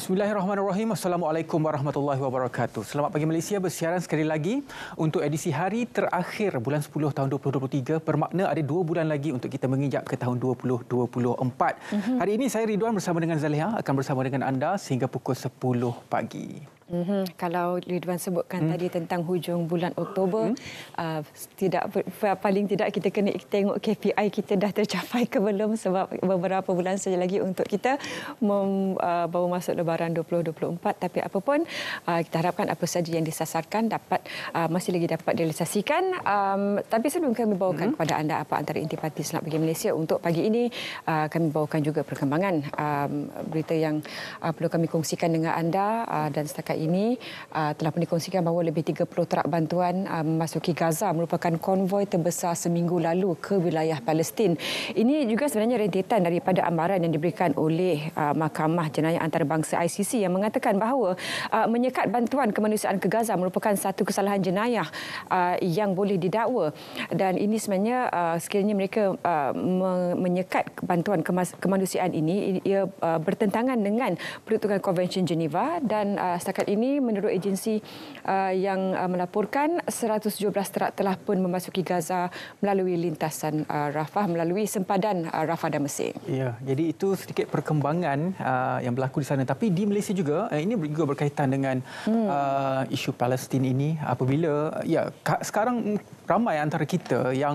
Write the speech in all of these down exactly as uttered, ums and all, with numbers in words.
Bismillahirrahmanirrahim. Assalamualaikum warahmatullahi wabarakatuh. Selamat pagi Malaysia, bersiaran sekali lagi untuk edisi hari terakhir bulan sepuluh tahun dua ribu dua puluh tiga. Bermakna ada dua bulan lagi untuk kita menginjak ke tahun dua ribu dua puluh empat. Mm-hmm. Hari ini saya Ridwan bersama dengan Zaliha akan bersama dengan anda sehingga pukul sepuluh pagi. Mm-hmm. Kalau Ridwan sebutkan mm. tadi tentang hujung bulan Oktober, mm. uh, tidak paling tidak kita kena tengok K P I kita dah tercapai ke belum, sebab beberapa bulan saja lagi untuk kita mem, uh, bawa masuk Lebaran dua ribu dua puluh empat. Tapi apapun, uh, kita harapkan apa saja yang disasarkan dapat uh, masih lagi dapat direalisasikan. Um, tapi sebelum kami bawakan mm. kepada anda apa antara intipati Selamat Pagi Malaysia untuk pagi ini, uh, kami bawakan juga perkembangan um, berita yang uh, perlu kami kongsikan dengan anda, uh, dan setakat ini uh, telah pun dikongsikan bahawa lebih tiga puluh trak bantuan uh, memasuki Gaza, merupakan konvoi terbesar seminggu lalu ke wilayah Palestin. Ini juga sebenarnya rentetan daripada amaran yang diberikan oleh uh, Mahkamah Jenayah Antarabangsa I C C yang mengatakan bahawa uh, menyekat bantuan kemanusiaan ke Gaza merupakan satu kesalahan jenayah uh, yang boleh didakwa, dan ini sebenarnya uh, sekiranya mereka uh, menyekat bantuan kemas- kemanusiaan ini, ia uh, bertentangan dengan peruntukan Konvensyen Geneva, dan uh, setakat ini menurut agensi uh, yang uh, melaporkan seratus tujuh belas trak telah pun memasuki Gaza melalui lintasan uh, Rafah, melalui sempadan uh, Rafah dan Mesir. Ya, jadi itu sedikit perkembangan uh, yang berlaku di sana. Tapi di Malaysia juga uh, ini juga berkaitan dengan hmm. uh, isu Palestin ini, apabila ya sekarang ramai antara kita yang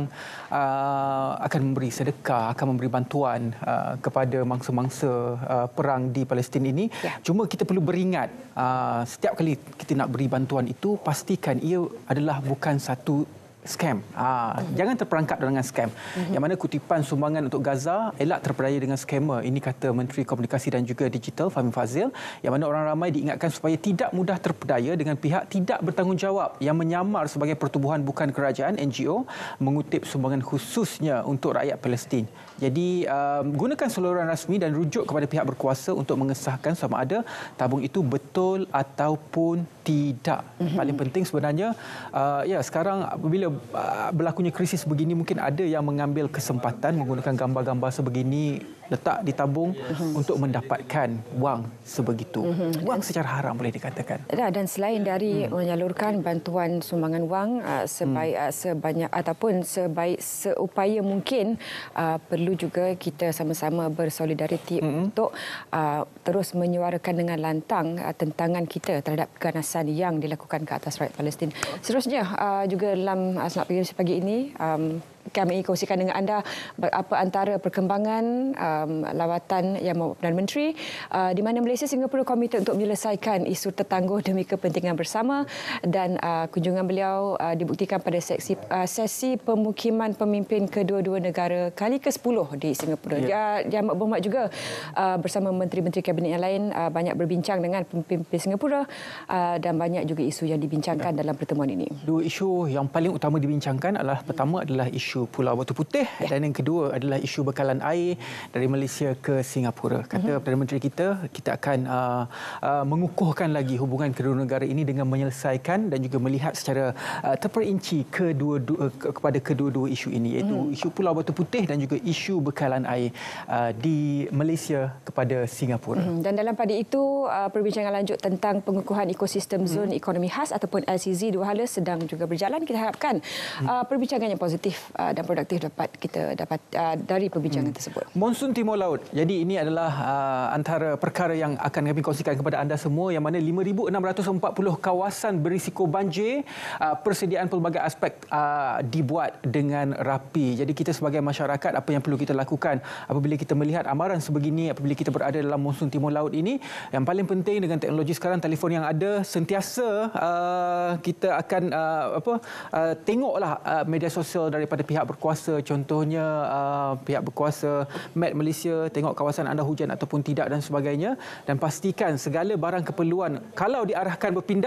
uh, akan memberi sedekah, akan memberi bantuan uh, kepada mangsa-mangsa uh, perang di Palestin ini. Ya. Cuma kita perlu beringat, uh, setiap kali kita nak beri bantuan itu, pastikan ia adalah bukan satu skam. Ha, mm-hmm. Jangan terperangkap dengan skam. Mm-hmm. Yang mana kutipan sumbangan untuk Gaza elak terpedaya dengan skamer. Ini kata Menteri Komunikasi dan juga Digital Fahmi Fadzil. Yang mana orang ramai diingatkan supaya tidak mudah terpedaya dengan pihak tidak bertanggungjawab yang menyamar sebagai pertubuhan bukan kerajaan N G O mengutip sumbangan khususnya untuk rakyat Palestin. Jadi um, gunakan saluran rasmi dan rujuk kepada pihak berkuasa untuk mengesahkan sama ada tabung itu betul ataupun tidak. Mm-hmm. Paling penting sebenarnya, uh, ya sekarang apabila berlakunya krisis begini, mungkin ada yang mengambil kesempatan menggunakan gambar-gambar sebegini, letak di tabung uh-huh. untuk mendapatkan wang sebegitu. Uh-huh. Wang secara haram boleh dikatakan. Dan selain dari hmm. menyalurkan bantuan sumbangan wang uh, sebaik, hmm. uh, sebanyak ataupun sebaik seupaya mungkin, uh, perlu juga kita sama-sama bersolidariti hmm. untuk uh, terus menyuarakan dengan lantang uh, tentangan kita terhadap keganasan yang dilakukan ke atas rakyat Palestin. Seterusnya uh, juga dalam uh, Selamat Pagi pagi ini, um, kami kongsikan dengan anda apa antara perkembangan um, lawatan Yang Mohd Perdana Menteri, uh, di mana Malaysia Singapura komited untuk menyelesaikan isu tertangguh demi kepentingan bersama, dan uh, kunjungan beliau uh, dibuktikan pada sesi, uh, sesi pemukiman pemimpin kedua-dua negara kali ke sepuluh di Singapura. Ya. Yang Mohd Berhormat juga uh, bersama menteri-menteri kabinet yang lain uh, banyak berbincang dengan pemimpin Singapura, uh, dan banyak juga isu yang dibincangkan ya. dalam pertemuan ini. Dua isu yang paling utama dibincangkan adalah pertama adalah isu Pulau Batu Putih, ya. dan yang kedua adalah isu bekalan air dari Malaysia ke Singapura. Kata uh-huh. Perdana Menteri kita, kita akan uh, uh, mengukuhkan lagi hubungan kedua negara ini dengan menyelesaikan dan juga melihat secara uh, terperinci kedua uh, ke, kepada kedua-dua isu ini, iaitu uh-huh. isu Pulau Batu Putih dan juga isu bekalan air uh, di Malaysia kepada Singapura. Uh-huh. Dan dalam pada itu, uh, perbincangan lanjut tentang pengukuhan ekosistem zon uh-huh. ekonomi khas ataupun L C Z, dua hala sedang juga berjalan. Kita harapkan uh, perbincangan yang positif uh, dan produktif dapat kita dapat uh, dari perbincangan hmm. tersebut. Monsun Timur Laut. Jadi ini adalah uh, antara perkara yang akan kami kongsikan kepada anda semua, yang mana lima ribu enam ratus empat puluh kawasan berisiko banjir, uh, persediaan pelbagai aspek uh, dibuat dengan rapi. Jadi kita sebagai masyarakat, apa yang perlu kita lakukan apabila kita melihat amaran sebegini, apabila kita berada dalam monsun Timur Laut ini, yang paling penting dengan teknologi sekarang, telefon yang ada, sentiasa uh, kita akan uh, apa uh, tengoklah uh, media sosial daripada pihak berkuasa, contohnya uh, pihak berkuasa M E T Malaysia, tengok kawasan anda hujan ataupun tidak dan sebagainya, dan pastikan segala barang keperluan kalau diarahkan berpindah,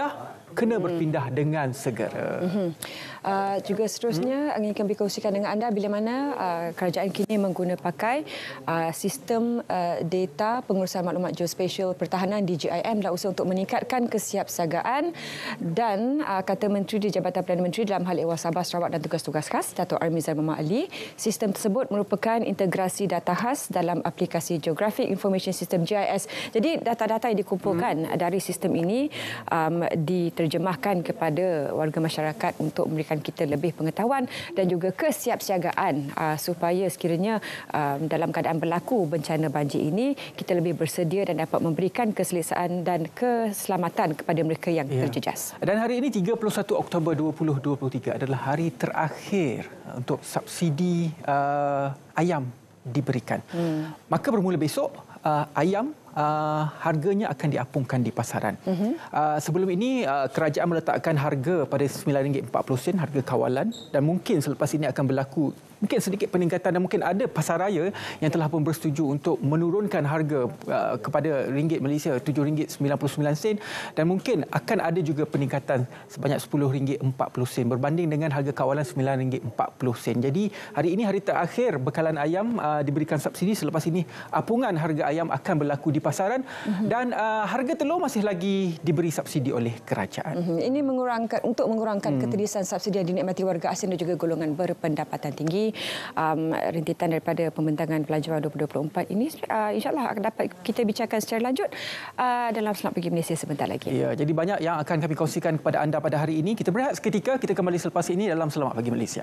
kena berpindah dengan segera. Mm-hmm. Uh, juga seterusnya hmm. ingin kami kongsikan dengan anda bila mana uh, kerajaan kini mengguna pakai uh, sistem uh, data pengurusan maklumat geospasial pertahanan D G I M dalam usaha untuk meningkatkan kesiapsiagaan dan uh, kata Menteri di Jabatan Perdana Menteri dalam hal Ehwal Sabah Sarawak dan Tugas-Tugas Khas Dato' Armizan Muhammad Ali, sistem tersebut merupakan integrasi data khas dalam aplikasi Geographic Information System G I S. Jadi data-data yang dikumpulkan hmm. dari sistem ini um, diterjemahkan kepada warga masyarakat untuk memberikan kita lebih pengetahuan dan juga kesiapsiagaan uh, supaya sekiranya uh, dalam keadaan berlaku bencana banjir ini kita lebih bersedia dan dapat memberikan keselesaan dan keselamatan kepada mereka yang ya. terjejas. Dan hari ini tiga puluh satu Oktober dua ribu dua puluh tiga adalah hari terakhir untuk subsidi uh, ayam diberikan. Hmm. Maka bermula besok uh, ayam Uh, harganya akan diapungkan di pasaran. Uh-huh. Uh, sebelum ini uh, kerajaan meletakkan harga pada sembilan ringgit empat puluh sen harga kawalan dan mungkin selepas ini akan berlaku mungkin sedikit peningkatan dan mungkin ada pasaraya yang telah pun bersetuju untuk menurunkan harga uh, kepada ringgit Malaysia tujuh ringgit sembilan puluh sembilan sen dan mungkin akan ada juga peningkatan sebanyak sepuluh ringgit empat puluh sen berbanding dengan harga kawalan sembilan ringgit empat puluh sen. Jadi hari ini hari terakhir bekalan ayam uh, diberikan subsidi. Selepas ini apungan harga ayam akan berlaku di pasaran uh-huh. dan uh, harga telur masih lagi diberi subsidi oleh kerajaan. Uh-huh. Ini mengurangkan untuk mengurangkan hmm. keterisan subsidi yang dinikmati warga asing dan juga golongan berpendapatan tinggi. Um, rintitan daripada pembentangan pelajaran dua ribu dua puluh empat ini uh, insya-Allah akan dapat kita bicarakan secara lanjut uh, dalam Selamat Pagi Malaysia sebentar lagi. Ya, jadi banyak yang akan kami kongsikan kepada anda pada hari ini. Kita berehat seketika, kita kembali selepas ini dalam Selamat Pagi Malaysia.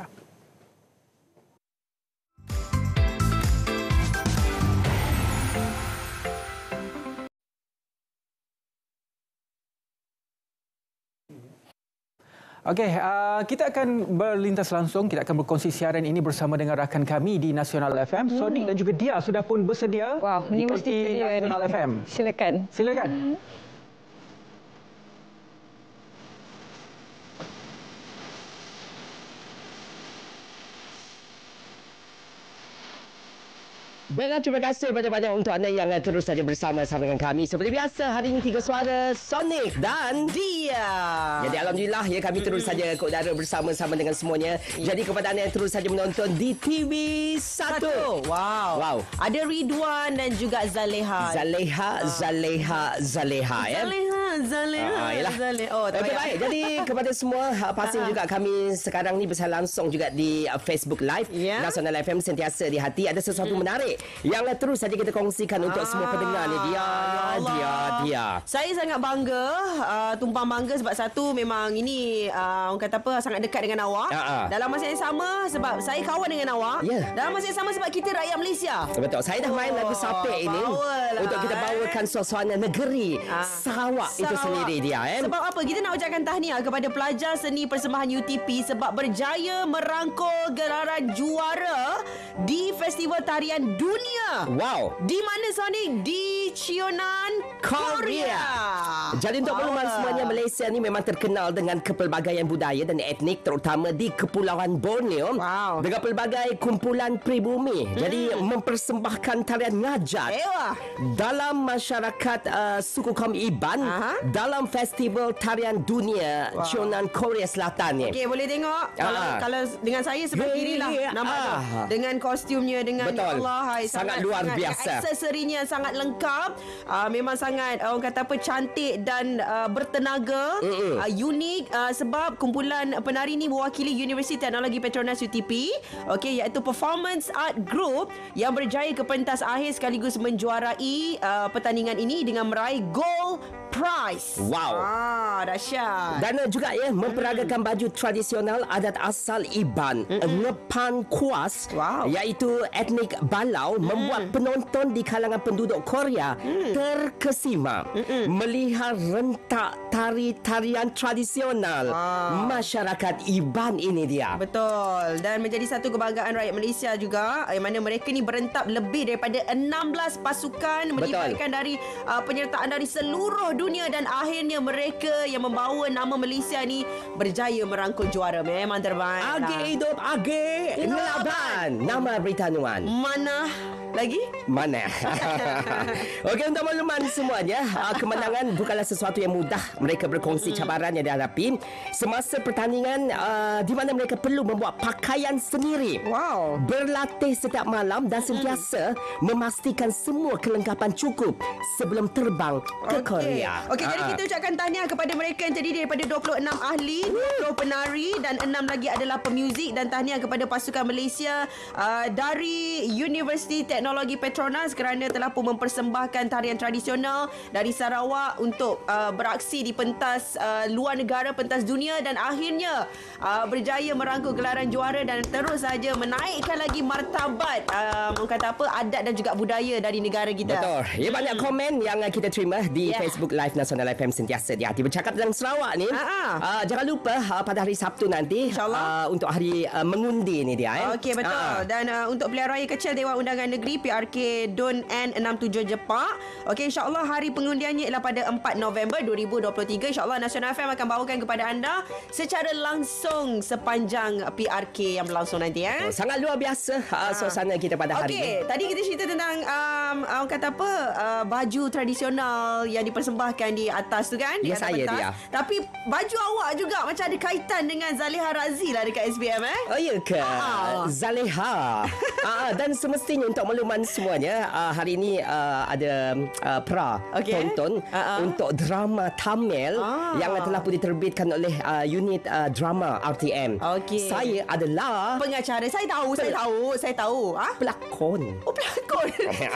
Okey, uh, kita akan berlintas langsung, kita akan berkongsi siaran ini bersama dengan rakan kami di Nasional F M. Hmm. Sonik dan juga Dia sudah pun bersedia. Wow, ini mesti Nasional F M. Silakan. Silakan. Hmm. Baiklah, terima kasih banyak-banyak untuk anda yang terus saja bersama-sama dengan kami. Seperti biasa, hari ini tiga suara Sonik dan Dia. Jadi alhamdulillah ya, kami terus saja ke udara bersama-sama dengan semuanya. Jadi kepada anda yang terus saja menonton di T V satu. Wow. Wow. Ada Ridwan dan juga Zaleha. Zaleha, Zaleha, Zaleha ya. Zaleha, Zaleha, ah, Zaleha. Oh, okay, baik. Jadi kepada semua pasing juga kami sekarang ni bersama langsung juga di Facebook Live yeah. Nasional F M sentiasa di hati. Ada sesuatu hmm. menarik yang terus saja kita kongsikan untuk ah, semua pendengar ni. Dia, ya dia, dia. Saya sangat bangga, uh, tumpang bangga sebab satu memang ini uh, orang kata apa, sangat dekat dengan awak. Ya, dalam masa yang sama sebab saya kawan dengan awak. Yeah. Dalam masa yang sama sebab kita rakyat Malaysia. Betul. Saya dah main lagu Sapek ini lah, untuk kita bawakan suasana negeri ah, Sarawak, Sarawak itu sendiri dia. Eh? Sebab apa? Kita nak ucapkan tahniah kepada pelajar seni persembahan U T P sebab berjaya merangkul gelaran juara di Festival Tarian Dunia. Wow. Di mana, Sonic? Di Cheonan, Korea. Korea. Jadi untuk makluman semuanya, Malaysia ni memang terkenal dengan kepelbagaian budaya dan etnik, terutama di Kepulauan Borneo. Wow. Dengan pelbagai kumpulan pribumi. Hmm. Jadi mempersembahkan tarian ngajat Ewa. dalam masyarakat uh, suku kaum Iban. Aha. Dalam Festival Tarian Dunia wow. Cheonan, Korea Selatan ni. Okey, boleh tengok. Ah. Kalau, kalau dengan saya seperti inilah nampak ah. dengan kostumnya, dengan betul. Allah, hai, sangat, sangat luar sangat, biasa. Aksesorinya sangat lengkap. Uh, memang sangat uh, orang kata apa, cantik dan uh, bertenaga. Uh, unik uh, sebab kumpulan penari ini mewakili Universiti Teknologi Petronas U T P. Okey, iaitu Performance Art Group yang berjaya ke pentas akhir sekaligus menjuarai uh, pertandingan ini dengan meraih gold prize. Wow. Ah, dahsyat. Dan juga ya memperagakan hmm. baju tradisional adat asal Iban, mm-mm. ngepan kuas, wow. iaitu etnik Balau, mm. membuat penonton di kalangan penduduk Korea mm. terkesima Mm-mm. melihat rentak tari-tarian tradisional wow. masyarakat Iban ini dia. Betul. Dan menjadi satu kebanggaan rakyat Malaysia juga, yang mana mereka ni berentap lebih daripada enam belas pasukan melibatkan dari uh, penyertaan dari seluruh dunia dan akhirnya mereka yang membawa nama Malaysia ni berjaya merangkul juara. Memang terbaik. Age hidup age ngelaban. Nama beritanuan. Mana Lagi? Mana? Okey, untuk makluman semuanya, uh, kemenangan bukanlah sesuatu yang mudah. Mereka berkongsi cabaran yang dihadapi semasa pertandingan uh, di mana mereka perlu membuat pakaian sendiri. Wow. Berlatih setiap malam dan sentiasa memastikan semua kelengkapan cukup sebelum terbang ke Korea. Okey, jadi Ah. kita ucapkan tahniah kepada mereka yang terdiri daripada dua puluh enam ahli, dua puluh penari dan enam lagi adalah pemuzik, dan tahniah kepada pasukan Malaysia uh, dari Universiti Teknologi Petronas kerana telah pun mempersembahkan tarian tradisional dari Sarawak untuk uh, beraksi di pentas uh, luar negara, pentas dunia, dan akhirnya uh, berjaya merangkul gelaran juara dan terus saja menaikkan lagi martabat uh, orang kata apa, adat dan juga budaya dari negara kita. Betul. Ya, banyak komen yang uh, kita terima di Yeah. Facebook Live Nasional F M sentiasa di hati. Bercakap tentang Sarawak ni, Ha-ha. uh, jangan lupa uh, pada hari Sabtu nanti, InsyaAllah. uh, untuk hari uh, mengundi ni dia. Eh. Okey, betul. Ah. Dan uh, untuk pilihan raya kecil Dewan Undangan Negeri P R K D U N N enam tujuh Jepak. Okey, insya-Allah hari pengundiannya ialah pada empat November dua ribu dua puluh tiga. Insya-Allah Nasional F M akan bawakan kepada anda secara langsung sepanjang P R K yang berlangsung nanti, eh. Oh, sangat luar biasa uh, suasana kita pada hari Okey, ini. tadi kita cerita tentang um, orang kata apa, uh, baju tradisional yang dipersembahkan di atas tu kan, di Ya, atas saya pentas. dia. Tapi baju awak juga macam ada kaitan dengan Zaliha Razi lah dekat S B M, eh. Oh ya ke? Ah. Zaleha. Ah, dan semestinya untuk makluman semuanya, ah, hari ini ah, ada ah, pra Okey. tonton Ah, ah. untuk drama Tamil Ah. yang telah pun diterbitkan oleh ah, unit ah, drama R T M. Okey. Saya adalah Pengacara. Saya tahu, saya tahu, saya tahu. Ah, pelakon. oh pelakon.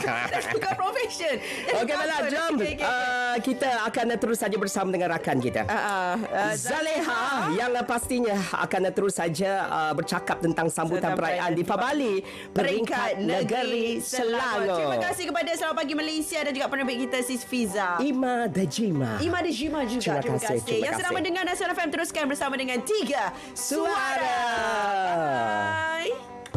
Bukan profession. Okey, baiklah, jom. Okey, okey, okey. Ah, kita akan terus saja bersama dengan rakan kita. Ah, ah, ah, Zaleha yang pastinya akan terus saja uh, bercakap tentang sambutan Tentang perayaan perayaan di Fabali, Peringkat Negeri Selangor. Terima Selangor. kasih kepada Selamat Pagi Malaysia dan juga penerbit kita Sis Fiza. Ima Dajima. Ima de Jima juga. Terima kasih, terima Yang sedang kasih. mendengar Nasional F M teruskan bersama dengan Tiga Suara. Bye.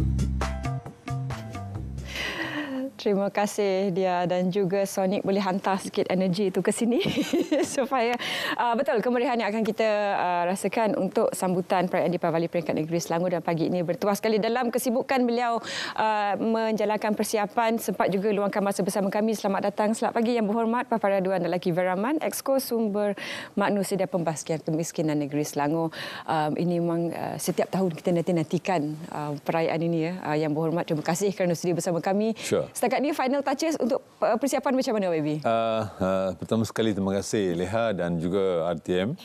Terima kasih dia dan juga Sonic boleh hantar sikit energi itu ke sini supaya uh, betul kemeriahan yang akan kita uh, rasakan untuk sambutan perayaan Deepavali Peringkat Negeri Selangor, dan pagi ini bertuah sekali dalam kesibukan beliau uh, menjalankan persiapan, sempat juga luangkan masa bersama kami. Selamat datang, selamat pagi yang berhormat Bapa Raduan Lelaki Veraman, Exco Sumber Manusia dan Pembaskian Kemiskinan Negeri Selangor. Um, ini memang uh, setiap tahun kita nanti-nantikan uh, perayaan ini ya. Uh, yang berhormat, terima kasih kerana sedia bersama kami. Sure. Setakat ni final touches untuk uh, persiapan macam mana, Y B? Uh, uh, pertama sekali terima kasih Leha dan juga R T M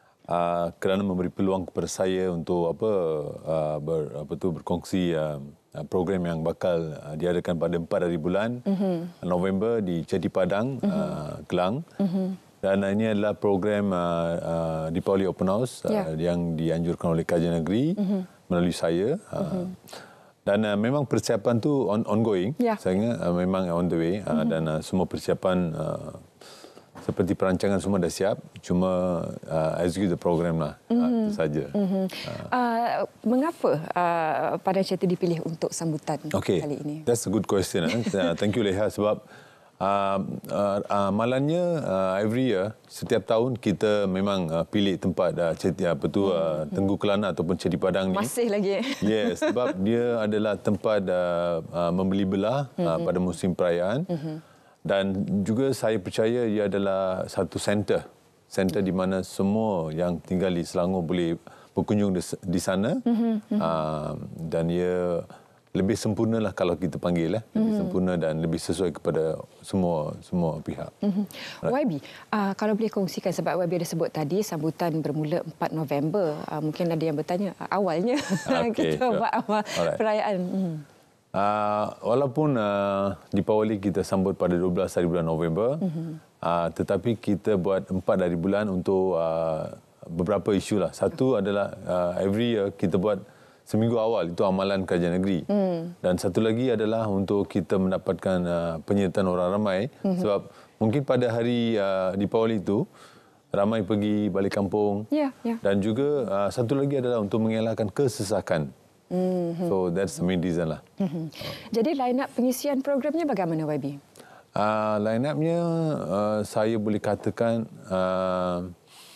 uh, kerana memberi peluang kepada saya untuk apa uh, ber, apa tu berkongsi uh, program yang bakal uh, diadakan pada empat hari bulan mm-hmm. November di Ceti Padang, mm-hmm. uh, Kelang. Mm-hmm. Dan uh, ini adalah program uh, uh, Deepavali Open House uh, Yeah. yang dianjurkan oleh Kajian Negeri mm-hmm. melalui saya. Uh, mm-hmm. Dan uh, memang persiapan tu on, ongoing. Ya. Saya ingat uh, memang on the way. Uh, mm-hmm. Dan uh, semua persiapan uh, seperti perancangan semua dah siap. Cuma uh, execute the program lah. Mm-hmm. Uh, itu saja. Mm-hmm. Uh, uh, mengapa uh, Padang Ceti dipilih untuk sambutan Okay. kali ini? That's a good question. eh. Uh, Thank you Leha sebab uh, uh, uh, malangnya uh, every year setiap tahun kita memang uh, pilih tempat uh, Ceti apa tu uh, Tengku Kelana ataupun Ceti Padang ni. Masih lagi. Yes, sebab dia adalah tempat uh, uh, membeli belah uh, mm-hmm. pada musim perayaan. Mm-hmm. Dan juga saya percaya ia adalah satu center. Center di mana semua yang tinggal di Selangor boleh berkunjung di, di sana. Mm-hmm. Uh, dan ia lebih sempurna lah kalau kita panggil. Eh. Lebih mm-hmm. sempurna dan lebih sesuai kepada semua semua pihak. Mm-hmm. Y B, uh, kalau boleh kongsikan, sebab Y B ada sebut tadi sambutan bermula empat November. Uh, mungkin ada yang bertanya, uh, awalnya Okay, kita sure. buat awal Alright. perayaan. Mm. Uh, walaupun uh, Deepavali kita sambut pada dua belas hari bulan November, mm-hmm. uh, tetapi kita buat empat hari bulan untuk uh, beberapa isu lah. Satu adalah uh, every year kita buat seminggu awal, itu amalan Kerajaan Negeri. Mm. Dan satu lagi adalah untuk kita mendapatkan uh, penyertaan orang ramai, mm-hmm. sebab mungkin pada hari uh, Deepavali itu ramai pergi balik kampung. Ya, ya. Dan juga uh, satu lagi adalah untuk mengelakkan kesesakan. Mm-hmm. So that's the main reason lah. Mm-hmm. Jadi line up pengisian programnya bagaimana, Y B? Uh, line up-nya uh, saya boleh katakan uh,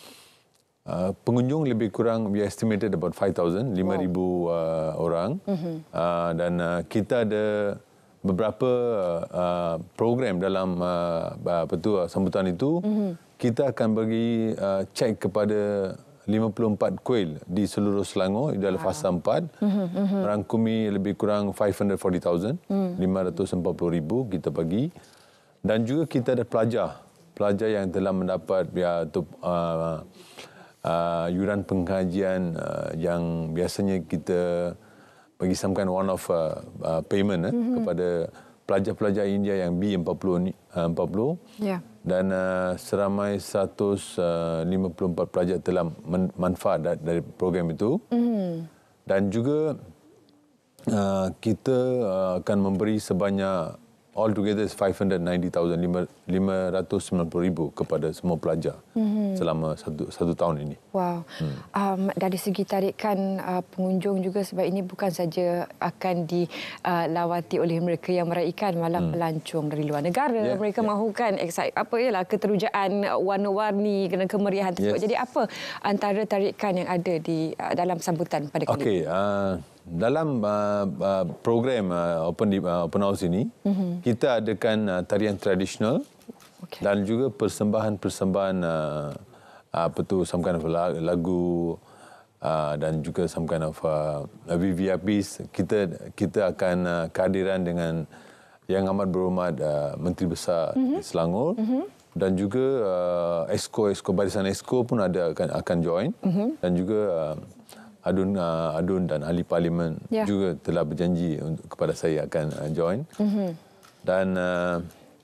uh, pengunjung lebih kurang we estimated about five thousand, lima ribu uh, orang. Mm-hmm. Uh, dan uh, kita ada beberapa uh, program dalam uh, apa tu uh, sambutan itu, mm-hmm. kita akan bagi uh, cek kepada lima puluh empat kuil di seluruh Selangor di dalam fasa empat, mm-hmm. merangkumi lebih kurang lima ratus empat puluh ribu, mm. lima ratus empat puluh ribu kita bagi. Dan juga kita ada pelajar, pelajar yang telah mendapat ya, tu, uh, uh, yuran pengkajian uh, yang biasanya kita bagi some kind one of uh, uh, payment eh, mm-hmm. kepada pelajar-pelajar India yang B empat puluh, uh, empat puluh. Yeah. Dan uh, seramai seratus lima puluh empat pelajar telah manfaat dari program itu. Mm-hmm. Dan juga uh, kita uh, akan memberi sebanyak altogether five hundred ninety thousand, lima ratus sembilan puluh ribu kepada semua pelajar mm-hmm. selama satu, satu tahun ini. Wow. Hmm. Um, dari segi tarikan uh, pengunjung juga, sebab ini bukan saja akan dilawati uh, oleh mereka yang meraihkan, malah hmm. pelancong dari luar negara. Yeah, mereka yeah. mahukan excite, apa ialah keterujaan warna-warni dan kemeriahan tersebut. Yes. Jadi apa antara tarikan yang ada di uh, dalam sambutan pada kali okay, ini? Uh, dalam uh, uh, program uh, Open, uh, Open House ini, mm-hmm. kita adakan uh, tarian tradisional okay. dan juga persembahan-persembahan uh, apa tu, some kind of lagu uh, dan juga some kind of uh, V V I Ps. Kita kita akan uh, kehadiran dengan Yang Amat Berhormat uh, Menteri Besar mm-hmm. Selangor mm-hmm. dan juga uh, Esko Esko Barisan Esko pun ada akan akan join mm-hmm. dan juga uh, Adun uh, Adun dan ahli parlimen yeah. juga telah berjanji untuk, kepada saya akan uh, join. Mm-hmm. Dan uh,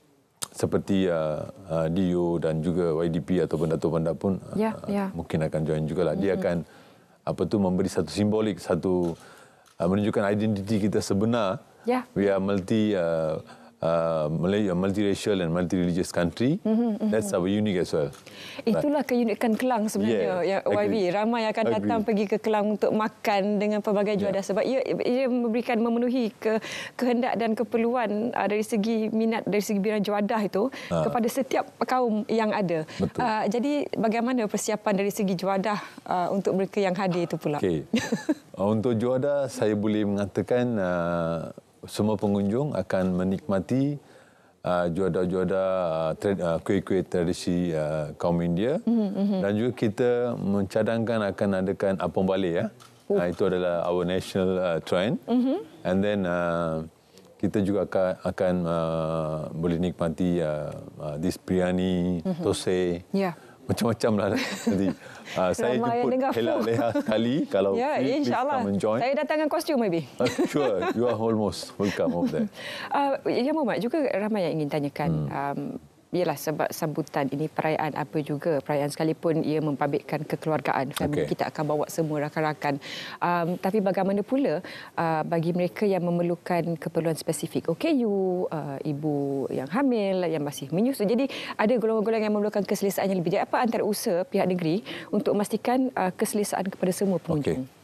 seperti uh, uh, D O dan juga Y D P ataupun Dato' Bandar pun uh, yeah, yeah. mungkin akan join jugalah. Mm-hmm. Dia akan apa tu memberi satu simbolik, satu uh, menunjukkan identiti kita sebenar. Yeah. We are multi uh, uh, multiracial and multi-religious country. Mm-hmm, mm-hmm. That's our unique as well. Itulah keunikan Kelang sebenarnya, yeah, ya, Y B. Ramai akan agree. datang pergi ke Kelang untuk makan dengan pelbagai juadah, yeah. sebab ia, ia memberikan memenuhi ke, kehendak dan keperluan uh, dari segi minat, dari segi bidang juadah itu uh. kepada setiap kaum yang ada. Uh, jadi bagaimana persiapan dari segi juadah uh, untuk mereka yang hadir itu pula? Okay. uh, untuk juadah, saya boleh mengatakan uh, semua pengunjung akan menikmati uh, juadah-juadah uh, tra- uh, kuih-kuih tradisi uh, kaum India, mm-hmm. dan juga kita mencadangkan akan adakan apom balik ya. Oh. Uh, itu adalah our national uh, trend. Mm-hmm. And then uh, kita juga akan, akan uh, boleh nikmati uh, uh, this biryani, mm-hmm. thosai. Yeah. Macam-macam lah. Jadi uh, saya jemput Hela Leha sekali kalau ya, please, please come and join. Saya datangkan kostum maybe. Uh, sure, you are almost welcome over there. Uh, Yang Muhammad, juga ramai yang ingin tanyakan. Hmm. Um, Ialah sebab sambutan ini perayaan apa juga, perayaan sekalipun ia membabitkan kekeluargaan, family okay. kita akan bawa semua rakan-rakan. Um, tapi bagaimana pula uh, bagi mereka yang memerlukan keperluan spesifik, O K U, uh, ibu yang hamil, yang masih menyusu. Jadi ada golongan-golongan yang memerlukan keselesaan yang lebih. Jadi apa antara usaha pihak negeri untuk memastikan uh, keselesaan kepada semua pengunjung? Okay.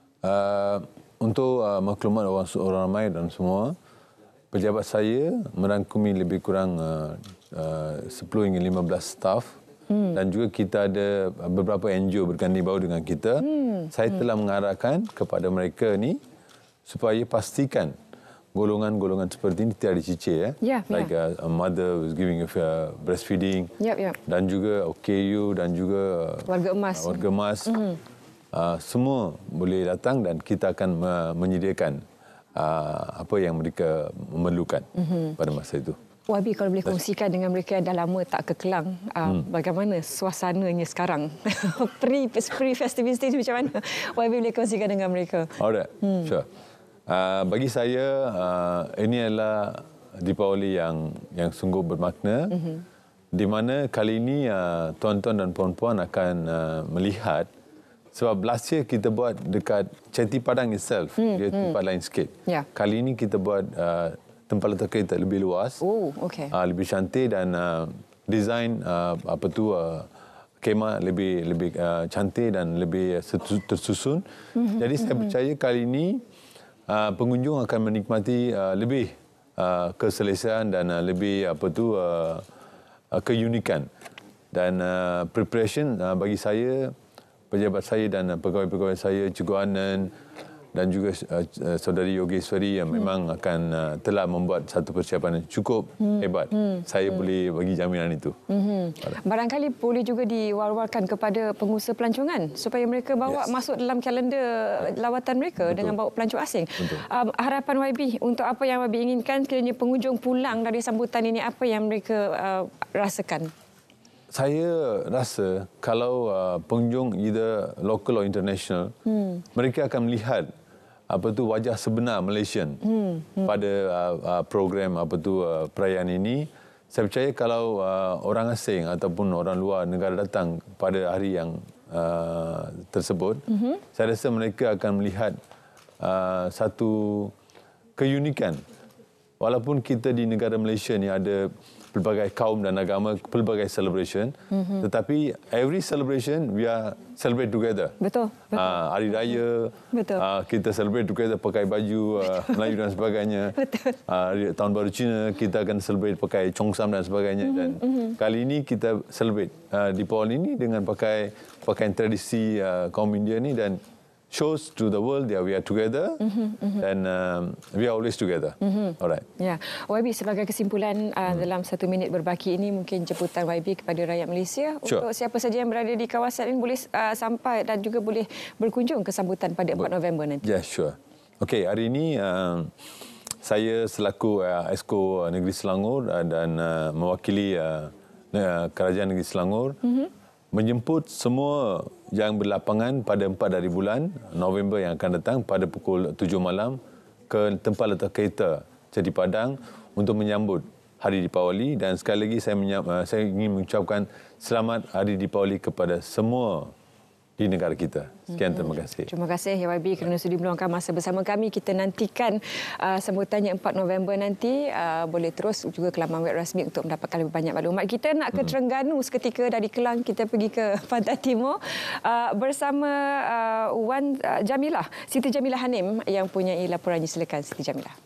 Uh, untuk uh, maklumat orang, orang ramai dan semua, pejabat saya merangkumi lebih kurang uh, uh, sepuluh hingga lima belas staf, hmm. dan juga kita ada beberapa N G O berganding bahu dengan kita. Hmm. Saya hmm. telah mengarahkan kepada mereka ni supaya pastikan golongan-golongan seperti ini tiada dicicir. Eh? Yeah, like yeah. A, a mother who's giving a uh, breastfeeding, yep, yep. dan juga O K U dan juga warga emas. Uh, warga emas. Hmm. Uh, semua boleh datang dan kita akan uh, menyediakan Uh, apa yang mereka memerlukan mm-hmm. pada masa itu. Y B, kalau boleh kongsikan dengan mereka yang dah lama tak ke Kelang, uh, hmm. bagaimana suasananya sekarang? pre, pre-festivities macam mana? Y B boleh kongsikan dengan mereka? Alright, hmm. sure. Uh, bagi saya, uh, ini adalah Deepawali yang yang sungguh bermakna, mm-hmm. di mana kali ini uh, tuan-tuan dan puan-puan akan uh, melihat. Sebab last year kita buat dekat Chetty Padang itself, hmm, dia tempat hmm. lain sikit. Yeah. Kali ini kita buat uh, tempat letak kereta lebih luas, oh, okay. uh, lebih cantik dan uh, design uh, apa tu uh, kemah lebih lebih uh, cantik dan lebih tersusun. Mm-hmm. Jadi saya percaya kali ini uh, pengunjung akan menikmati uh, lebih uh, keselesaan dan uh, lebih apa tu uh, uh, keunikan. Dan uh, preparation uh, bagi saya, pejabat saya dan pegawai-pegawai saya, Cikgu Anan, dan juga uh, saudari Yogeshwari yang hmm. memang akan uh, telah membuat satu persiapan yang cukup hmm. hebat. Hmm. Saya hmm. boleh bagi jaminan itu. Hmm. Barangkali boleh juga diwar-warkan kepada pengusaha pelancongan supaya mereka bawa yes. masuk dalam kalender lawatan mereka. Betul. Dengan bawa pelancong asing. Um, harapan Y B untuk apa yang Y B inginkan sekiranya penghujung pulang dari sambutan ini, apa yang mereka uh, rasakan? Saya rasa kalau uh, pengunjung either local or international, hmm. mereka akan melihat apa tu wajah sebenar Malaysian hmm. Hmm. pada uh, uh, program apa tu uh, perayaan ini. Saya percaya kalau uh, orang asing ataupun orang luar negara datang pada hari yang uh, tersebut, hmm. saya rasa mereka akan melihat uh, satu keunikan. Walaupun kita di negara Malaysia ni ada pelbagai kaum dan agama, pelbagai celebration, mm-hmm. tetapi every celebration we are celebrate together. Betul. betul. Uh, hari raya, betul. Uh, kita celebrate together pakai baju uh, Melayu dan sebagainya. Betul. Uh, tahun baru Cina kita akan celebrate pakai Chongsam dan sebagainya. Mm-hmm. Dan mm-hmm. kali ini kita celebrate uh, Deepawali ini dengan pakai pakaian tradisi uh, kaum India ni dan shows to the world that we are together mm-hmm, mm-hmm. and um, we are always together. Mm-hmm. Alright. Ya, Y B sebagai kesimpulan uh, mm. dalam satu minit berbaki ini mungkin jemputan Y B kepada rakyat Malaysia sure. untuk siapa saja yang berada di kawasan ini boleh uh, sampai dan juga boleh berkunjung ke sambutan pada empat November nanti. Ya, yeah, sure. Okey, hari ini uh, saya selaku uh, Exco Negeri Selangor uh, dan uh, mewakili uh, Kerajaan Negeri Selangor mm-hmm. menjemput semua yang berlapangan pada empat dari bulan November yang akan datang pada pukul tujuh malam ke tempat letak kereta Cedi Padang untuk menyambut Hari Deepawali. Dan sekali lagi saya, menyam, saya ingin mengucapkan selamat Hari Deepawali kepada semua di negara kita. Sekian, terima kasih. Terima kasih Y B kerana sudi meluangkan masa bersama kami. Kita nantikan uh, sambutannya empat November nanti. Uh, boleh terus juga ke laman web rasmi untuk mendapatkan lebih banyak maklumat. Kita nak ke Terengganu seketika. Dari Kelang kita pergi ke Pantai Timur uh, bersama uh, Wan uh, Jamilah, Siti Jamilah Hanim yang punya laporannya. Silakan Siti Jamilah.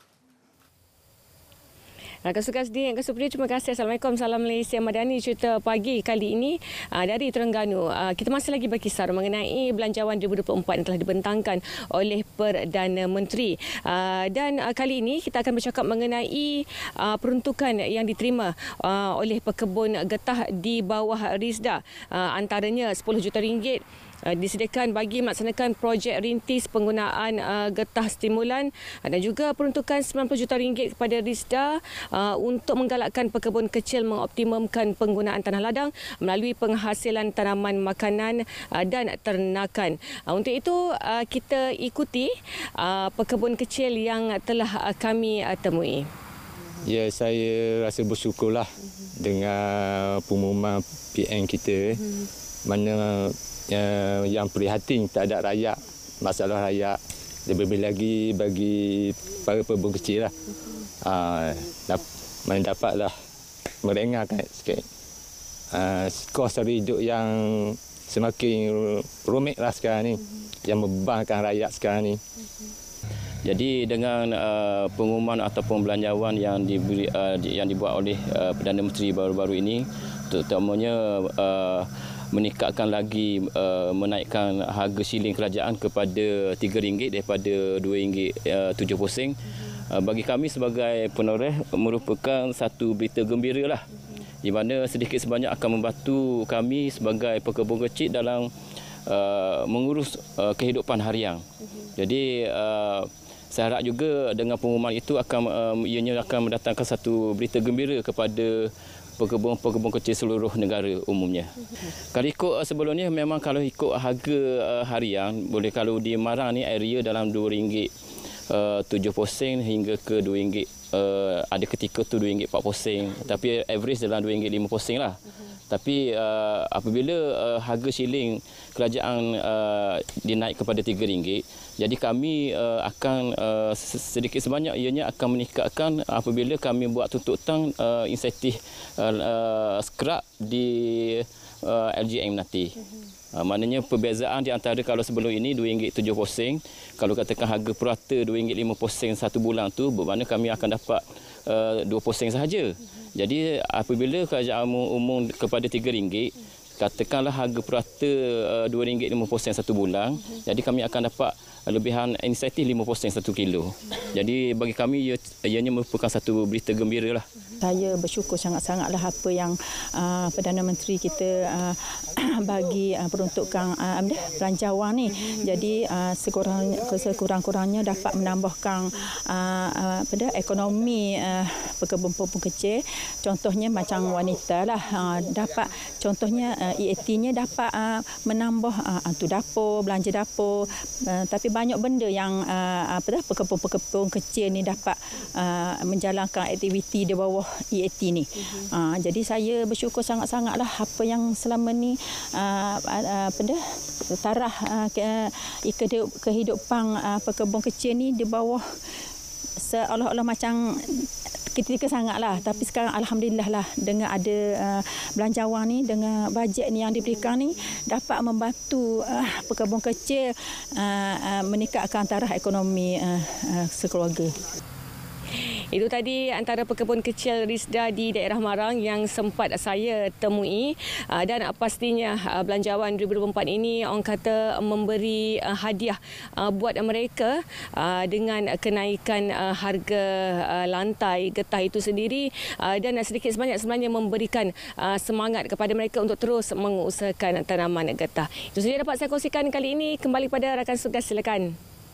Rakan Sukan Rakan Supri, terima kasih. Assalamualaikum, salam Malaysia Madani. Cerita pagi kali ini uh, dari Terengganu. Uh, kita masih lagi berkisar mengenai belanjawan dua ribu dua puluh empat yang telah dibentangkan oleh Perdana Menteri. Uh, dan uh, kali ini kita akan bercakap mengenai uh, peruntukan yang diterima uh, oleh pekebun getah di bawah RISDA. Uh, antaranya sepuluh juta ringgit Uh, disediakan bagi melaksanakan projek rintis penggunaan uh, getah stimulan uh, dan juga peruntukan sembilan puluh juta ringgit kepada RISDA uh, untuk menggalakkan pekebun kecil mengoptimumkan penggunaan tanah ladang melalui penghasilan tanaman makanan uh, dan ternakan. Uh, untuk itu uh, kita ikuti uh, pekebun kecil yang telah uh, kami uh, temui. Ya, saya rasa bersyukurlah dengan pengumuman P M kita hmm. mana Uh, yang prihatin tak ada rakyat, masalah rakyat, lebih-lebih lagi bagi para pekebun kecil lah. Uh, dap, mendapatlah merengahkan sikit. Uh, kos hidup yang semakin rumit lah sekarang ni, yang membebankan rakyat sekarang ni. Jadi dengan uh, pengumuman ataupun belanjawan yang diberi uh, yang dibuat oleh uh, Perdana Menteri baru-baru ini, terutamanya uh, meningkatkan lagi uh, menaikkan harga shilling kerajaan kepada tiga ringgit daripada dua ringgit tujuh puluh sen. Uh, bagi kami sebagai penoreh merupakan satu berita gembira lah, di mana sedikit sebanyak akan membantu kami sebagai pekebun kecil dalam uh, mengurus uh, kehidupan harian. Jadi uh, saya harap juga dengan pengumuman itu akan um, ianya akan mendatangkan satu berita gembira kepada pekebun-pekebun kecil seluruh negara umumnya. Kalau ikut uh, sebelum ni memang kalau ikut harga uh, harian, boleh kalau di Marang ni area dalam dua ringgit tujuh puluh sen hingga ke dua ringgit, uh, ada ketika tu dua ringgit empat puluh sen, tapi average dalam dua ringgit lima puluh sen lah. Tapi uh, apabila uh, harga shilling kerajaan uh, dinaik kepada tiga ringgit, jadi kami uh, akan uh, sedikit sebanyak ianya akan meningkatkan apabila kami buat tuntutan uh, insentif uh, uh, scrap di uh, L G M nanti. Uh, maknanya perbezaan di antara kalau sebelum ini dua ringgit tujuh puluh sen, kalau katakan harga purata dua ringgit lima puluh sen satu bulan tu, bermakna kami akan dapat uh, dua puluh sen sahaja. Jadi apabila kerajaan umum kepada tiga ringgit, katakanlah harga purata uh, dua ringgit lima puluh sen satu bulan. Jadi kami akan dapat lebihan insentif lima puluh sen satu kilo. Jadi bagi kami ia, ianya merupakan satu berita gembira lah. Saya bersyukur sangat-sangatlah apa yang uh, Perdana Menteri kita uh, bagi uh, peruntukan uh, belanjawan ni. Jadi uh, sekurang, sekurang-kurangnya dapat menambahkan uh, uh, pada ekonomi uh, pekebun-pekebun kecil. Contohnya macam wanita lah uh, dapat contohnya uh, E A T-nya dapat uh, menambah uh, antu dapur, belanja dapur, uh, tapi banyak benda yang uh, apa dah pekebun-pekebun kecil ni dapat uh, menjalankan aktiviti di bawah E A T ni. Uh-huh. Uh, jadi saya bersyukur sangat-sangatlah apa yang selama ni uh, uh, apa dah taraf uh, ke, kehidupan uh, pekebun kecil ni di bawah seolah-olah macam ketika sangatlah, tapi sekarang alhamdulillah lah dengan ada uh, belanjawan ni, dengan bajet ni yang diberikan ni dapat membantu uh, pekebun kecil uh, uh, meningkatkan taraf ekonomi uh, uh, sekeluarga. Itu tadi antara pekebun kecil Risda di daerah Marang yang sempat saya temui, dan pastinya belanjawan dua ribu dua puluh empat ini orang kata memberi hadiah buat mereka dengan kenaikan harga lantai getah itu sendiri, dan sedikit sebanyak sebenarnya memberikan semangat kepada mereka untuk terus mengusahakan tanaman getah. Itu saja dapat saya kongsikan kali ini. Kembali pada rakan tugas, silakan.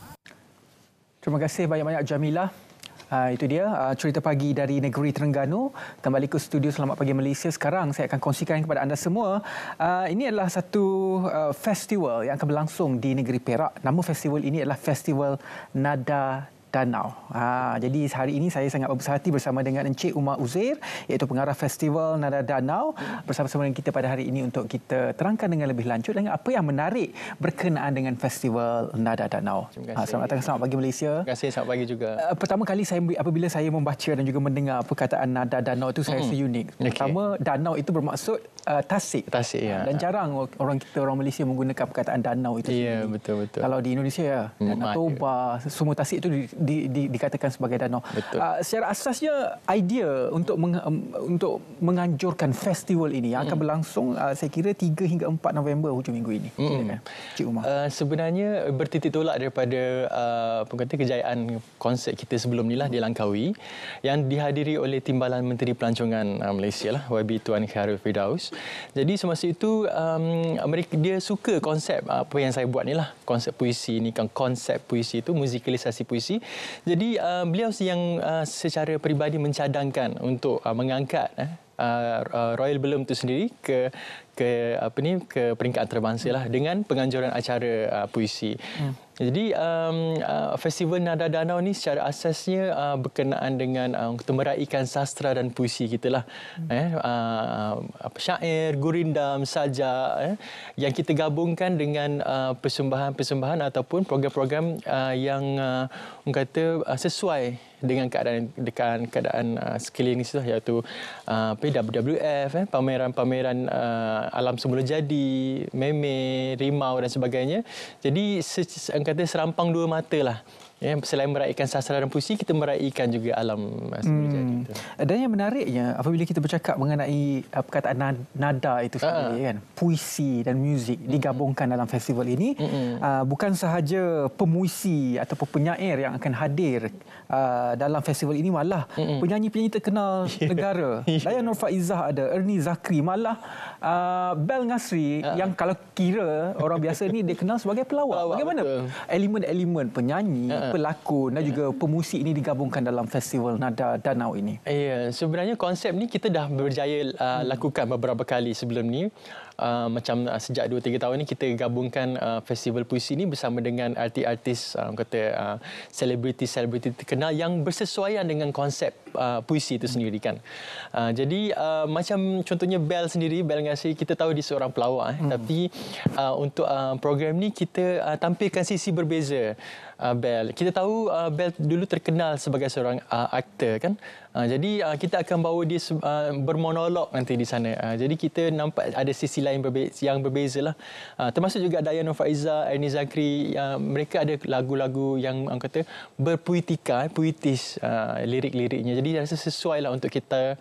Terima kasih banyak-banyak Jamilah. Uh, itu dia uh, cerita pagi dari negeri Terengganu. Kembali ke studio Selamat Pagi Malaysia. Sekarang saya akan kongsikan kepada anda semua. Uh, ini adalah satu uh, festival yang akan berlangsung di negeri Perak. Nama festival ini adalah Festival Nada Danau. Ha, jadi hari ini saya sangat berbesar hati bersama dengan Encik Umar Uzair, iaitu pengarah Festival Nada Danau, bersama-sama dengan kita pada hari ini untuk kita terangkan dengan lebih lanjut dengan apa yang menarik berkenaan dengan Festival Nada Danau. Terima kasih. Ha, selamat datang, selamat pagi Malaysia. Terima kasih, selamat pagi juga. Uh, pertama kali saya apabila saya membaca dan juga mendengar perkataan Nada Danau itu saya rasa mm. unik. Okay. Pertama, danau itu bermaksud uh, tasik. Tasik, ya. Dan jarang orang kita orang Malaysia menggunakan perkataan danau itu. Ya, betul betul. Kalau di Indonesia ya, Danau Toba, semua tasik itu di, di, di, dikatakan sebagai danau. Uh, secara asasnya idea untuk meng, um, untuk menganjurkan festival ini yang akan berlangsung uh, saya kira tiga hingga empat November hujung minggu ini. Hmm. Silakan, Cik Umar. Uh, sebenarnya bertitik tolak daripada uh, kata kejayaan konsert kita sebelum ni lah di Langkawi yang dihadiri oleh Timbalan Menteri Pelancongan uh, Malaysia lah, Y B Tuan Khairul Firdaus. Jadi semasa itu um, mereka dia suka konsep uh, apa yang saya buat ni lah, konsep puisi ni kan, konsep puisi itu musikalisasi puisi. Jadi uh, beliau yang uh, secara peribadi mencadangkan untuk uh, mengangkat eh, uh, uh, Royal Belum itu sendiri ke ke apa ni ke peringkat antarabangsa lah dengan penganjuran acara uh, puisi. Hmm. Jadi um, uh, Festival Nada Danau ni secara asasnya uh, berkenaan dengan uh, meraikan sastra dan puisi kita lah. Hmm. Eh, uh, syair, gurindam, sajak eh, yang kita gabungkan dengan uh, persembahan-persembahan ataupun program-program uh, yang uh, orang kata uh, sesuai dengan keadaan dekat keadaan uh, sekeliling itu, iaitu uh, W W F, eh, pameran-pameran uh, alam semula jadi, meme, rimau dan sebagainya. Jadi kata serampang dua mata lah. Ya, selain meraihkan sastra dan puisi, kita meraihkan juga alam semula jadi. Hmm. Dan yang menariknya apabila kita bercakap mengenai uh, perkataan nada itu sendiri, uh. kan, puisi dan muzik mm. digabungkan dalam festival ini, mm. uh, bukan sahaja pemuisi ataupun penyair yang akan hadir uh, dalam festival ini, malah mm. penyanyi-penyanyi terkenal negara. Dayan Nur Faizah ada, Ernie Zakri, malah uh, Bel Ngasri uh. yang kalau kira orang biasa ni dia kenal sebagai pelawak. pelawak Bagaimana betul. elemen-elemen penyanyi, uh. pelakon dan juga pemusik ini digabungkan dalam Festival Nada Danau ini? Ya, sebenarnya konsep ni kita dah berjaya uh, hmm. lakukan beberapa kali sebelum ni. Uh, macam uh, sejak dua tiga tahun ni kita gabungkan uh, festival puisi ni bersama dengan artis-artis uh, kata uh, selebriti-selebriti terkenal yang bersesuaian dengan konsep uh, puisi itu sendiri kan. Uh, jadi uh, macam contohnya Bel sendiri, Bel Ngasri, kita tahu dia seorang pelawak, eh, hmm. tapi uh, untuk uh, program ni kita uh, tampilkan sisi berbeza. Uh, Bel, kita tahu uh, Bel dulu terkenal sebagai seorang uh, aktor kan. Uh, jadi uh, kita akan bawa dia uh, bermonolog nanti di sana. Uh, jadi kita nampak ada sisi lain berbe- yang berbeza lah. Uh, termasuk juga Dayan Nur Faizah, Ernie Zakri, uh, mereka ada lagu-lagu yang uh, kata berpuitika, puitis uh, lirik-liriknya. Jadi rasa sesuai lah untuk kita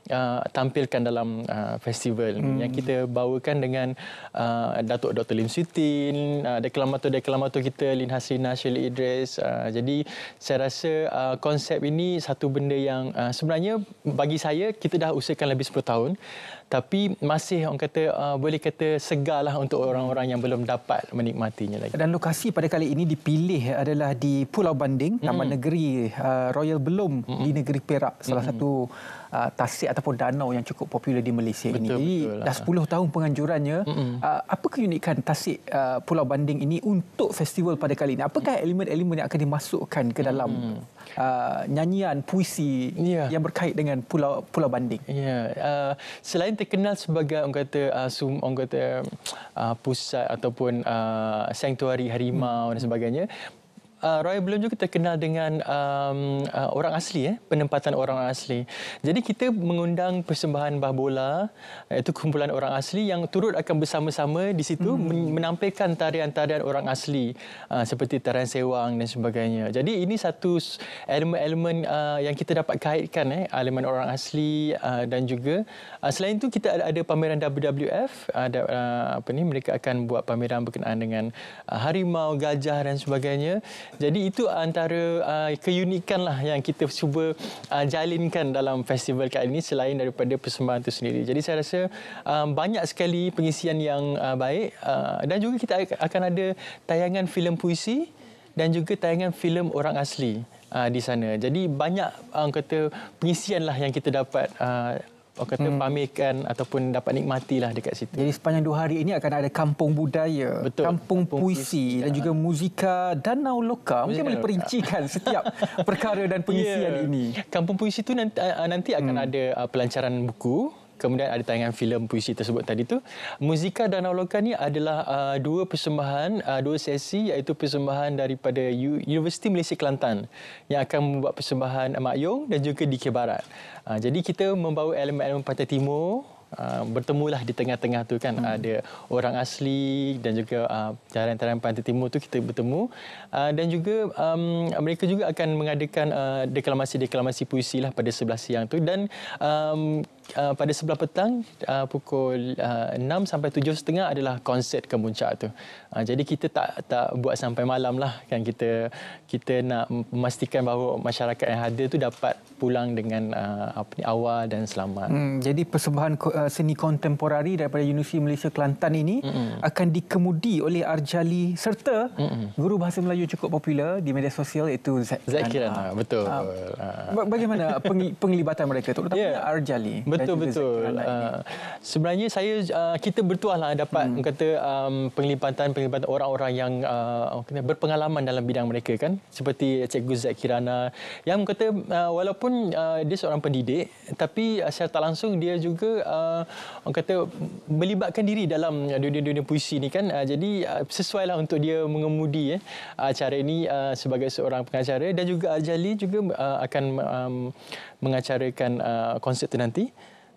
uh, tampilkan dalam uh, festival hmm. yang kita bawakan dengan uh, Datuk Doktor Lim Sutin, uh, deklamator-deklamator kita Lin Hasrina, Shirley Idris. Uh, jadi saya rasa uh, konsep ini satu benda yang uh, sebenarnya bagi saya kita dah usahakan lebih sepuluh tahun. Tapi masih orang kata uh, boleh kata segarlah untuk orang-orang yang belum dapat menikmatinya lagi. Dan lokasi pada kali ini dipilih adalah di Pulau Banding, Taman mm. Negeri uh, Royal Belum mm. di negeri Perak, salah mm. satu uh, tasik ataupun danau yang cukup popular di Malaysia betul, ini. Jadi betul dah sepuluh tahun penganjurannya. Uh, apa keunikan tasik uh, Pulau Banding ini untuk festival pada kali ini? Apakah elemen-elemen yang akan dimasukkan ke dalam mm. uh, nyanyian puisi yeah. yang berkait dengan Pulau Pulau Banding? Ya, yeah. uh, selain terkenal sebagai orang kata uh, sum, orang kata uh, pusat ataupun uh, sanktuari harimau hmm. dan sebagainya, Uh, Royal Belum juga terkenal dengan um, uh, orang asli, eh, penempatan orang asli. Jadi kita mengundang persembahan bah bola, iaitu kumpulan orang asli yang turut akan bersama-sama di situ hmm. menampilkan tarian-tarian orang asli uh, seperti tarian sewang dan sebagainya. Jadi ini satu elemen-elemen uh, yang kita dapat kaitkan, eh, elemen orang asli uh, dan juga uh, selain itu kita ada, ada pameran W W F, ada uh, apa ni mereka akan buat pameran berkenaan dengan uh, harimau, gajah dan sebagainya. Jadi itu antara uh, keunikan lah yang kita cuba uh, jalinkan dalam festival kali ini selain daripada persembahan itu sendiri. Jadi saya rasa uh, banyak sekali pengisian yang uh, baik uh, dan juga kita akan ada tayangan filem puisi dan juga tayangan filem orang asli uh, di sana. Jadi banyak uh, kata pengisian lah yang kita dapat uh, orang kata hmm. pamerkan ataupun dapat nikmatilah dekat situ. Jadi sepanjang dua hari ini akan ada kampung budaya, Betul. kampung, kampung puisi, puisi dan juga muzika Danau Loka. Mungkin boleh perincikan setiap perkara dan pengisian yeah. ini. Kampung puisi itu nanti, nanti akan hmm. ada pelancaran buku. Kemudian ada tayangan filem puisi tersebut tadi tu. Muzika Danau Loka ni adalah uh, dua persembahan, uh, dua sesi iaitu persembahan daripada U- Universiti Malaysia Kelantan yang akan membuat persembahan Mak Yong dan juga D K Barat. Uh, jadi kita membawa elemen-elemen Pantai Timur. Uh, bertemulah di tengah-tengah tu kan hmm. ada orang asli dan juga uh, tarian-tarian Pantai Timur tu kita bertemu uh, dan juga um, mereka juga akan mengadakan uh, deklamasi-deklamasi puisi lah pada sebelah siang tu dan um, uh, pada sebelah petang uh, pukul uh, enam sampai tujuh tiga puluh adalah konsert kemuncak tu. Uh, jadi kita tak tak buat sampai malam lah kan, kita kita nak memastikan bahawa masyarakat yang ada tu dapat pulang dengan uh, apa ni awal dan selamat. Hmm, jadi persembahan seni kontemporari daripada Universiti Malaysia Kelantan ini mm-mm. akan dikemudi oleh Arjali serta mm-mm. guru bahasa Melayu cukup popular di media sosial iaitu Zack Kirana. Betul. Uh, bagaimana penglibatan mereka terutama yeah. Arjali? Betul betul. Uh, sebenarnya saya uh, kita bertuah lah dapat mm. kata um, penglibatan penglibatan orang-orang yang uh, berpengalaman dalam bidang mereka kan, seperti Cikgu Zack Kirana yang kata uh, walaupun uh, dia seorang pendidik tapi uh, secara tak langsung dia juga uh, Uh, orang kata melibatkan diri dalam dunia-dunia puisi ni kan, uh, jadi uh, sesuailah untuk dia mengemudi eh, acara ini uh, sebagai seorang pengacara dan juga Arjali juga uh, akan um, mengacarakan uh, konsert tu nanti.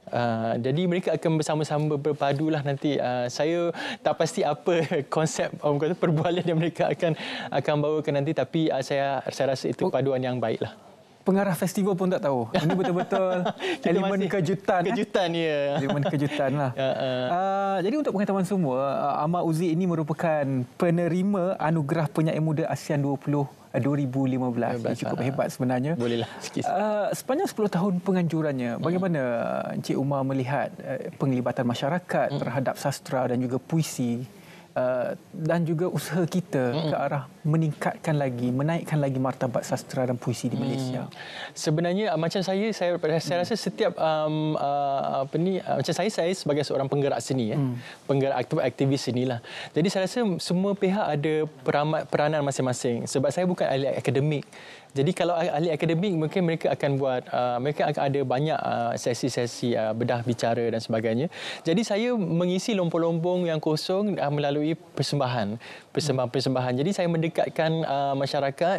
Uh, jadi mereka akan bersama-sama berpadulah nanti. Uh, saya tak pasti apa konsep orang kata perbualan yang mereka akan akan bawakan nanti, tapi uh, saya saya rasa itu paduan yang baiklah. Pengarah festival pun tak tahu. Ini betul-betul elemen kejutan. Kejutan, eh? ya. Elemen kejutan lah. uh, uh. Uh, jadi untuk pengetahuan semua, uh, Ahmad Uzi ini merupakan penerima Anugerah Penyair Muda ASEAN dua ribu lima belas. Ini cukup hebat sebenarnya. Bolehlah sikit. Uh, sepanjang sepuluh tahun penganjurannya, bagaimana Encik Umar melihat uh, penglibatan masyarakat hmm. terhadap sastra dan juga puisi? Uh, dan juga usaha kita mm-hmm. ke arah meningkatkan lagi, menaikkan lagi martabat sastra dan puisi di Malaysia. Hmm. Sebenarnya macam saya, saya saya rasa setiap um, uh, apa ni uh, macam saya saya sebagai seorang penggerak seni, eh, mm. penggerak aktivis senilah. Jadi saya rasa semua pihak ada peramat, peranan masing-masing. Sebab saya bukan ahli akademik. Jadi kalau ahli akademik mungkin mereka akan buat uh, mereka akan ada banyak uh, sesi-sesi uh, bedah bicara dan sebagainya. Jadi saya mengisi lompong-lompong yang kosong uh, melalui persembahan, persembahan-persembahan. Jadi saya mendekatkan uh, masyarakat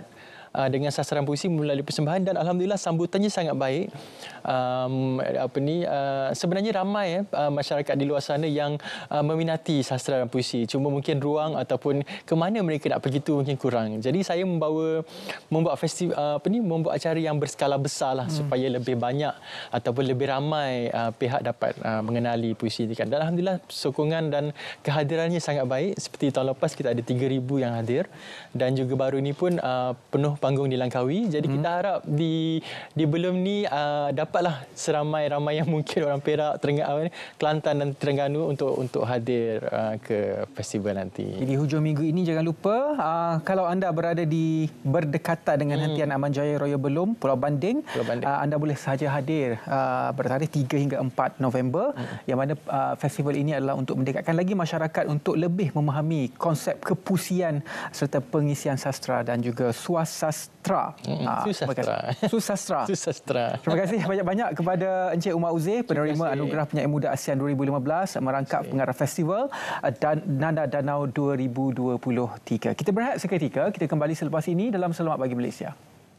uh, dengan sasaran puisi melalui persembahan dan alhamdulillah sambutannya sangat baik. Um, apa ni uh, sebenarnya ramai eh, uh, masyarakat di luar sana yang uh, meminati sastra dan puisi. Cuma mungkin ruang ataupun ke mana mereka nak pergi tu mungkin kurang. Jadi saya membawa membuat festival uh, apa ni membuat acara yang berskala besar lah hmm. supaya lebih banyak ataupun lebih ramai uh, pihak dapat uh, mengenali puisi ini kan. Dan alhamdulillah sokongan dan kehadirannya sangat baik. Seperti tahun lepas kita ada tiga ribu yang hadir dan juga baru ini pun uh, penuh panggung di Langkawi. Jadi hmm. kita harap di di belum ni uh, dapatlah seramai-ramai yang mungkin orang Perak, Terengganu, Kelantan dan Terengganu untuk untuk hadir uh, ke festival nanti. Jadi hujung minggu ini jangan lupa uh, kalau anda berada di berdekatan dengan hmm. hentian Amanjaya Royal Belum Pulau Banding, Pulau Banding. Uh, anda boleh sahaja hadir uh, bertarikh tiga hingga empat November hmm. yang mana uh, festival ini adalah untuk mendekatkan lagi masyarakat untuk lebih memahami konsep kepusian serta pengisian sastra dan juga swasastra. Hmm. Uh, Susastra. Susastra. Susastra. Terima kasih banyak-banyak kepada Encik Umar Uzair, penerima Anugerah Penyair Muda ASEAN dua ribu lima belas, merangkap pengarah festival dan Nanda Danau dua ribu dua puluh tiga. Kita berehat seketika, kita kembali selepas ini dalam Selamat Pagi Malaysia.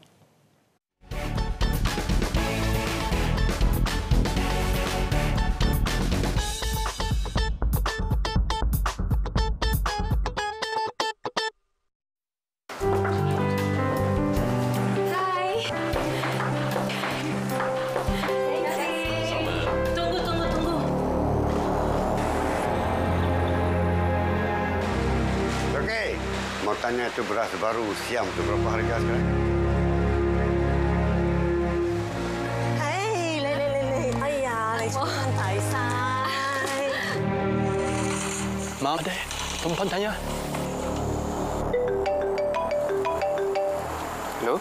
Tanya itu beras baru siam tu berapa harga sekarang? Hai, le le le le. Ayah, itu santai say. Maaf deh, perempuan tanya. Halo?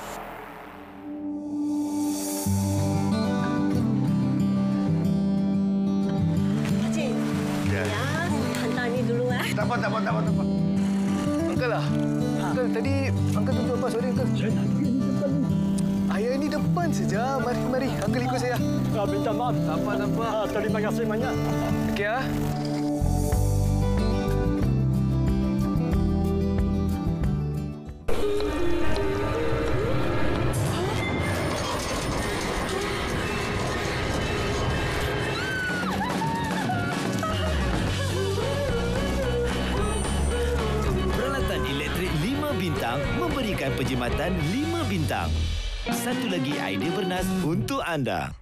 Cik. Ya. Ya, hantar ni dulu eh. Tak apa, tak apa, tak apa, tak apa. Uncle lah. Uncle, tadi Uncle tunjuk apa? Sorry, Uncle. Saya nak pergi di depan ni. Ayah ini depan saja. Mari, mari. Uncle ikut saya. Ah, minta maaf. Tak apa, tak apa. Ah, terima kasih banyak. Okey, ya. Memberikan penjimatan lima bintang. Satu lagi idea bernas untuk anda.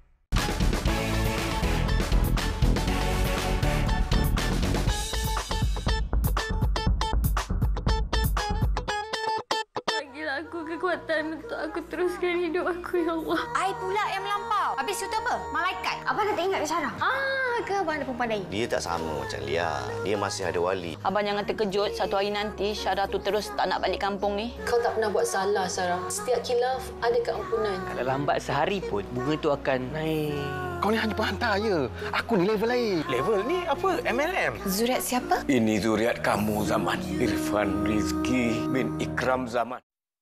Bagilah aku kekuatan untuk aku teruskan hidup aku, ya Allah. I pula yang melampau. Habis itu apa? Malaikat. Abang nak teringat ke Syarah? Ah, ke abang ada perempuan lain? Dia tak sama macam Lia. Dia masih ada wali. Abang jangan terkejut satu hari nanti Syarah tu terus tak nak balik kampung ni. Kau tak pernah buat salah, Syarah. Setiap khilaf ada keampunan. Kalau lambat sehari pun, bunga tu akan naik. Kau ni hanya penghantar je. Aku ni level lain. Level ni apa? M L M. Zuriat siapa? Ini zuriat kamu Zaman. Irfan Rizki bin Ikram Zaman.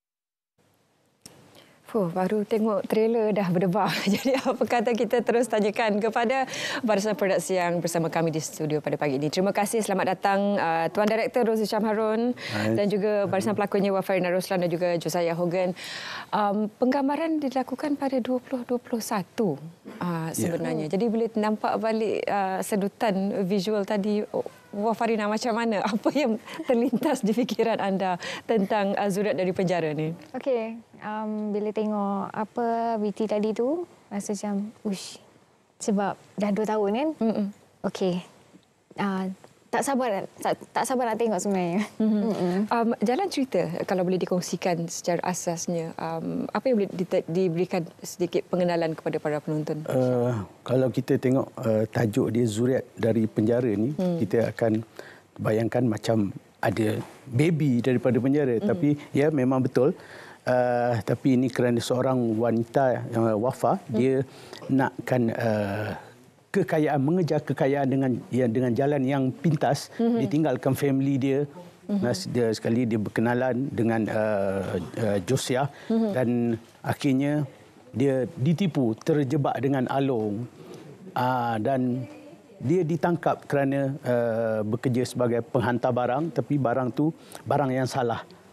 Fuh, baru tengok trailer dah berdebar. Jadi apa kata kita terus tanyakan kepada barisan produksi yang bersama kami di studio pada pagi ini. Terima kasih, selamat datang uh, Tuan Direktur Rozi Syam Harun Hai. Dan juga barisan pelakonnya Wafarina Roslan dan juga Josiah Hogan. Um, penggambaran dilakukan pada dua ribu dua puluh satu uh, sebenarnya. Yeah. Jadi boleh nampak balik uh, sedutan visual tadi. Oh, Wafarina, macam mana? Apa yang terlintas di fikiran anda tentang uh, zuriat dari penjara ni? Okey, um, bila tengok apa B T tadi tu, rasa macam, ush, sebab dah dua tahun kan? Mm-mm. Okey, uh, tak sabar tak, tak sabar nak tengok sebenarnya. Mm-hmm. Mm-hmm. Um, jalan cerita, kalau boleh dikongsikan secara asasnya, um, apa yang boleh di, diberikan sedikit pengenalan kepada para penonton? Uh, kalau kita tengok uh, tajuk dia zuriat dari penjara ni, hmm. kita akan bayangkan macam ada baby daripada penjara. Hmm. Tapi ya memang betul. Uh, tapi ini kerana seorang wanita yang uh, wafa, hmm. dia nakkan uh, kekayaan, mengejar kekayaan dengan ya, dengan jalan yang pintas, mm-hmm. ditinggalkan family dia. Mm-hmm. Dia sekali dia berkenalan dengan uh, uh, Josiah, mm-hmm. dan akhirnya dia ditipu, terjebak dengan Along, uh, dan dia ditangkap kerana uh, bekerja sebagai penghantar barang, tapi barang tu barang yang salah.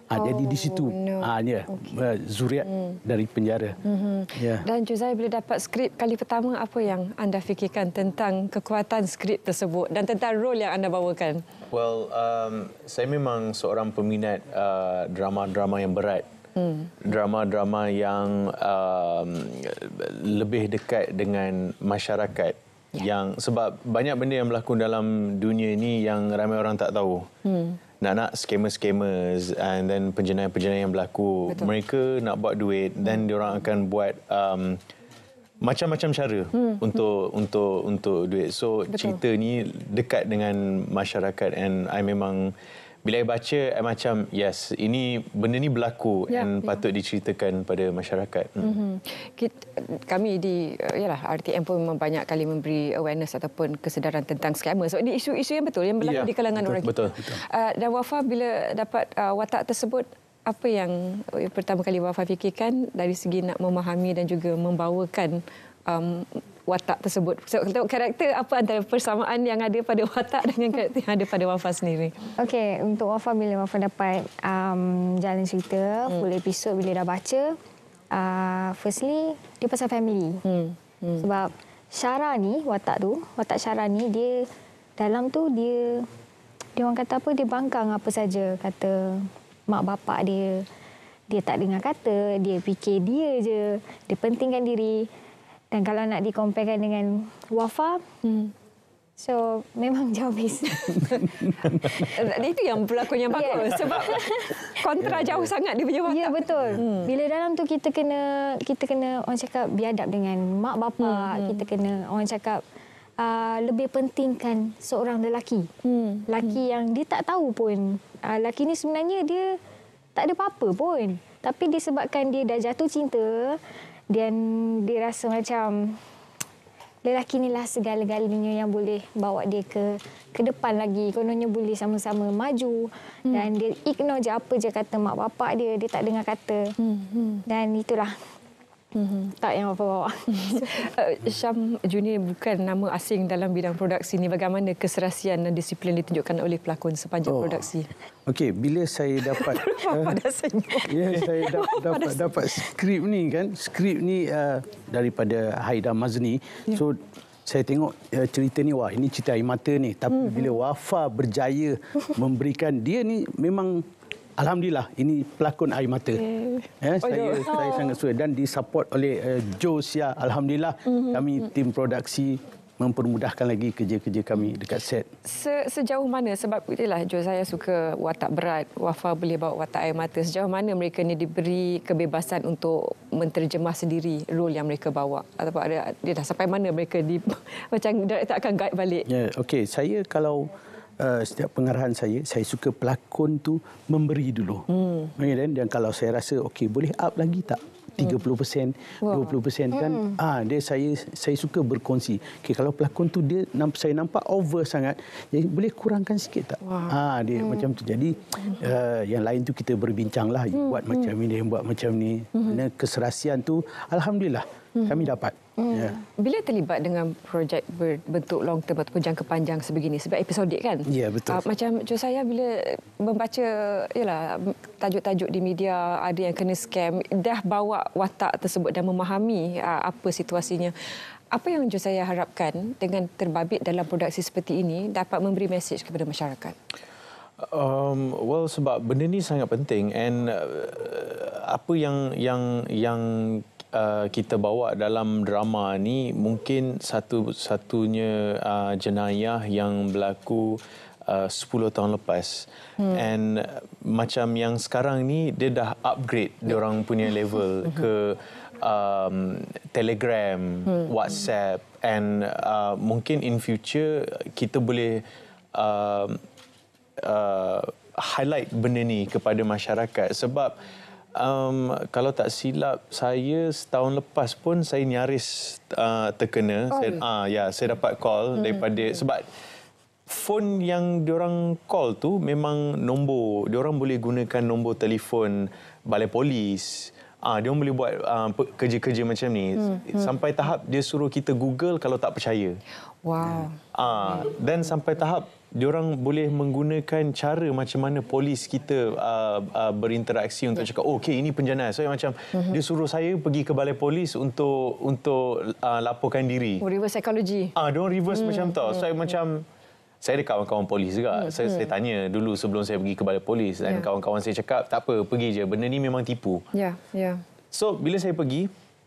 Ah, oh, jadi di situ no. ah, ya, okay. Zuriat hmm. dari penjara. Hmm. Ya. Dan Josiah, bila dapat skrip kali pertama, apa yang anda fikirkan tentang kekuatan skrip tersebut dan tentang role yang anda bawakan? Well, um, saya memang seorang peminat uh, drama-drama yang berat. Hmm. Drama-drama yang um, lebih dekat dengan masyarakat. Ya. Yang sebab banyak benda yang berlaku dalam dunia ini yang ramai orang tak tahu. Hmm. Nak-nak scammer-scammers and then penjenayah-penjenayah yang berlaku. Betul. Mereka nak buat duit dan diorang akan buat um, macam-macam cara hmm. untuk hmm. untuk untuk duit. So betul. Cerita ni dekat dengan masyarakat and I memang bila saya baca I macam yes, ini benda ni berlaku ya, and ya. patut diceritakan pada masyarakat. Hmm. Mm-hmm. Kita, kami di yalah R T M pun memang banyak kali memberi awareness ataupun kesedaran tentang scammer. So ini isu-isu yang betul yang berlaku ya, di kalangan betul, orang betul, kita. Betul. Uh, dan Wafa bila dapat uh, watak tersebut, apa yang uh, pertama kali Wafa fikirkan dari segi nak memahami dan juga membawakan um, watak tersebut? So, tengok karakter, apa antara persamaan yang ada pada watak dengan karakter yang ada pada Wafa sendiri? Okey, untuk Wafa, bila Wafa dapat um, jalan cerita, hmm. full episode bila dah baca, uh, firstly, dia pasal family. Hmm. Hmm. Sebab Syara ni, watak tu, watak Syara ni, dia dalam tu dia, dia orang kata apa, dia bangkang apa saja kata mak bapak dia. Dia tak dengar kata, dia fikir dia je, dia pentingkan diri. Dan kalau nak dikomparekan dengan Wafa, hmm. so memang jauh beza. Itu yang pelakon yang bagus. Yeah. Sebab kontra jauh sangat dia punya watak. Ya, betul. Hmm. Bila dalam tu kita kena kita kena orang cakap biadab dengan mak bapak, hmm. kita kena orang cakap uh, lebih pentingkan seorang lelaki. Hmm. Lelaki hmm. yang dia tak tahu pun. Uh, lelaki ni sebenarnya dia tak ada apa-apa pun. Tapi disebabkan dia dah jatuh cinta, dan dia rasa macam lelaki inilah segala-galanya yang boleh bawa dia ke ke depan lagi. Kononnya boleh sama-sama maju. Hmm. Dan dia ignore je apa je kata mak bapak dia. Dia tak dengar kata. Hmm. Dan itulah hmm. tak yang apa bawa. uh, Syam Junior bukan nama asing dalam bidang produksi ni. Bagaimana keserasian dan disiplin ditunjukkan oleh pelakon sepanjang oh. produksi? Okey, bila saya dapat uh, ya saya da- dapat dapat skrip ni kan, skrip ni uh, daripada Haidar Mazni. Ya. So saya tengok uh, cerita ni, wah ini cerita air mata ni. Tapi hmm. bila Wafa berjaya memberikan, dia ni memang alhamdulillah ini pelakon air mata. Okay. Ya, saya oh, saya sangat suka dan disupport oleh uh, Josiah. Alhamdulillah hmm. kami tim produksi mempermudahkan lagi kerja-kerja kami dekat set. Se- sejauh mana, sebab itulah Josiah suka watak berat, Wafa boleh bawa watak air mata. Sejauh mana mereka ni diberi kebebasan untuk menterjemah sendiri role yang mereka bawa? Ataupun ada dia dah sampai mana mereka di macam director akan guide balik? Ya, okey. Saya kalau uh, setiap pengarahan saya, saya suka pelakon tu memberi dulu. Hmm. Dan, dan kalau saya rasa okey, boleh up lagi tak? tiga puluh peratus, dua puluh peratus kan. Hmm. Ah, dia saya saya suka berkongsi. Okey, kalau pelakon tu dia saya nampak over sangat, jadi boleh kurangkan sikit tak? Wow. Ah, dia hmm. macam tu. Jadi uh, yang lain tu kita berbincanglah, hmm. buat hmm. macam ni, dia buat macam ni. Hmm. Keserasian tu alhamdulillah hmm. kami dapat. Hmm. Ya. Bila terlibat dengan projek berbentuk long term ataupun jangka panjang sebegini, sebab episodik kan? Ya, betul. Uh, macam Josiah bila membaca yalah tajuk-tajuk di media ada yang kena scam, dah bawa watak tersebut dan memahami uh, apa situasinya. Apa yang Josiah harapkan dengan terbabit dalam produksi seperti ini dapat memberi mesej kepada masyarakat? Um, well, sebab benda ni sangat penting and uh, apa yang yang yang Uh, kita bawa dalam drama ni mungkin satu-satunya uh, jenayah yang berlaku uh, sepuluh tahun lepas. Hmm. And uh, macam yang sekarang ni dia dah upgrade yeah. diorang punya level ke um, Telegram, hmm. WhatsApp and uh, mungkin in future kita boleh uh, uh, highlight benda ni kepada masyarakat sebab Um, kalau tak silap saya setahun lepas pun saya nyaris uh, terkena. Oh. Saya, ah, ya, saya dapat call hmm. daripada sebab phone yang diorang call tu memang nombor diorang boleh gunakan nombor telefon balai polis, Ah, dia orang boleh buat uh, kerja-kerja macam ni hmm, hmm. sampai tahap dia suruh kita Google kalau tak percaya. Wow. Ah, dan sampai tahap dia orang boleh menggunakan cara macam mana polis kita uh, uh, berinteraksi untuk cakap, oh, okey, ini penjana. So macam hmm. dia suruh saya pergi ke balai polis untuk untuk uh, laporkan diri. Oh, reverse psychology. Ah, dia orang reverse hmm, macam tu. So hmm, macam saya ada kawan-kawan polis juga. Hmm. Saya, saya tanya dulu sebelum saya pergi ke balai polis. Dan yeah. kawan-kawan saya cakap, tak apa, pergi je. Benda ni memang tipu. Ya, yeah, ya. Yeah. So, bila saya pergi,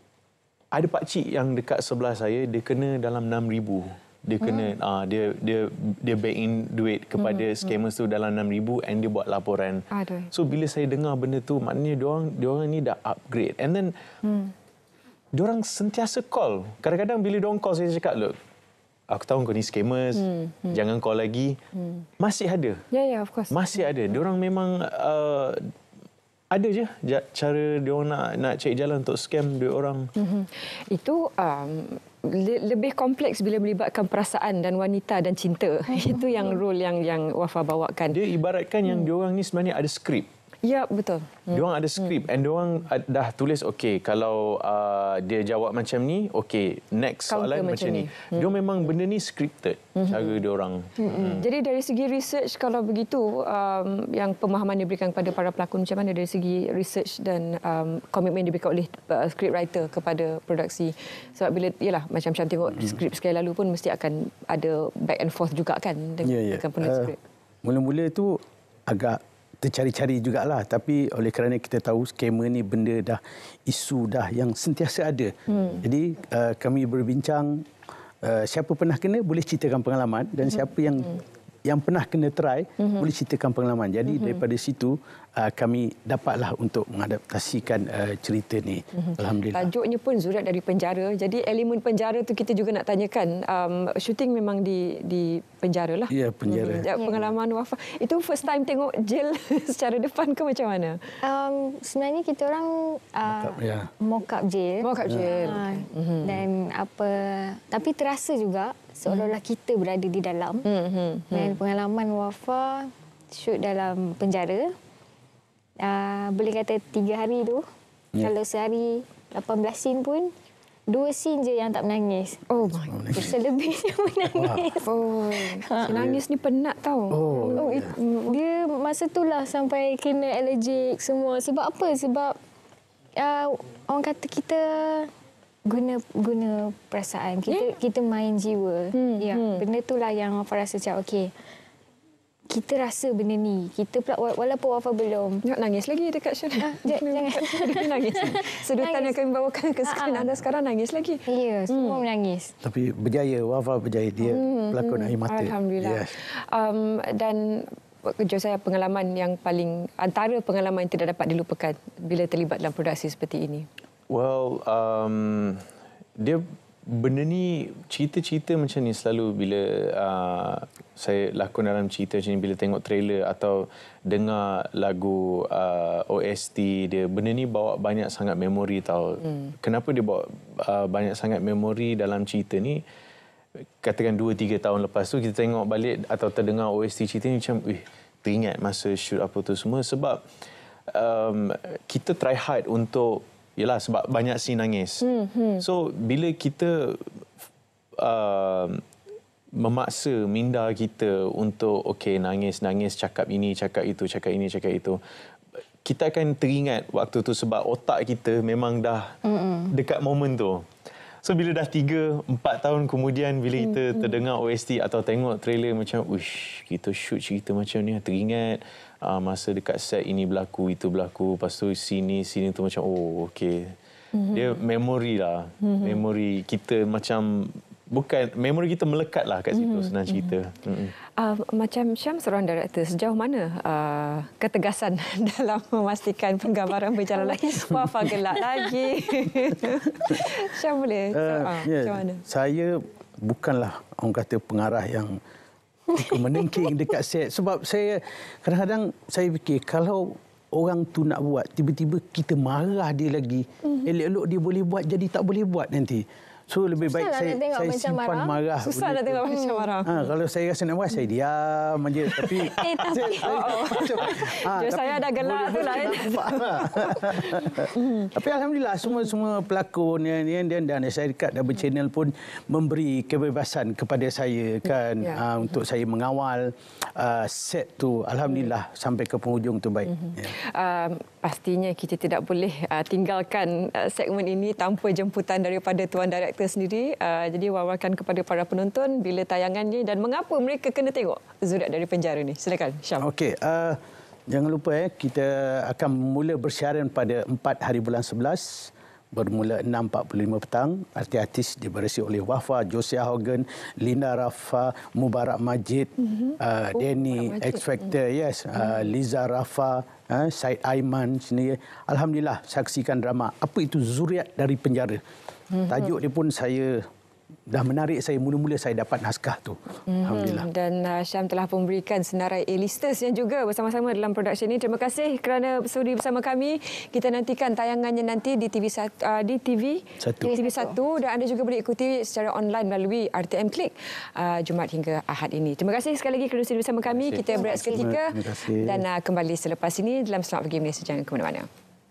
ada pakcik yang dekat sebelah saya, dia kena dalam enam ribu. Dia kena, hmm. uh, dia dia dia bank in duit kepada hmm. scammers tu dalam enam ribu and dia buat laporan. Aduh. So, bila saya dengar benda tu, maknanya diorang, diorang ni dah upgrade. And then, hmm. diorang sentiasa call. Kadang-kadang bila diorang call, saya cakap, look, aku tahu kau ni scammers, hmm, hmm. jangan call lagi. Hmm. Masih ada. Ya, yeah, ya, yeah, of course. Masih ada. Diorang memang uh, ada je cara diorang nak nak cari jalan untuk scam duit orang. Hmm. Itu um, lebih kompleks bila melibatkan perasaan dan wanita dan cinta. Itu yang role yang yang Wafa bawakan. Dia ibaratkan hmm. yang diorang ni sebenarnya ada skrip. Ya, betul. Hmm. Diorang ada skrip hmm. and diorang dah tulis, okey, kalau uh, dia jawab macam ni, okey, next Counter soalan macam, macam ni. Hmm. Diorang memang benda ni scripted, hmm. cara diorang. Hmm. Hmm. Jadi dari segi research, kalau begitu, um, yang pemahaman diberikan kepada para pelakon macam mana dari segi research dan um, komitmen diberikan oleh uh, scriptwriter kepada produksi. Sebab bila, yalah, macam-macam tengok hmm. skrip sekali lalu pun mesti akan ada back and forth juga kan dengan, yeah, yeah. dengan penulis uh, skrip. Mula-mula tu agak tercari-cari jugalah, tapi oleh kerana kita tahu scammer ni benda dah isu dah yang sentiasa ada. Hmm. Jadi uh, kami berbincang, uh, siapa pernah kena boleh ceritakan pengalaman dan hmm. siapa yang hmm. yang pernah kena try hmm. boleh ceritakan pengalaman. Jadi hmm. daripada situ uh, kami dapatlah untuk mengadaptasikan uh, cerita ni. Hmm. Alhamdulillah. Tajuknya pun Zuriat dari Penjara. Jadi elemen penjara tu kita juga nak tanyakan. Um, shooting memang di di penjara lah. Ya, penjara. Hmm. Pengalaman Wafa. Itu first time tengok jail secara depan ke macam mana? Um, sebenarnya kita orang uh, ya. mock up jail. Mock up jail. Uh, hmm. Dan apa, tapi terasa juga seolah-olah kita berada di dalam. Hmm. Hmm. Dan pengalaman Wafa shoot dalam penjara. Uh, boleh kata tiga hari tu. Yeah. Kalau sehari lapan belas scene pun, dua scene je yang tak menangis. Oh my God. Selebihnya menangis. Oh, ha. Nangis ni penat tau. Oh, oh it, dia masa tu lah sampai kena allergic semua. Sebab apa? Sebab uh, orang kata kita guna guna perasaan. Kita yeah. kita main jiwa. Hmm. Ya, hmm. benda tu lah yang Wafa rasa macam okey. Kita rasa benda ni. Kita pula, walaupun Wafa belum. Jangan nangis lagi dekat Syarah. Jangan. Nangis. Sedutan yang kami bawakan ke skrin anda sekarang nangis lagi. Ya, semua hmm. menangis. Tapi berjaya, Wafa berjaya. Dia hmm. pelakon air mata. Alhamdulillah. Yes. Um, dan kerja saya pengalaman yang paling, antara pengalaman yang tidak dapat dilupakan bila terlibat dalam produksi seperti ini. Well, um, dia benda ni, cerita-cerita macam ni selalu bila uh, saya lakon dalam cerita macam ni, bila tengok trailer atau dengar lagu uh, O S T dia, benda ni bawa banyak sangat memori tau. Hmm. Kenapa dia bawa uh, banyak sangat memori dalam cerita ni? Katakan dua tiga tahun lepas tu kita tengok balik atau terdengar O S T cerita ni macam, wih, teringat masa shoot apa tu semua. Sebab um, kita try hard untuk, yelah, sebab banyak scene nangis. Hmm, hmm. So, bila kita uh, memaksa minda kita untuk, okey, nangis-nangis, cakap ini, cakap itu, cakap ini, cakap itu, kita akan teringat waktu tu sebab otak kita memang dah mm-mm. dekat momen tu. So, bila dah tiga, empat tahun kemudian, bila kita mm-hmm. terdengar O S T atau tengok trailer macam, uish, kita shoot cerita macam ni, teringat Uh, masa dekat set ini berlaku, itu berlaku, lepas tu sini, sini tu macam, oh, okey. Mm-hmm. Dia memori lah. Mm-hmm. Memori kita macam, bukan, memori kita melekat lah kat situ, mm-hmm. senang cerita. Mm-hmm. Uh, macam Syam, seorang director, sejauh mana uh, ketegasan dalam memastikan penggambaran berjalan lagi? Wafa gelak lagi. Syam boleh? Uh, uh, yeah. Macam mana? Saya bukanlah orang kata pengarah yang ikut menengking dekat set. Sebab saya kadang-kadang saya fikir kalau orang tu nak buat, tiba-tiba kita marah dia lagi. Mm-hmm. Elok-elok dia boleh buat, jadi tak boleh buat nanti. So lebih baik Susah saya, nak tengok saya macam simpan marah. marah. Susah nak tengok macam marah. Ha, kalau saya rasa nak marah, saya diam aja. Tapi Eh, tapi... saya, saya, Oh, ha, Dia saya dah gelak tu lah. Tapi alhamdulillah semua semua pelakon yang yang dan dan saya dekat Double Channel pun memberi kebebasan kepada saya kan Ya. uh, untuk saya mengawal uh, set tu. Alhamdulillah sampai ke penghujung tu baik. Ya. Um, pastinya kita tidak boleh uh, tinggalkan uh, segmen ini tanpa jemputan daripada Tuan Director sendiri. Uh, jadi wawarkan kepada para penonton bila tayangannya dan mengapa mereka kena tengok Zuriat dari Penjara ni. Silakan Syam. Okey, uh, jangan lupa eh kita akan mula bersiaran pada empat hari bulan sebelas bermula enam empat puluh lima petang. Artis-artis diberisi oleh Wafa, Josia Hogan, Linda Rafa, Mubarak Majid, mm-hmm. uh, oh, Danny, X Factor, mm-hmm. yes, uh, Liza Rafa, uh, Syed Aiman sendiri. Alhamdulillah saksikan drama Apa Itu Zuriat dari Penjara. Mm-hmm. Tajuk dia pun saya dah menarik saya, mula-mula saya dapat naskah tu. Mm-hmm. Alhamdulillah. Dan uh, Syam telah memberikan senarai A-listers yang juga bersama-sama dalam produksi ini. Terima kasih kerana bersudi bersama kami. Kita nantikan tayangannya nanti di T V satu, uh, di T V satu. T V satu dan anda juga boleh ikuti secara online melalui R T M Klik uh, Jumaat hingga Ahad ini. Terima kasih sekali lagi kerana bersudi bersama kami. Kita berehat seketika dan uh, kembali selepas ini dalam Selamat Pagi Malaysia. Jangan ke mana-mana.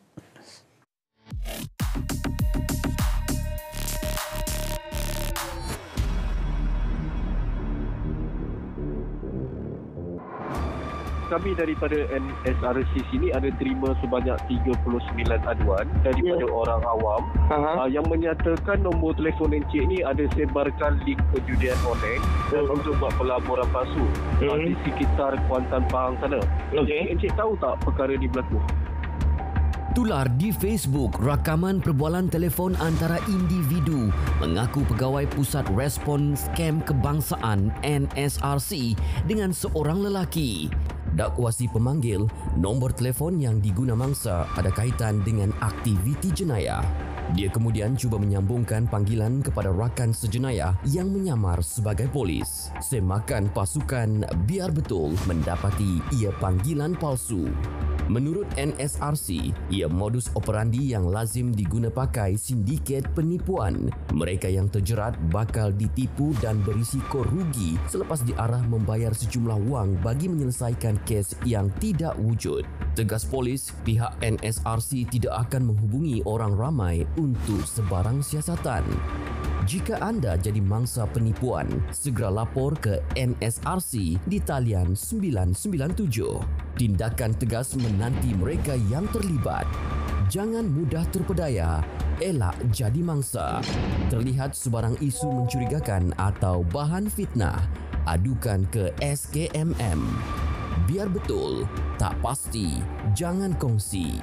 Kami daripada N S R C sini ada terima sebanyak tiga puluh sembilan aduan daripada yeah. orang awam uh, yang menyatakan nombor telefon Encik ni ada sebarkan link perjudian online dan uh. untuk buat pelaburan palsu uh. uh, di sekitar Kuantan Pahang sana. Okay. Encik tahu tak perkara ni berlaku? Tular di Facebook rakaman perbualan telefon antara individu mengaku pegawai Pusat Respon Skam Kebangsaan N S R C dengan seorang lelaki. Dakwasi pemanggil, nombor telefon yang diguna mangsa ada kaitan dengan aktiviti jenayah. Dia kemudian cuba menyambungkan panggilan kepada rakan sejenayah yang menyamar sebagai polis. Semakan pasukan biar betul mendapati ia panggilan palsu. Menurut N S R C, ia modus operandi yang lazim diguna pakai sindiket penipuan. Mereka yang terjerat bakal ditipu dan berisiko rugi selepas diarah membayar sejumlah wang bagi menyelesaikan kes yang tidak wujud. Tegas polis, pihak N S R C tidak akan menghubungi orang ramai untuk sebarang siasatan. Jika anda jadi mangsa penipuan, segera lapor ke N S R C di talian sembilan sembilan tujuh. Tindakan tegas menanti mereka yang terlibat. Jangan mudah terpedaya, elak jadi mangsa. Terlihat sebarang isu mencurigakan atau bahan fitnah, adukan ke S K M M. Biar betul, tak pasti, jangan kongsi.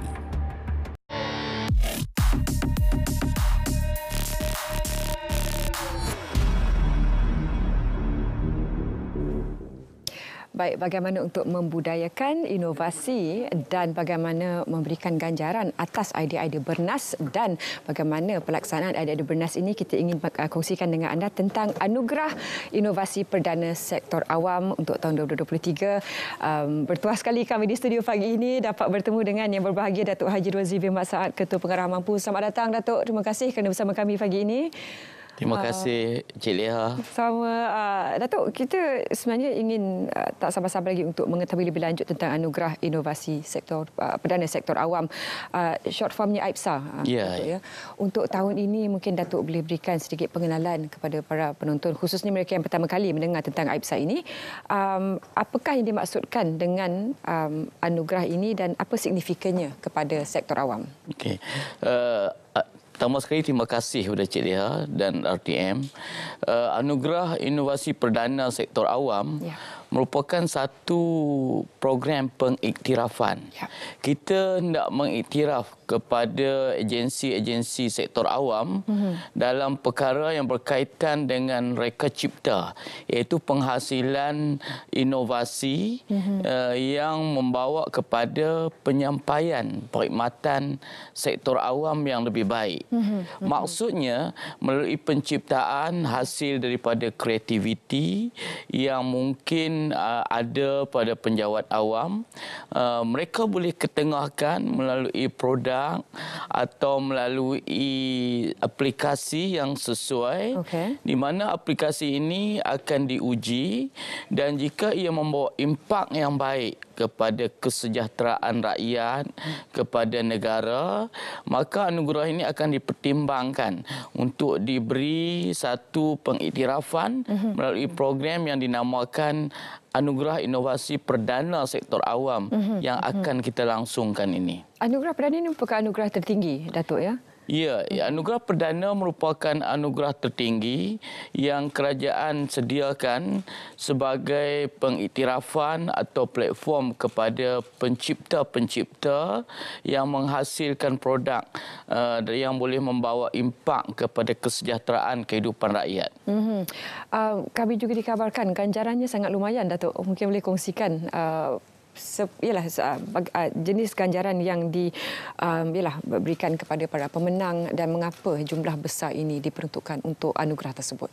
Baik, bagaimana untuk membudayakan inovasi dan bagaimana memberikan ganjaran atas idea-idea bernas dan bagaimana pelaksanaan idea-idea bernas ini kita ingin kongsikan dengan anda tentang Anugerah Inovasi Perdana Sektor Awam untuk tahun dua ribu dua puluh tiga. Um, bertuah sekali kami di studio pagi ini dapat bertemu dengan yang berbahagia Datuk Haji Rozzi bin Mat Saad, Ketua Pengarah Mampu. Selamat datang Datuk. Terima kasih kerana bersama kami pagi ini. Terima kasih Cik Leah. Sama uh, Datuk, kita sebenarnya ingin uh, tak sabar-sabar lagi untuk mengetahui lebih lanjut tentang Anugerah Inovasi Sektor uh, Perdana Sektor Awam, uh, short formnya A I P S A. Uh, yeah. Datuk, ya. Untuk tahun ini mungkin Datuk boleh berikan sedikit pengenalan kepada para penonton, khususnya mereka yang pertama kali mendengar tentang A I P S A ini. Um, apakah yang dimaksudkan dengan um, anugerah ini dan apa signifikannya kepada sektor awam? Okey. Uh, Pertama sekali, terima kasih kepada Cik Leah dan R T M. Uh, Anugerah Inovasi Perdana Sektor Awam ya. merupakan satu program pengiktirafan. Ya. Kita hendak mengiktiraf kepada agensi-agensi sektor awam mm-hmm. dalam perkara yang berkaitan dengan reka cipta, iaitu penghasilan inovasi mm-hmm. uh, yang membawa kepada penyampaian perkhidmatan sektor awam yang lebih baik. Mm-hmm. Maksudnya, melalui penciptaan hasil daripada kreativiti yang mungkin pun uh, ada pada penjawat awam. Uh, mereka boleh ketengahkan melalui produk atau melalui aplikasi yang sesuai, okay. di mana aplikasi ini akan diuji dan jika ia membawa impak yang baik kepada kesejahteraan rakyat, kepada negara, maka anugerah ini akan dipertimbangkan untuk diberi satu pengiktirafan uh-huh. melalui program yang dinamakan Anugerah Inovasi Perdana Sektor Awam uh-huh. yang akan uh-huh. kita langsungkan ini. Anugerah Perdana ini merupakan anugerah tertinggi, Datuk, ya? Ya, anugerah perdana merupakan anugerah tertinggi yang kerajaan sediakan sebagai pengiktirafan atau platform kepada pencipta-pencipta yang menghasilkan produk uh, yang boleh membawa impak kepada kesejahteraan kehidupan rakyat. Mm-hmm. Uh, kami juga dikabarkan ganjarannya sangat lumayan, Datuk. Mungkin boleh kongsikan uh, ialah jenis ganjaran yang di um, ialah berikan kepada para pemenang dan mengapa jumlah besar ini diperuntukkan untuk anugerah tersebut.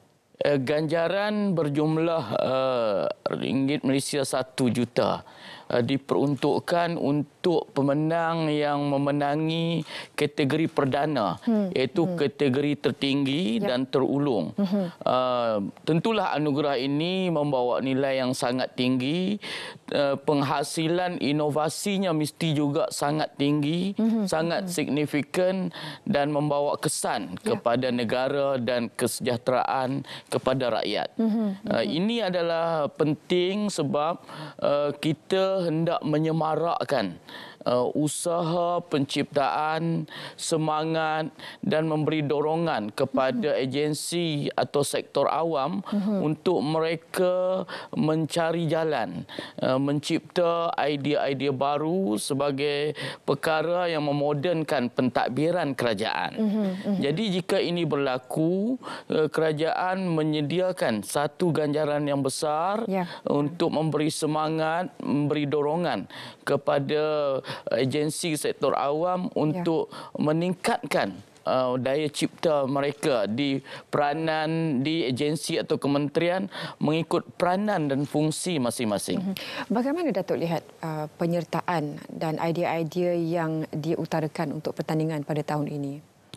Ganjaran berjumlah uh, ringgit Malaysia satu juta uh, diperuntukkan untuk pemenang yang memenangi kategori perdana hmm. iaitu hmm. kategori tertinggi yep. dan terulung. Hmm. Uh, tentulah anugerah ini membawa nilai yang sangat tinggi, uh, penghasilan inovasinya mesti juga sangat tinggi, hmm. sangat hmm. signifikan dan membawa kesan yep. kepada negara dan kesejahteraan kepada rakyat. Mm-hmm. Uh, ini adalah penting sebab uh, kita hendak menyemarakkan uh, usaha penciptaan, semangat dan memberi dorongan kepada mm-hmm. agensi atau sektor awam mm-hmm. untuk mereka mencari jalan, uh, mencipta idea-idea baru sebagai perkara yang memodernkan pentadbiran kerajaan. Mm-hmm. Jadi jika ini berlaku, uh, kerajaan menyediakan satu ganjaran yang besar yeah. untuk memberi semangat, memberi dorongan kepada agensi sektor awam untuk yeah. meningkatkan uh, daya cipta mereka di peranan di agensi atau kementerian mengikut peranan dan fungsi masing-masing. Bagaimana Datuk lihat uh, penyertaan dan idea-idea yang diutarakan untuk pertandingan pada tahun ini?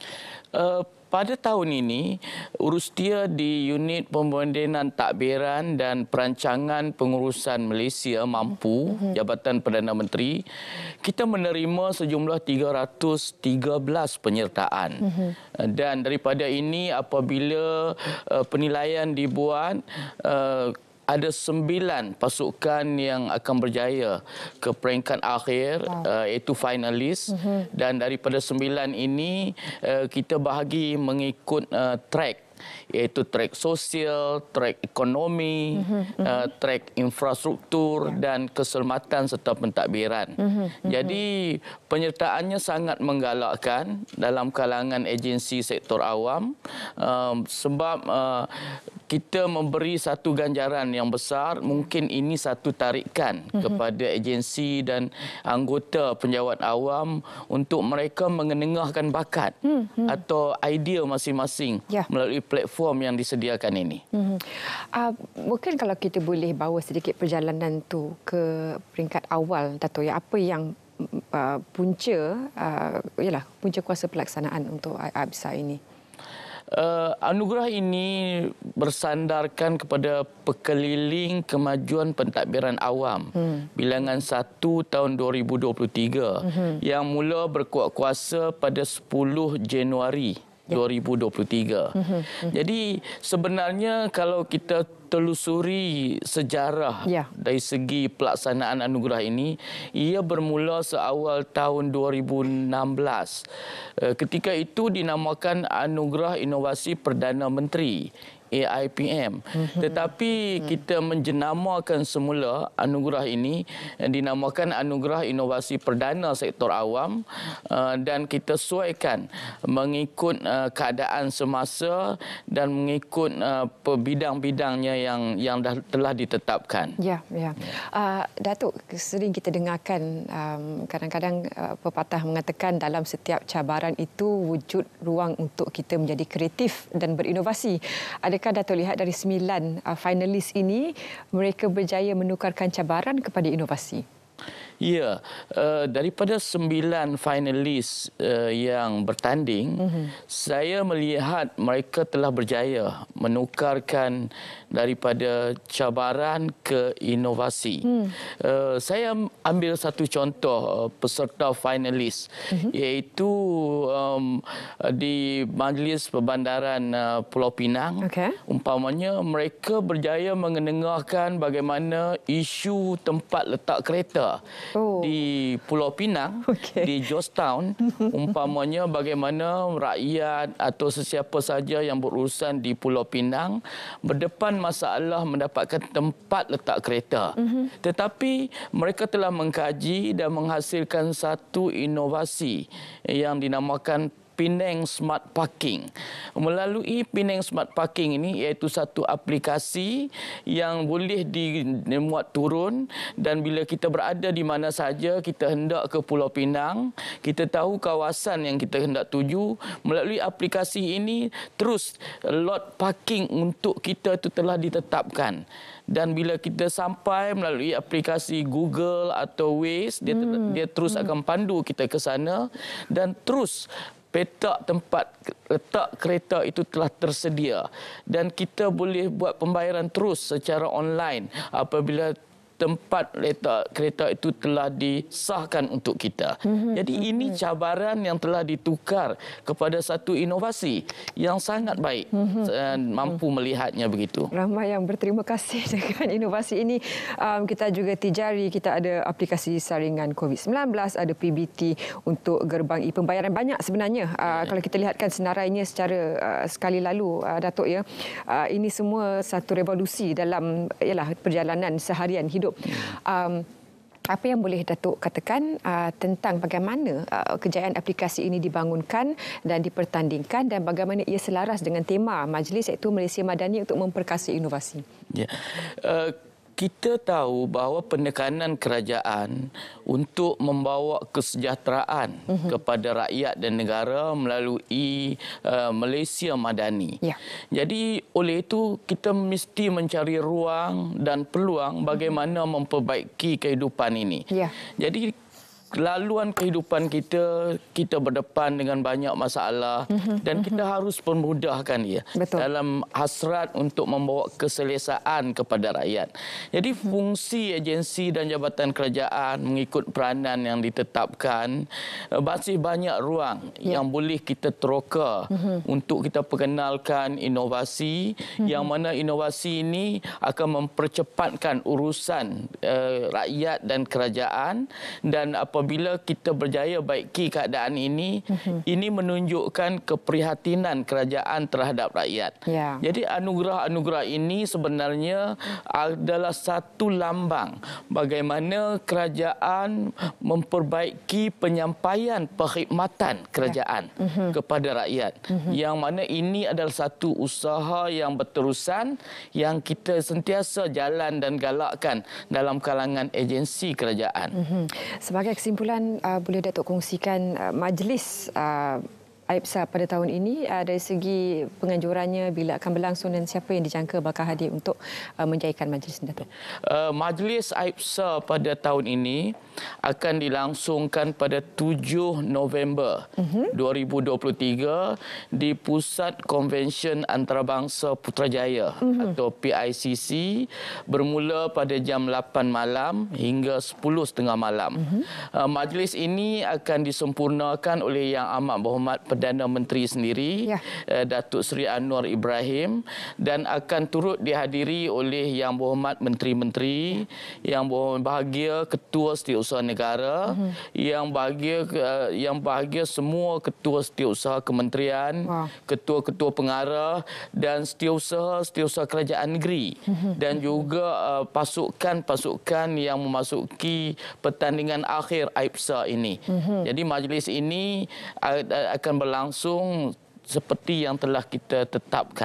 Uh, Pada tahun ini, urustia di Unit Pembendenan Tadbiran dan Perancangan Pengurusan Malaysia Mampu, Jabatan Perdana Menteri, kita menerima sejumlah tiga ratus tiga belas penyertaan. Dan daripada ini, apabila uh, penilaian dibuat, uh, ada sembilan pasukan yang akan berjaya ke peringkat akhir, wow. uh, iaitu finalis. Uh-huh. Dan daripada sembilan ini, uh, kita bahagi mengikut uh, track, iaitu track sosial, track ekonomi, uh-huh. uh, track infrastruktur yeah. dan keselamatan serta pentadbiran. Uh-huh. Uh-huh. Jadi penyertaannya sangat menggalakkan dalam kalangan agensi sektor awam um, sebab uh, kita memberi satu ganjaran yang besar, mungkin ini satu tarikan uh-huh. kepada agensi dan anggota penjawat awam untuk mereka mengenengahkan bakat uh-huh. atau idea masing-masing yeah. melalui platform yang disediakan ini. Uh-huh. Uh, mungkin kalau kita boleh bawa sedikit perjalanan tu ke peringkat awal, Dato', ya, apa yang uh, punca, uh, yalah, punca kuasa pelaksanaan untuk I A B S A ini? Uh, anugerah ini bersandarkan kepada Pekeliling Kemajuan Pentadbiran Awam hmm. bilangan satu tahun dua ribu dua puluh tiga hmm. yang mula berkuat kuasa pada sepuluh Januari dua ribu dua puluh tiga. Hmm. Hmm. Jadi sebenarnya kalau kita telusuri sejarah ya. dari segi pelaksanaan anugerah ini, ia bermula seawal tahun dua ribu enam belas. Ketika itu dinamakan Anugerah Inovasi Perdana Menteri, A I P M. Tetapi kita menjenamakan semula anugerah ini dinamakan Anugerah Inovasi Perdana Sektor Awam dan kita sesuaikan mengikut keadaan semasa dan mengikut bidang-bidangnya yang yang dah telah ditetapkan. Ya, ya. Uh, Datuk, sering kita dengarkan um, kadang-kadang uh, pepatah mengatakan dalam setiap cabaran itu wujud ruang untuk kita menjadi kreatif dan berinovasi. Ada adakah Datuk lihat dari sembilan uh, finalis ini mereka berjaya menukarkan cabaran kepada inovasi? Ya, uh, daripada sembilan finalis uh, yang bertanding, mm-hmm. saya melihat mereka telah berjaya menukarkan daripada cabaran ke inovasi. Mm. Uh, saya ambil satu contoh uh, peserta finalis, mm-hmm. iaitu um, di Majlis Perbandaran uh, Pulau Pinang. Okay. Umpamanya mereka berjaya mengendengahkan bagaimana isu tempat letak kereta. Oh. Di Pulau Pinang, okay. di Georgetown, umpamanya bagaimana rakyat atau sesiapa saja yang berurusan di Pulau Pinang berdepan masalah mendapatkan tempat letak kereta. Mm-hmm. Tetapi mereka telah mengkaji dan menghasilkan satu inovasi yang dinamakan Penang Smart Parking. Melalui Penang Smart Parking ini, iaitu satu aplikasi yang boleh dimuat turun, dan bila kita berada di mana saja kita hendak ke Pulau Pinang, kita tahu kawasan yang kita hendak tuju, melalui aplikasi ini terus lot parking untuk kita itu telah ditetapkan. Dan bila kita sampai melalui aplikasi Google atau Waze, dia, hmm. dia terus akan pandu kita ke sana, dan terus petak tempat letak kereta itu telah tersedia, dan kita boleh buat pembayaran terus secara online apabila tempat letak kereta itu telah disahkan untuk kita. Mm-hmm. Jadi ini cabaran yang telah ditukar kepada satu inovasi yang sangat baik. Mm-hmm. Mampu melihatnya begitu. Ramai yang berterima kasih dengan inovasi ini. Um, kita juga tijari, kita ada aplikasi saringan covid sembilan belas, ada P B T untuk gerbang e-pembayaran. Banyak sebenarnya. Uh, yeah. Kalau kita lihatkan senarainya secara uh, sekali lalu, uh, Datuk, ya, uh, ini semua satu revolusi dalam ialah perjalanan seharian hidup. Um, apa yang boleh Datuk katakan uh, tentang bagaimana uh, kejayaan aplikasi ini dibangunkan dan dipertandingkan, dan bagaimana ia selaras dengan tema majlis, iaitu Malaysia Madani untuk memperkasa inovasi? Ya. Uh, kita tahu bahawa penekanan kerajaan untuk membawa kesejahteraan mm-hmm. kepada rakyat dan negara melalui uh, Malaysia Madani. Ya. Jadi oleh itu kita mesti mencari ruang dan peluang bagaimana mm-hmm. memperbaiki kehidupan ini. Ya. Jadi laluan kehidupan kita, kita berdepan dengan banyak masalah, mm-hmm. dan kita mm-hmm. harus permudahkan ia. Betul. Dalam hasrat untuk membawa keselesaan kepada rakyat. Jadi mm-hmm. fungsi agensi dan jabatan kerajaan mengikut peranan yang ditetapkan, masih banyak ruang yeah. yang boleh kita teroka mm-hmm. untuk kita perkenalkan inovasi, mm-hmm. yang mana inovasi ini akan mempercepatkan urusan uh, rakyat dan kerajaan, dan apa apabila kita berjaya baiki keadaan ini, mm-hmm. ini menunjukkan keprihatinan kerajaan terhadap rakyat. Yeah. Jadi anugerah-anugerah ini sebenarnya adalah satu lambang bagaimana kerajaan memperbaiki penyampaian perkhidmatan kerajaan yeah. mm-hmm. kepada rakyat. Mm-hmm. Yang mana ini adalah satu usaha yang berterusan yang kita sentiasa jalan dan galakkan dalam kalangan agensi kerajaan. Mm-hmm. Sebagai kesimpulan, uh, boleh Datuk kongsikan uh, majlis uh, A I P S A pada tahun ini uh, dari segi penganjurannya, bila akan berlangsung, dan siapa yang dijangka bakal hadir untuk uh, menjayakan majlis ini, Datuk? Uh, majlis A I P S A pada tahun ini akan dilangsungkan pada tujuh November uh-huh. dua ribu dua puluh tiga di Pusat Konvensyen Antarabangsa Putrajaya uh-huh. atau P I C C, bermula pada jam lapan malam hingga sepuluh tiga puluh malam. Uh-huh. Uh, majlis ini akan disempurnakan oleh Yang Amat Berhormat Perdana Menteri sendiri, ya. uh, Datuk Seri Anwar Ibrahim, dan akan turut dihadiri oleh Yang Berhormat Menteri-Menteri, Yang Berbahagia Ketua Setiausaha Negara, uh-huh. Yang bahagia uh, yang bahagia semua Ketua Setiausaha Kementerian, wow. Ketua-Ketua Pengarah dan Setiausaha-Setiausaha Kerajaan Negeri, uh-huh. dan juga uh, pasukan-pasukan yang memasuki pertandingan akhir A I P S A ini. Uh-huh. Jadi majlis ini uh, akan berlangsung seperti yang telah kita tetapkan.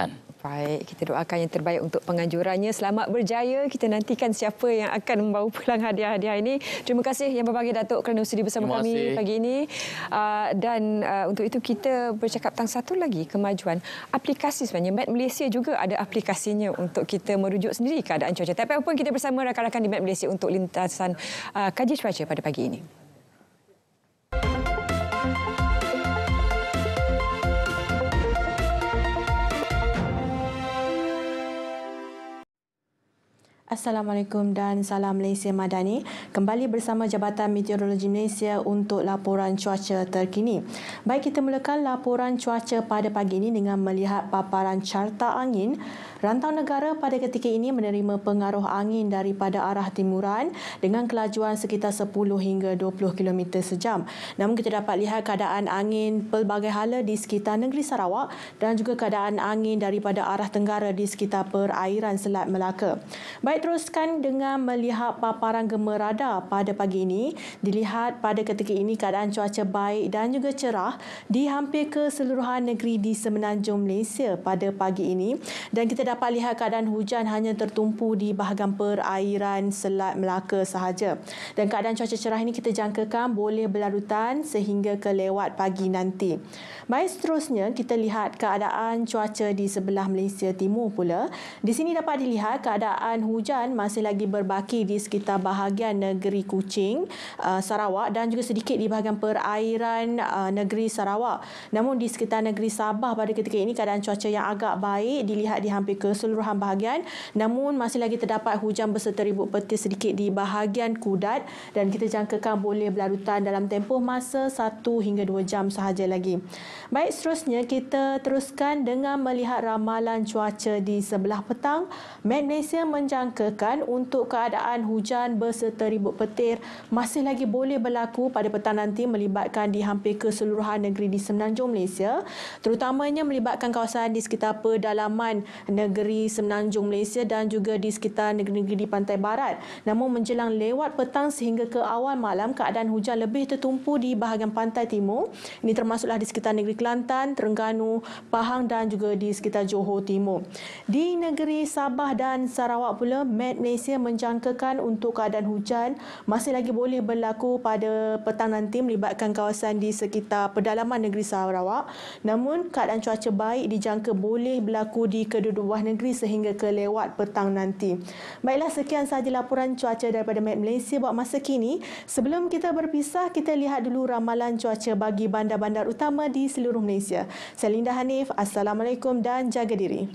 Baik, kita doakan yang terbaik untuk penganjurannya. Selamat berjaya. Kita nantikan siapa yang akan membawa pulang hadiah-hadiah ini. Terima kasih yang berbagi, Datuk, kerana sudi bersama kami pagi ini. Uh, dan uh, untuk itu kita bercakap tentang satu lagi kemajuan aplikasi sebenarnya. Met Malaysia juga ada aplikasinya untuk kita merujuk sendiri keadaan cuaca. Tapi apapun, kita bersama rakan-rakan di Met Malaysia untuk lintasan uh, kaji cuaca pada pagi ini. Assalamualaikum dan salam Malaysia Madani. Kembali bersama Jabatan Meteorologi Malaysia untuk laporan cuaca terkini. Baik, kita mulakan laporan cuaca pada pagi ini dengan melihat paparan carta angin. Rantau negara pada ketika ini menerima pengaruh angin daripada arah timuran dengan kelajuan sekitar sepuluh hingga dua puluh kilometer sejam. Namun kita dapat lihat keadaan angin pelbagai hala di sekitar negeri Sarawak dan juga keadaan angin daripada arah tenggara di sekitar perairan Selat Melaka. Baik, teruskan dengan melihat paparan gema radar pada pagi ini. Dilihat pada ketika ini keadaan cuaca baik dan juga cerah di hampir keseluruhan negeri di semenanjung Malaysia pada pagi ini. Dan kita dapat lihat keadaan hujan hanya tertumpu di bahagian perairan Selat Melaka sahaja. Dan keadaan cuaca cerah ini kita jangkakan boleh berlarutan sehingga ke lewat pagi nanti. Baik, seterusnya kita lihat keadaan cuaca di sebelah Malaysia Timur pula. Di sini dapat dilihat keadaan hujan masih lagi berbaki di sekitar bahagian negeri Kuching, uh, Sarawak dan juga sedikit di bahagian perairan uh, negeri Sarawak. Namun di sekitar negeri Sabah pada ketika ini keadaan cuaca yang agak baik dilihat di hampir keseluruhan bahagian. Namun masih lagi terdapat hujan berserta ribut petir sedikit di bahagian Kudat dan kita jangkakan boleh berlarutan dalam tempoh masa satu hingga dua jam sahaja lagi. Baik, seterusnya kita teruskan dengan melihat ramalan cuaca di sebelah petang. Met Malaysia menjangkakan untuk keadaan hujan berserta ribut petir masih lagi boleh berlaku pada petang nanti melibatkan di hampir keseluruhan negeri di semenanjung Malaysia, terutamanya melibatkan kawasan di sekitar pedalaman negeri semenanjung Malaysia dan juga di sekitar negeri-negeri di pantai barat. Namun menjelang lewat petang sehingga ke awal malam, keadaan hujan lebih tertumpu di bahagian pantai timur. Ini termasuklah di sekitar negeri Kelantan, Terengganu, Pahang dan juga di sekitar Johor Timur. Di negeri Sabah dan Sarawak pula, Met Malaysia menjangkakan untuk keadaan hujan masih lagi boleh berlaku pada petang nanti melibatkan kawasan di sekitar pedalaman negeri Sarawak. Namun keadaan cuaca baik dijangka boleh berlaku di kedua-dua negeri sehingga ke lewat petang nanti. Baiklah, sekian sahaja laporan cuaca daripada Met Malaysia buat masa kini. Sebelum kita berpisah, kita lihat dulu ramalan cuaca bagi bandar-bandar utama di seluruh Malaysia. Saya Linda Hanif. Assalamualaikum dan jaga diri.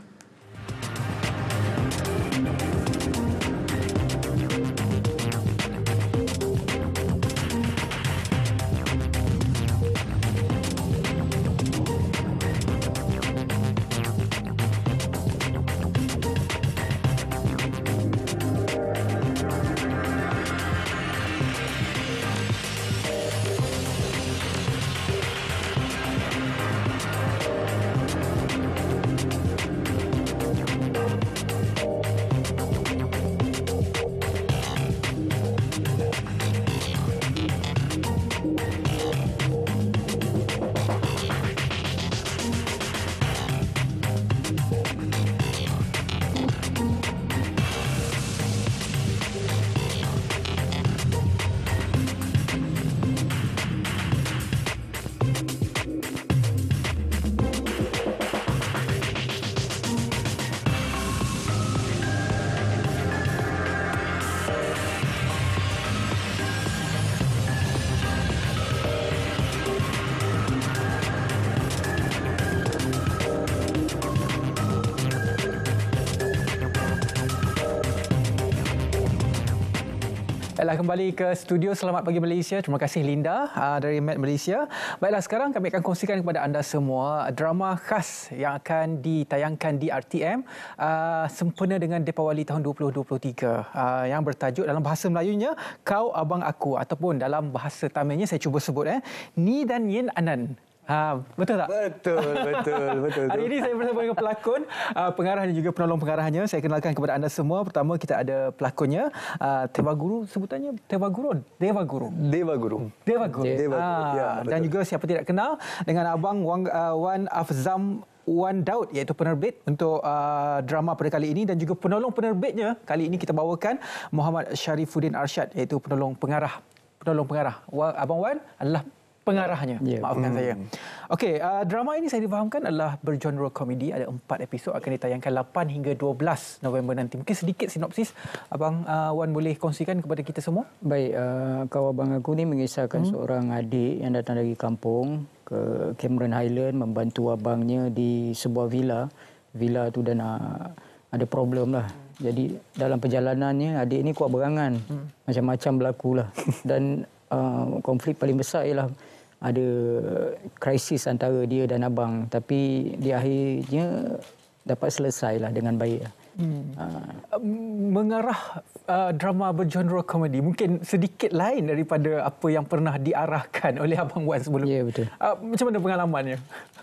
Baiklah, kembali ke studio Selamat Pagi Malaysia. Terima kasih Linda uh, dari Met Malaysia. Baiklah, sekarang kami akan kongsikan kepada anda semua drama khas yang akan ditayangkan di R T M uh, sempena dengan Deepawali tahun dua ribu dua puluh tiga uh, yang bertajuk dalam bahasa Melayunya Kau Abang Aku, ataupun dalam bahasa Tamilnya saya cuba sebut eh Ni dan Yin Anan. Ha, betul tak? Betul, betul, betul. Hari ini saya bersama dengan pelakon, uh, pengarah dan juga penolong pengarahnya. Saya kenalkan kepada anda semua. Pertama kita ada pelakonnya, uh, Devaguru, sebutannya Devaguru. Devaguru. Devaguru. Devaguru. Devaguru. Ha, Ya, dan juga siapa tidak kenal dengan abang Wang, uh, Wan Afzam Wan Daud iaitu penerbit untuk uh, drama pada kali ini, dan juga penolong penerbitnya kali ini kita bawakan Muhammad Syarifuddin Arsyad iaitu penolong pengarah. Penolong pengarah. Abang Wan adalah pengarahnya. Yeah. Maafkan hmm. saya. Okey, uh, drama ini saya difahamkan adalah bergenre komedi. Ada empat episod, akan ditayangkan lapan hingga dua belas November nanti. Mungkin sedikit sinopsis Abang uh, Wan boleh kongsikan kepada kita semua? Baik, uh, kawan abang aku ni mengisahkan hmm. seorang adik yang datang dari kampung ke Cameron Highland membantu abangnya di sebuah villa. Villa tu dah nak ada problem lah. Jadi dalam perjalanannya adik ni kuat berangan. Hmm. Macam-macam berlaku lah. Dan uh, konflik paling besar ialah ada krisis antara dia dan abang, tapi di akhirnya dapat selesailah dengan baik. Hmm. Uh. Mengarah uh, drama bergenre komedi mungkin sedikit lain daripada apa yang pernah diarahkan oleh Abang Wan sebelum. Ya, betul. Uh, macam mana pengalamannya?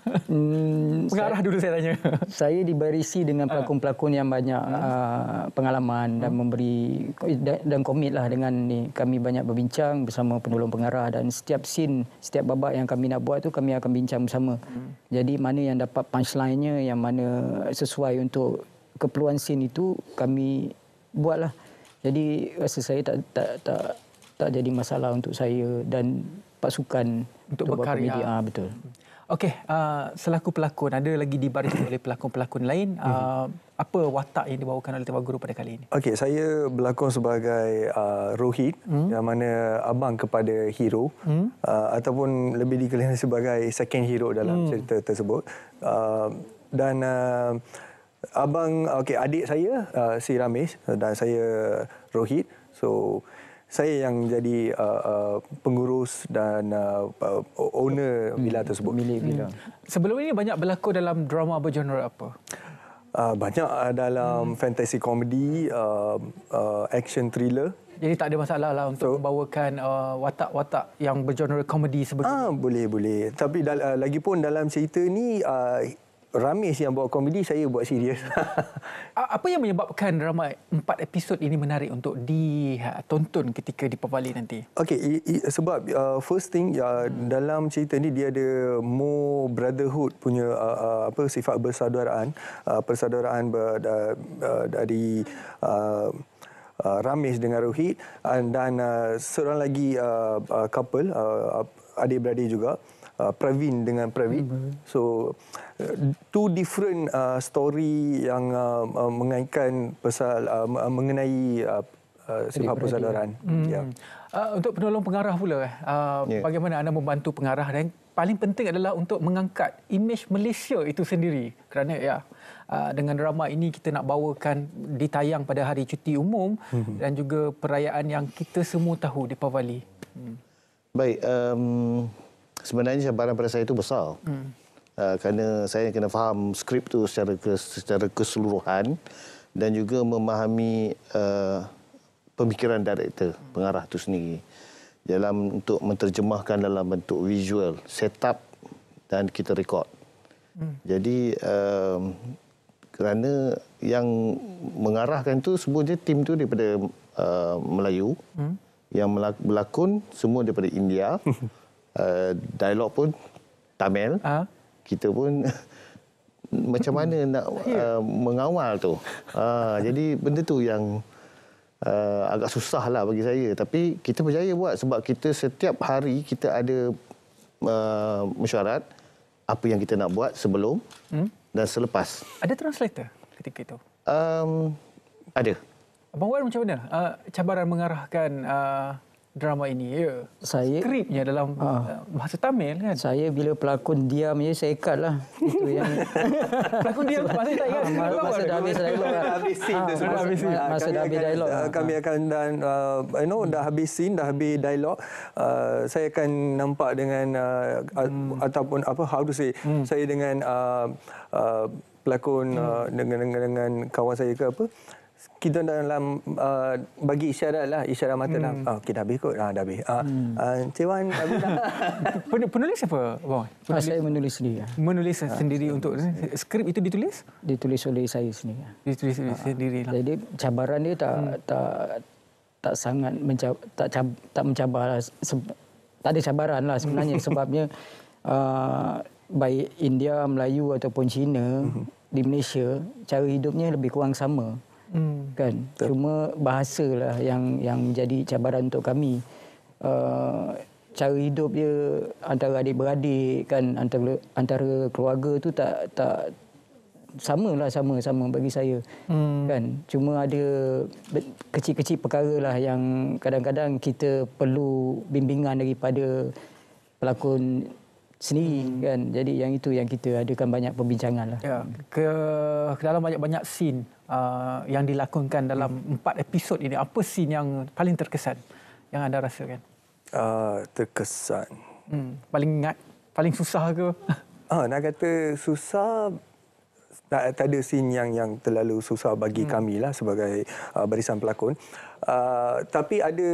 Hmm, Pengarah saya, dulu saya tanya. Saya dibarisi dengan pelakon-pelakon yang banyak uh. Uh, pengalaman dan memberi dan komitlah dengan ni. Kami banyak berbincang bersama penolong pengarah, dan setiap scene, setiap babak yang kami nak buat tu kami akan bincang bersama. Hmm. Jadi mana yang dapat punchline-nya, yang mana sesuai untuk keperluan scene itu kami buatlah. Jadi rasa saya tak tak tak tak jadi masalah untuk saya dan pasukan untuk, untuk berkarya. Ah, betul. Okey, uh, selaku pelakon, ada lagi dibarisi oleh pelakon-pelakon lain. Uh, mm-hmm. Apa watak yang dibawakan oleh Tuan Guru pada kali ini? Okey, saya berlakon sebagai uh, Rohit, mm. yang mana abang kepada hero, mm. uh, ataupun lebih dikenali sebagai second hero dalam mm. cerita tersebut. Uh, dan uh, abang, okey, adik saya uh, si Ramesh dan saya Rohit. So saya yang jadi uh, uh, pengurus dan uh, uh, owner villa tersebut. Milik villa. Hmm. Sebelum ini banyak berlakon dalam drama bergenre apa? Uh, banyak uh, dalam hmm. fantasy komedi, uh, uh, action thriller. Jadi tak ada masalah lah untuk so, membawakan uh, watak-watak yang bergenre komedi sebegini. Ah, boleh boleh. Tapi dal- uh, lagipun dalam cerita ni uh, Ramesh yang buat komedi, saya buat serius. Apa yang menyebabkan drama empat episod ini menarik untuk ditonton ketika di Pavali nanti? Okey, sebab uh, first thing uh, hmm. dalam cerita ni dia ada more brotherhood punya uh, uh, apa sifat persaudaraan, uh, persaudaraan ber, uh, uh, dari uh, uh, Ramesh dengan Rohit, uh, dan uh, seorang lagi uh, uh, couple, uh, adik-beradik juga. Uh, Praveen dengan Praveen. Mm-hmm. So uh, two different uh, story yang uh, uh, mengaitkan pasal uh, mengenai uh, uh, sifat persaudaraan. Mm. Yeah. Uh, untuk penolong pengarah pula, uh, yeah. bagaimana anda membantu pengarah, dan paling penting adalah untuk mengangkat imej Malaysia itu sendiri, kerana ya uh, dengan drama ini kita nak bawakan ditayang pada hari cuti umum mm-hmm. dan juga perayaan yang kita semua tahu di Pavali. Mm. Baik. Um... Sebenarnya cabaran pada saya itu besar. Hmm. Uh, kerana saya kena faham skrip tu secara ke, secara keseluruhan dan juga memahami uh, pemikiran director, pengarah itu sendiri. Dalam untuk menterjemahkan dalam bentuk visual, setup dan kita rekod. Hmm. Jadi uh, kerana yang mengarahkan itu semuanya tim tu daripada uh, Melayu, hmm. yang berlakon semua daripada India. Uh, dialog pun Tamil. Ha? Kita pun macam mana nak uh, mengawal tu. Uh, jadi benda tu yang uh, agak susah lah bagi saya. Tapi kita berjaya buat sebab kita setiap hari kita ada uh, mesyuarat apa yang kita nak buat sebelum hmm? dan selepas. Ada translator ketika itu? Um, ada. Abang Wan, macam mana uh, cabaran mengarahkan uh, drama ini? Ya. Saya skripnya dalam uh, bahasa Tamil kan. Saya bila pelakon diam je saya ikat lah. Itu yang pelakon diam masa tak ikat. Masa dah habis dialog. Habis scene tu semua. Masa dah habis dialog. Kami akan dan uh, you know dah habis scene, dah habis dialog. Uh, saya akan nampak dengan uh, hmm. ataupun apa how to say hmm. saya dengan uh, uh, pelakon hmm. uh, dengan, dengan dengan kawan saya ke apa, kita dalam uh, bagi isyarat lah, isyarat mata dah. Hmm. Oh, kita habis kot. Ah, dah habis. Ah, hmm. uh, Encik Wan habis dah. Penulis apa, Bang? Ah, saya menulis sendiri. Menulis ah, sendiri untuk skrip itu ditulis? Ditulis oleh saya sendiri. Ditulis oleh ah. sendiri lah. Jadi cabaran dia tak hmm. tak tak sangat mencabar, tak tak mencabar lah. Tak ada cabaran lah sebenarnya sebabnya uh, baik India, Melayu ataupun Cina hmm. di Malaysia, cara hidupnya lebih kurang sama. Hmm. Kan? Cuma bahasalah yang yang menjadi cabaran untuk kami. Uh, cara hidup dia antara adik-beradik kan, antara antara keluarga tu tak tak samalah sama-sama bagi saya. Hmm. Kan? Cuma ada kecil-kecil perkara lah yang kadang-kadang kita perlu bimbingan daripada pelakon sendiri hmm. kan. Jadi yang itu yang kita adakan banyak perbincangan lah. Ya, ke, ke dalam banyak-banyak scene uh, yang dilakonkan dalam hmm. empat episod ini, apa scene yang paling terkesan yang anda rasakan? Uh, terkesan. Hmm. Paling ingat, paling susah ke? Ah, nak kata susah, tak, tak ada scene yang yang terlalu susah bagi hmm. kami lah sebagai uh, barisan pelakon. Uh, tapi ada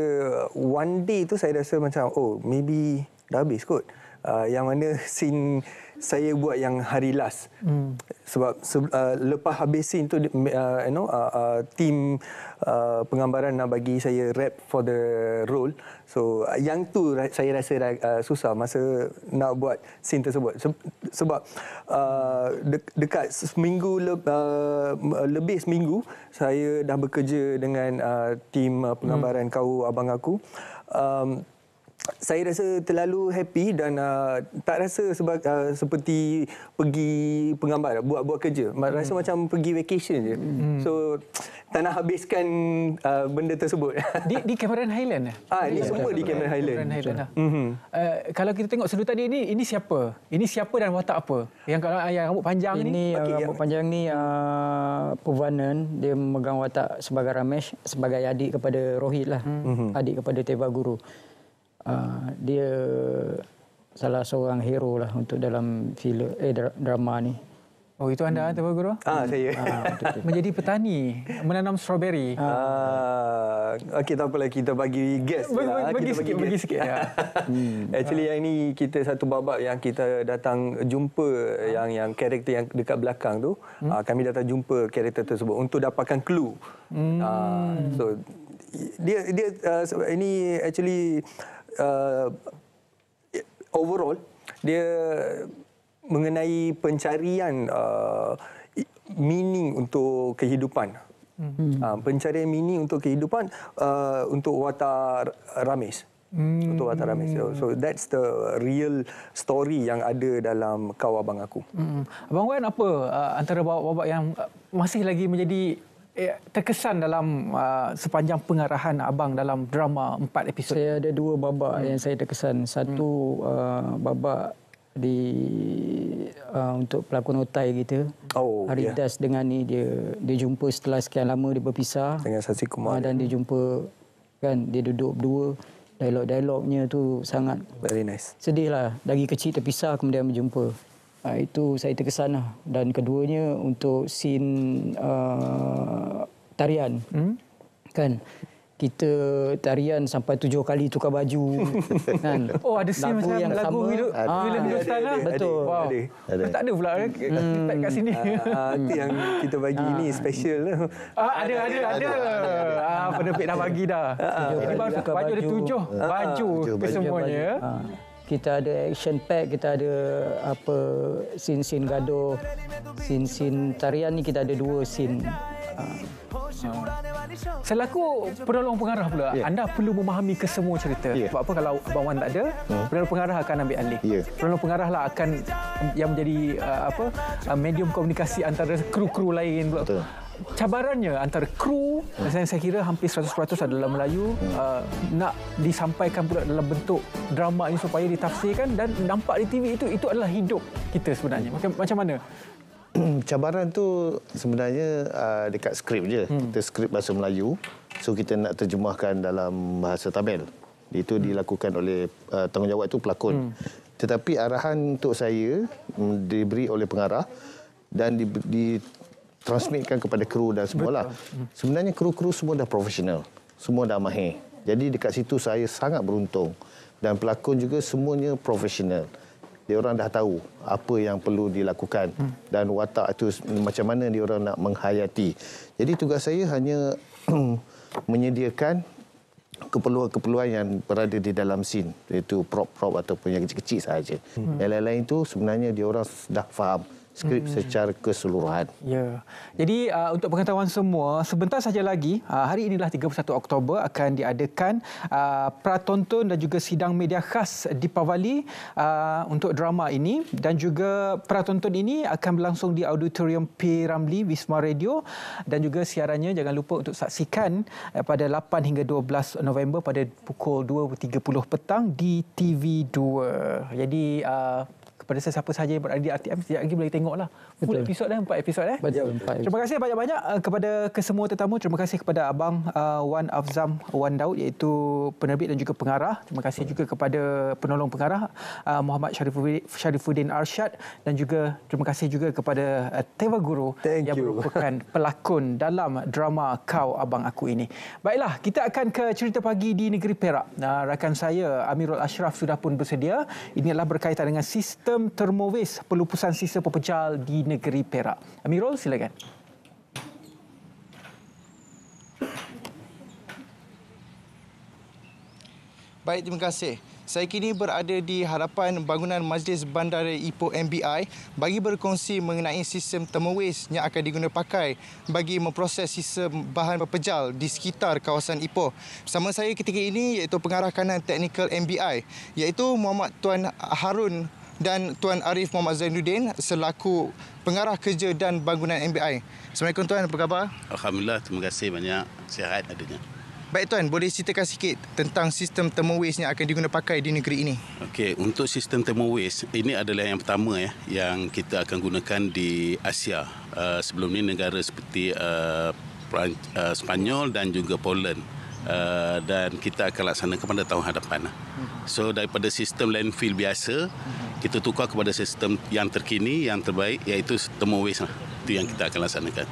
one day tu saya rasa macam, oh maybe dah habis kot. Uh, yang mana scene saya buat yang hari last. Hmm. Sebab uh, lepas habis scene tu, uh, you know, uh, uh, team uh, penggambaran nak bagi saya rap for the role. So uh, yang tu saya rasa uh, susah masa nak buat scene tersebut. Sebab uh, de- dekat seminggu le- uh, lebih seminggu saya dah bekerja dengan uh, team uh, penggambaran hmm. Kau Abang Aku. Um, Saya rasa terlalu happy dan uh, tak rasa sebab uh, seperti pergi penggambar, buat-buat kerja. Rasa hmm. macam pergi vacation je. Hmm. So tak nak habiskan uh, benda tersebut. Di, di Cameron Highland? Ah, ini semua di Cameron Highland. Cameron Highland lah. Mm-hmm. Uh, kalau kita tengok sedutan dia ni, ini siapa? Ini siapa dan watak apa? Yang kalau yang rambut panjang ini, ni? Ini okay, rambut yang... panjang ni uh, Purvanan. Dia memegang watak sebagai Ramesh, sebagai adik kepada Rohit lah. Mm-hmm. Adik kepada Teva Guru. Uh, dia salah seorang hero lah untuk dalam filem eh drama ni. Oh, itu anda hmm. Teva Guru? Ah, saya. Ah, menjadi petani, menanam strawberry. Ah, okey, tak apalah, kita bagi guess bagi, lah. Bagi kita sikit, bagi sikit. Ya. hmm. Actually yang ini kita satu babak yang kita datang jumpa ah. yang yang karakter yang dekat belakang tu, hmm. ah, kami datang jumpa karakter tersebut untuk dapatkan clue. Hmm. Ah, so dia dia uh, ini actually uh, overall dia mengenai pencarian uh, meaning untuk kehidupan. Hmm. Uh, pencarian meaning untuk kehidupan uh, untuk watak Ramesh. Hmm. Untuk watak Ramesh. So, so that's the real story yang ada dalam Kau Abang Aku. Hmm. Abang Wan, apa uh, antara babak-babak yang masih lagi menjadi eh, terkesan dalam uh, sepanjang pengarahan abang dalam drama empat episod? Saya ada dua babak hmm. yang saya terkesan. Satu hmm. uh, babak di uh, untuk pelakon Otai kita. Oh, Hari yeah. Das dengan ni dia dia jumpa setelah sekian lama dia berpisah dengan Sasi Kumar. Uh, dan dia jumpa kan dia duduk berdua. Dialog-dialognya tu sangat very nice. Sedihlah, dari kecil terpisah kemudian berjumpa. Uh, itu saya terkesan lah. Dan keduanya untuk scene uh, tarian. Hmm? Kan? Kita tarian sampai tujuh kali tukar baju. Kan? Oh, ada scene macam yang lagu hidup. Filem Hindustan lah. Betul. Wow. Ada. Ada. Tak ada pula hmm. kat sini. Ah, itu yang kita bagi ah. ini special lah. Ah, ada, ada, ada. Ah, penepik dah bagi dah. Ini baru tukar baju. Ada tujuh baju kesemuanya. Kita ada action pack, kita ada apa scene-scene gaduh, scene-scene tarian ni kita ada dua scene. Selaku penolong pengarah pula, yeah. anda perlu memahami kesemua cerita. Yeah. Sebab apa kalau Abang Wan tak ada, hmm. penolong pengarah akan ambil alih. Yeah. Penolong pengarah lah akan yang menjadi uh, apa uh, medium komunikasi antara kru-kru lain. Betul. Cabarannya antara kru, hmm. saya, saya kira hampir seratus peratus adalah Melayu, hmm. uh, nak disampaikan pula dalam bentuk drama ini supaya ditafsirkan dan nampak di T V itu itu adalah hidup kita sebenarnya. Macam, macam mana? Cabaran tu sebenarnya uh, dekat skrip je. Hmm. Kita skrip bahasa Melayu. So kita nak terjemahkan dalam bahasa Tamil. Itu hmm. dilakukan oleh uh, tanggungjawab itu pelakon. Hmm. Tetapi arahan untuk saya um, diberi oleh pengarah dan di, ditransmitkan kepada kru dan semualah. Hmm. Sebenarnya kru-kru semua dah profesional. Semua dah mahir. Jadi dekat situ saya sangat beruntung. Dan pelakon juga semuanya profesional. Dia orang dah tahu apa yang perlu dilakukan hmm. dan watak itu macam mana dia orang nak menghayati. Jadi tugas saya hanya menyediakan keperluan-keperluan yang berada di dalam scene, iaitu prop-prop ataupun yang kecil-kecil sahaja. Hmm. Yang lain-lain itu sebenarnya dia orang dah faham skrip hmm. secara keseluruhan. Ya. Jadi uh, untuk pengetahuan semua, sebentar saja lagi uh, hari inilah tiga puluh satu Oktober akan diadakan uh, pratonton dan juga sidang media khas Deepavali uh, untuk drama ini, dan juga pratonton ini akan berlangsung di Auditorium P. Ramlee Wisma Radio, dan juga siarannya jangan lupa untuk saksikan uh, pada lapan hingga dua belas November pada pukul dua tiga puluh petang di T V dua. Jadi uh, kepada sesiapa sahaja yang berada di R T M, sekejap lagi boleh tengoklah full episod dah, empat episod eh. Betul. Terima kasih banyak-banyak uh, kepada kesemua tetamu. Terima kasih kepada abang uh, Wan Afzam Wan Daud, iaitu penerbit dan juga pengarah. Terima kasih juga kepada penolong pengarah uh, Muhammad Syarifuddin, Syarifuddin Arsyad, dan juga terima kasih juga kepada uh, Teva Guru Thank yang you. merupakan pelakon dalam drama Kau Abang Aku ini. Baiklah, kita akan ke cerita pagi di negeri Perak. Uh, rakan saya Amirul Ashraf sudah pun bersedia. Ini adalah berkaitan dengan sistem termowes pelupusan sisa pepejal di negeri Perak. Amirul, silakan. Baik, terima kasih. Saya kini berada di hadapan bangunan Majlis Bandar Ipoh M B I bagi berkongsi mengenai sistem termowes yang akan digunakan pakai bagi memproses sisa bahan pepejal di sekitar kawasan Ipoh. Bersama saya ketika ini iaitu pengarah kanan teknikal M B I, iaitu Muhammad Tuan Harun dan Tuan Arif Muhammad Zainuddin selaku pengarah kerja dan bangunan M B I. Assalamualaikum Tuan, apa khabar? Alhamdulillah, terima kasih banyak, sihat adanya. Baik Tuan, boleh ceritakan sikit tentang sistem termowes yang akan digunakan pakai di negeri ini? Okey, untuk sistem termowes, ini adalah yang pertama ya, yang kita akan gunakan di Asia. Uh, sebelum ini negara seperti uh, Peran, uh, Spanyol dan juga Poland. Uh, dan kita akan laksanakan pada tahun hadapan. So daripada sistem landfill biasa, kita tukar kepada sistem yang terkini, yang terbaik, iaitu termowes lah. Itu yang kita akan laksanakan.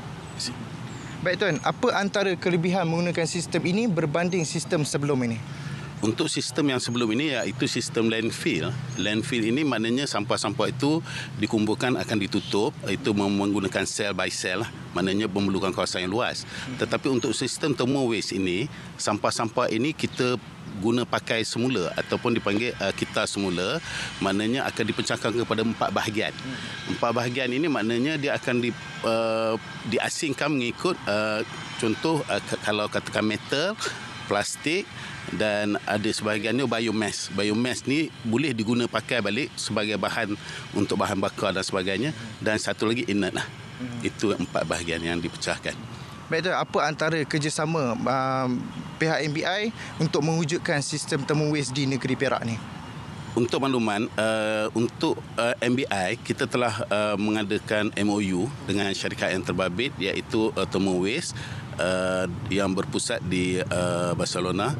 Baik Tuan, apa antara kelebihan menggunakan sistem ini berbanding sistem sebelum ini? Untuk sistem yang sebelum ini iaitu sistem landfill. Landfill ini maknanya sampah-sampah itu dikumpulkan akan ditutup, itu menggunakan sel by sel, maknanya memerlukan kawasan yang luas. Tetapi untuk sistem termowes ini, sampah-sampah ini kita guna pakai semula ataupun dipanggil uh, kita semula, maknanya akan dipecahkan kepada empat bahagian. Empat bahagian ini maknanya dia akan di, uh, diasingkan mengikut uh, contoh uh, kalau katakan metal, plastik, dan ada sebahagiannya biomass. Biomass ni boleh diguna pakai balik sebagai bahan untuk bahan bakar dan sebagainya, dan satu lagi inert lah. Itu empat bahagian yang dipecahkan. Baik Tuan, apa antara kerjasama uh, pihak M B I untuk mewujudkan sistem termowes di negeri Perak ni? Untuk makluman, uh, untuk uh, M B I, kita telah uh, mengadakan M O U dengan syarikat yang terbabit, iaitu uh, termowes uh, yang berpusat di uh, Barcelona,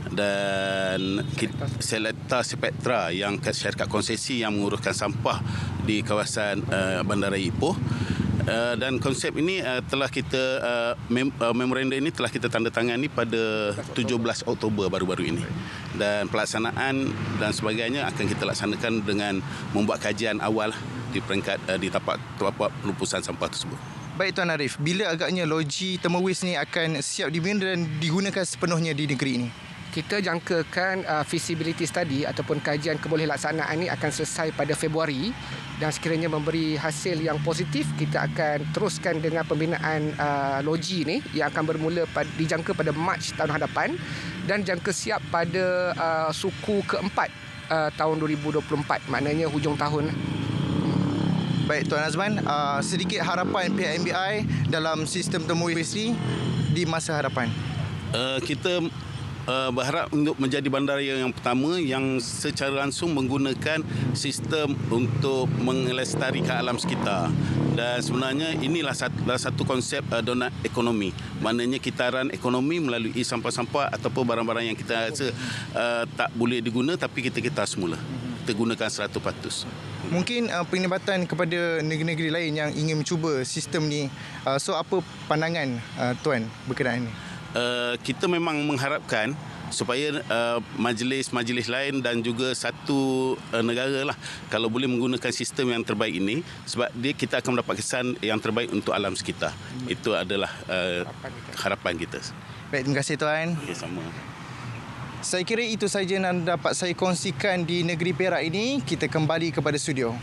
dan Selecta Spectra yang syarikat konsesi yang menguruskan sampah di kawasan uh, Bandar Ipoh. Uh, dan konsep ini uh, telah kita uh, mem- uh, memorandum ini telah kita tandatangani pada tujuh belas Oktober baru-baru ini, dan pelaksanaan dan sebagainya akan kita laksanakan dengan membuat kajian awal di peringkat uh, di tapak tapak pelupusan sampah tersebut. Baik Tuan Arif, bila agaknya loji termowes ni akan siap dibina dan digunakan sepenuhnya di negeri ini? Kita jangkakan uh, feasibility study ataupun kajian kebolehtlaksanaan ini akan selesai pada Februari, dan sekiranya memberi hasil yang positif, kita akan teruskan dengan pembinaan uh, loji ini yang akan bermula pada, dijangka pada Mac tahun hadapan, dan jangka siap pada uh, suku keempat uh, tahun dua ribu dua puluh empat, maknanya hujung tahun. Baik Tuan Azman, uh, sedikit harapan pihak M B I dalam sistem termowes ini di masa hadapan. Uh, kita Uh, berharap untuk menjadi bandaraya yang pertama yang secara langsung menggunakan sistem untuk melestarikan alam sekitar. Dan sebenarnya inilah satu, satu konsep uh, donat ekonomi. Maknanya kitaran ekonomi melalui sampah-sampah ataupun barang-barang yang kita rasa uh, tak boleh diguna, tapi kita kita semula. Kita gunakan seratus peratus. Mungkin uh, penglibatan kepada negeri-negeri lain yang ingin mencuba sistem ni. Uh, so apa pandangan uh, Tuan berkenaan ini? Uh, kita memang mengharapkan supaya uh, majlis-majlis lain dan juga satu uh, negara lah kalau boleh menggunakan sistem yang terbaik ini, sebab dia kita akan mendapat kesan yang terbaik untuk alam sekitar. Hmm. Itu adalah uh, harapan kita. Baik, terima kasih Tuan. Okay, sama. Saya kira itu saja yang dapat saya kongsikan di negeri Perak ini. Kita kembali kepada studio.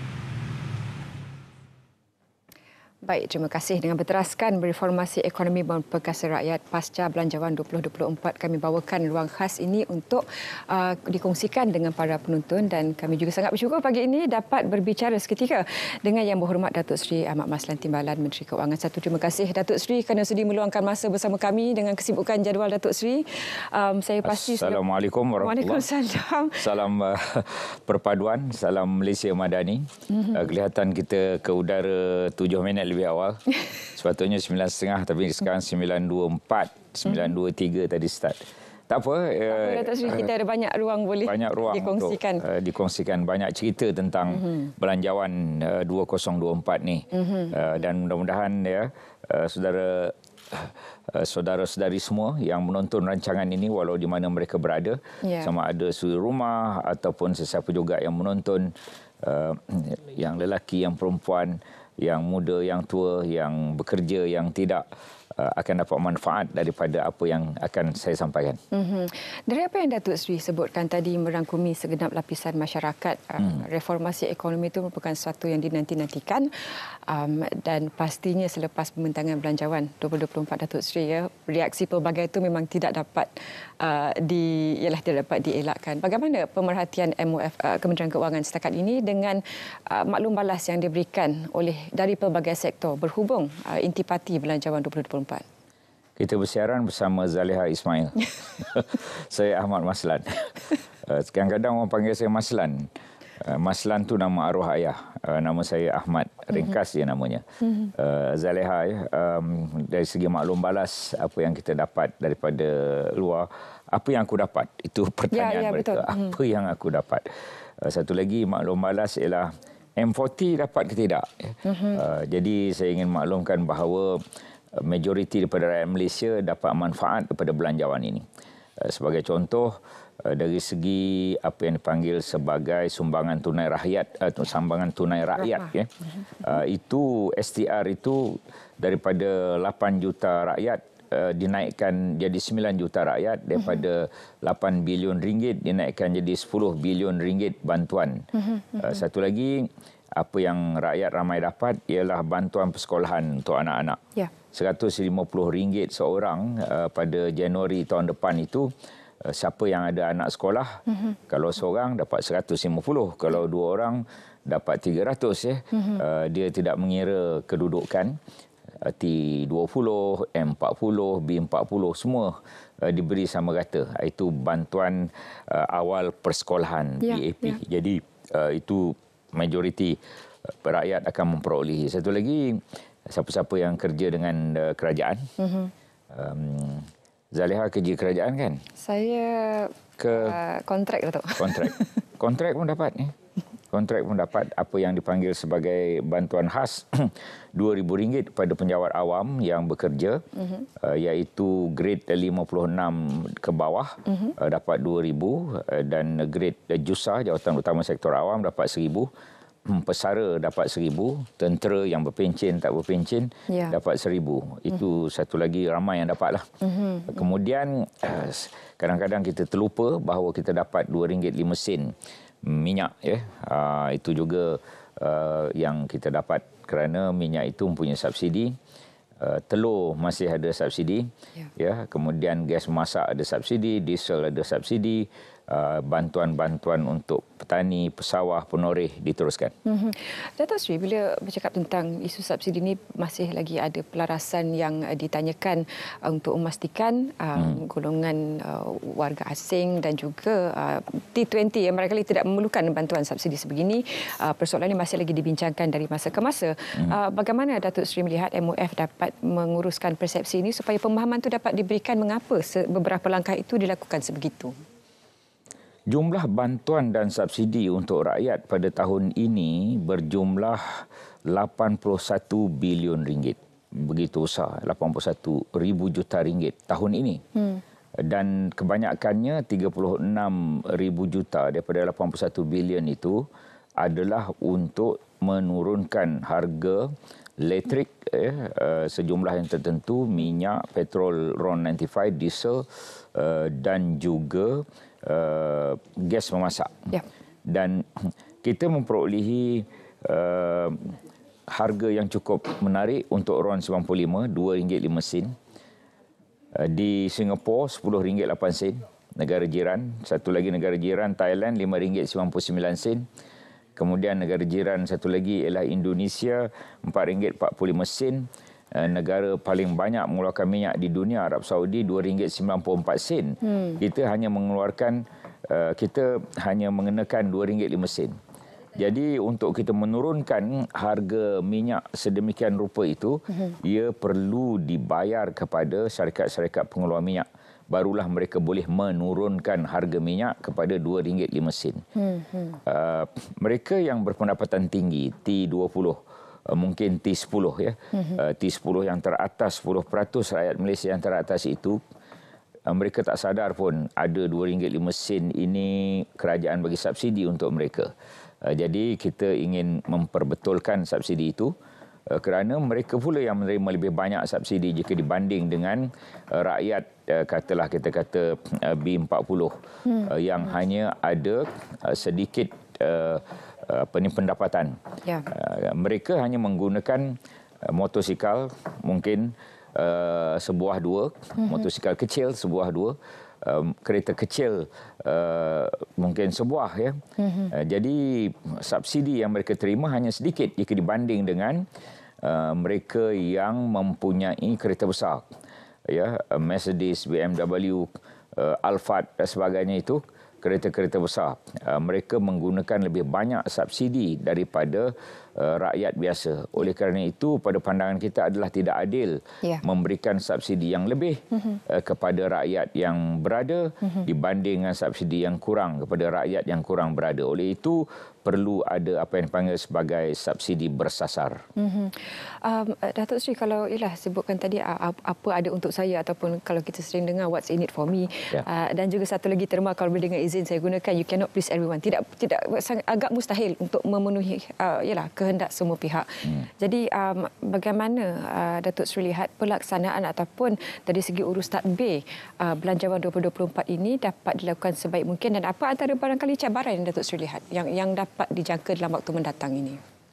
Baik, terima kasih. Dengan berteraskan reformasi ekonomi Bank Perkasa Rakyat pasca Belanjawan dua ribu dua puluh empat, kami bawakan ruang khas ini untuk uh, dikongsikan dengan para penonton dan kami juga sangat bersyukur pagi ini dapat berbicara seketika dengan Yang Berhormat Datuk Seri Ahmad Maslan Timbalan, Menteri Keuangan. Satu, terima kasih Datuk Seri kerana sudi meluangkan masa bersama kami dengan kesibukan jadual Datuk Seri. Um, saya pasti Assalamualaikum warahmatullahi wabarakatuh. Salam uh, perpaduan, salam Malaysia Madani. Mm-hmm. Uh, kelihatan kita ke udara tujuh minit lebih awal. Sepatutnya sembilan tiga puluh tapi sekarang sembilan dua puluh empat, sembilan dua puluh tiga tadi start. Tak apa. Uh, Datuk Seri, kita ada banyak ruang boleh banyak ruang dikongsikan. Untuk, uh, dikongsikan banyak cerita tentang mm-hmm. Belanjawan uh, dua ribu dua puluh empat ni. Mm-hmm. Uh, dan mudah-mudahan ya uh, saudara uh, saudara-saudari semua yang menonton rancangan ini walau di mana mereka berada, yeah. sama ada suri rumah ataupun sesiapa juga yang menonton, uh, yang lelaki, yang perempuan, yang muda, yang tua, yang bekerja, yang tidak, uh, akan dapat manfaat daripada apa yang akan saya sampaikan. Mm-hmm. Dari apa yang Datuk Seri sebutkan tadi merangkumi segenap lapisan masyarakat, uh, mm. reformasi ekonomi itu merupakan sesuatu yang dinanti-nantikan um, dan pastinya selepas pembentangan Belanjawan dua ribu dua puluh empat Datuk Seri, ya, reaksi pelbagai itu memang tidak dapat uh, di ialah tidak dapat dielakkan. Bagaimana pemerhatian M O F uh, Kementerian Keuangan setakat ini dengan uh, maklum balas yang diberikan oleh dari pelbagai sektor berhubung uh, intipati Belanjawan dua ribu dua puluh empat? Kita bersiaran bersama Zaliha Ismail. Saya Ahmad Maslan. Uh, kadang-kadang orang panggil saya Maslan. Uh, Maslan tu nama arwah ayah. Uh, nama saya Ahmad. Ringkas mm-hmm. je namanya. Mm-hmm. Uh, Zaliha, ya, um, dari segi maklum balas apa yang kita dapat daripada luar, apa yang aku dapat? Itu pertanyaan ya, ya, mereka. Betul. Apa mm. yang aku dapat? Uh, satu lagi maklum balas ialah M empat puluh dapat ke tidak? Mm-hmm. Uh, jadi saya ingin maklumkan bahawa majoriti daripada rakyat Malaysia dapat manfaat daripada belanjawan ini. Uh, sebagai contoh, uh, dari segi apa yang dipanggil sebagai sumbangan tunai rakyat atau uh, sumbangan tunai rakyat, ya. Uh, itu S T R itu daripada lapan juta rakyat uh, dinaikkan jadi sembilan juta rakyat, daripada uh-huh. lapan bilion ringgit dinaikkan jadi sepuluh bilion ringgit bantuan. Uh-huh. Uh, satu lagi, apa yang rakyat ramai dapat ialah bantuan persekolahan untuk anak-anak. Yeah. seratus lima puluh ringgit seorang uh, pada Januari tahun depan itu. Uh, siapa yang ada anak sekolah, uh-huh. kalau seorang dapat seratus lima puluh, kalau dua orang dapat tiga ratus, ya. Uh-huh. Uh, dia tidak mengira kedudukan. T dua puluh, M empat puluh, B empat puluh semua uh, diberi sama rata. Itu bantuan uh, awal persekolahan, yeah, B A P. Yeah. Jadi uh, itu majoriti uh, rakyat akan memperolehi. Satu lagi, siapa-siapa yang kerja dengan uh, kerajaan. Mm-hmm. Um, Zaliha kerja kerajaan kan? Saya ke uh, kontrak, Datuk. Kontrak. Kontrak pun dapat ni. Kontrak pun dapat apa yang dipanggil sebagai bantuan khas dua ribu ringgit pada penjawat awam yang bekerja, uh-huh. uh, iaitu grade lima puluh enam ke bawah, uh-huh. uh, dapat dua ribu, uh, dan grade uh, JUSA, Jawatan Utama Sektor Awam, dapat seribu. Pesara dapat seribu, tentera yang berpencen tak berpencen yeah. dapat seribu. Itu uh-huh. satu lagi ramai yang dapatlah. Uh-huh. Kemudian uh, kadang-kadang kita terlupa bahawa kita dapat dua ringgit lima sen minyak, ya. Uh, itu juga uh, yang kita dapat kerana minyak itu mempunyai subsidi. Uh, telur masih ada subsidi, ya. Ya. Kemudian gas masak ada subsidi, diesel ada subsidi. Uh, bantuan-bantuan untuk petani, pesawah, penoreh diteruskan. Mm-hmm. Datuk Seri, bila bercakap tentang isu subsidi ini, masih lagi ada pelarasan yang uh, ditanyakan uh, untuk memastikan uh, mm. golongan uh, warga asing dan juga uh, T dua puluh yang barangkali tidak memerlukan bantuan subsidi sebegini. Uh, persoalan ini masih lagi dibincangkan dari masa ke masa. Mm. Uh, bagaimana Datuk Seri melihat M O F dapat menguruskan persepsi ini supaya pemahaman itu dapat diberikan mengapa beberapa langkah itu dilakukan sebegitu? Jumlah bantuan dan subsidi untuk rakyat pada tahun ini berjumlah lapan puluh satu bilion ringgit. Begitu besar, lapan puluh satu ribu juta ringgit tahun ini. Hmm. Dan kebanyakannya tiga puluh enam ribu juta daripada lapan puluh satu bilion itu adalah untuk menurunkan harga elektrik, ya, uh, sejumlah yang tertentu, minyak, petrol R O N sembilan puluh lima, diesel uh, dan juga uh, gas memasak. Ya. Dan kita memperolehi uh, harga yang cukup menarik untuk R O N sembilan puluh lima, dua ringgit lima sen. Di Singapura sepuluh ringgit lapan sen, negara jiran. Satu lagi negara jiran Thailand lima ringgit sembilan puluh sembilan sen. Kemudian negara jiran satu lagi ialah Indonesia empat ringgit empat puluh lima sen. Negara paling banyak mengeluarkan minyak di dunia Arab Saudi dua ringgit sembilan puluh empat sen. Hmm. Kita hanya mengeluarkan kita hanya mengenakan dua ringgit lima sen. Jadi untuk kita menurunkan harga minyak sedemikian rupa itu, uh-huh. ia perlu dibayar kepada syarikat-syarikat pengeluar minyak. Barulah mereka boleh menurunkan harga minyak kepada dua ringgit lima sen. Uh-huh. Uh, mereka yang berpendapatan tinggi, T dua puluh, uh, mungkin T sepuluh ya. Uh-huh. Uh, T sepuluh yang teratas, sepuluh peratus rakyat Malaysia yang teratas itu, uh, mereka tak sadar pun ada dua ringgit lima sen ini kerajaan bagi subsidi untuk mereka. Uh, jadi kita ingin memperbetulkan subsidi itu uh, kerana mereka pula yang menerima lebih banyak subsidi jika dibanding dengan uh, rakyat uh, katalah kita kata uh, B empat puluh hmm. uh, yang hmm. hanya ada uh, sedikit uh, apa ni pendapatan. Ya. Uh, mereka hanya menggunakan uh, motosikal mungkin uh, sebuah dua, hmm. motosikal kecil sebuah dua. Um, kereta kecil uh, mungkin sebuah ya. Mm-hmm. Uh, jadi subsidi yang mereka terima hanya sedikit jika dibanding dengan uh, mereka yang mempunyai kereta besar. Ya, uh, Mercedes, B M W, uh, Alphard dan sebagainya itu kereta-kereta besar. Uh, mereka menggunakan lebih banyak subsidi daripada uh, rakyat biasa. Oleh kerana itu, pada pandangan kita adalah tidak adil yeah. memberikan subsidi yang lebih mm-hmm. uh, kepada rakyat yang berada mm-hmm. dibanding dengan subsidi yang kurang kepada rakyat yang kurang berada. Oleh itu, perlu ada apa yang dipanggil sebagai subsidi bersasar. Mm-hmm. Um, Datuk Seri, kalau ialah sebutkan tadi apa ada untuk saya ataupun kalau kita sering dengar what's in it for me yeah. uh, dan juga satu lagi terma kalau boleh dengan izin saya gunakan you cannot please everyone. Tidak tidak sangat agak mustahil untuk memenuhi uh, ialah kehendak semua pihak. Hmm. Jadi um, bagaimana uh, Datuk Seri lihat pelaksanaan ataupun dari segi urus tadbir uh, Belanjawan dua ribu dua puluh empat ini dapat dilakukan sebaik mungkin dan apa antara barangkali cabaran yang Datuk Seri lihat yang yang dapat dijangka dalam waktu mendatang ini?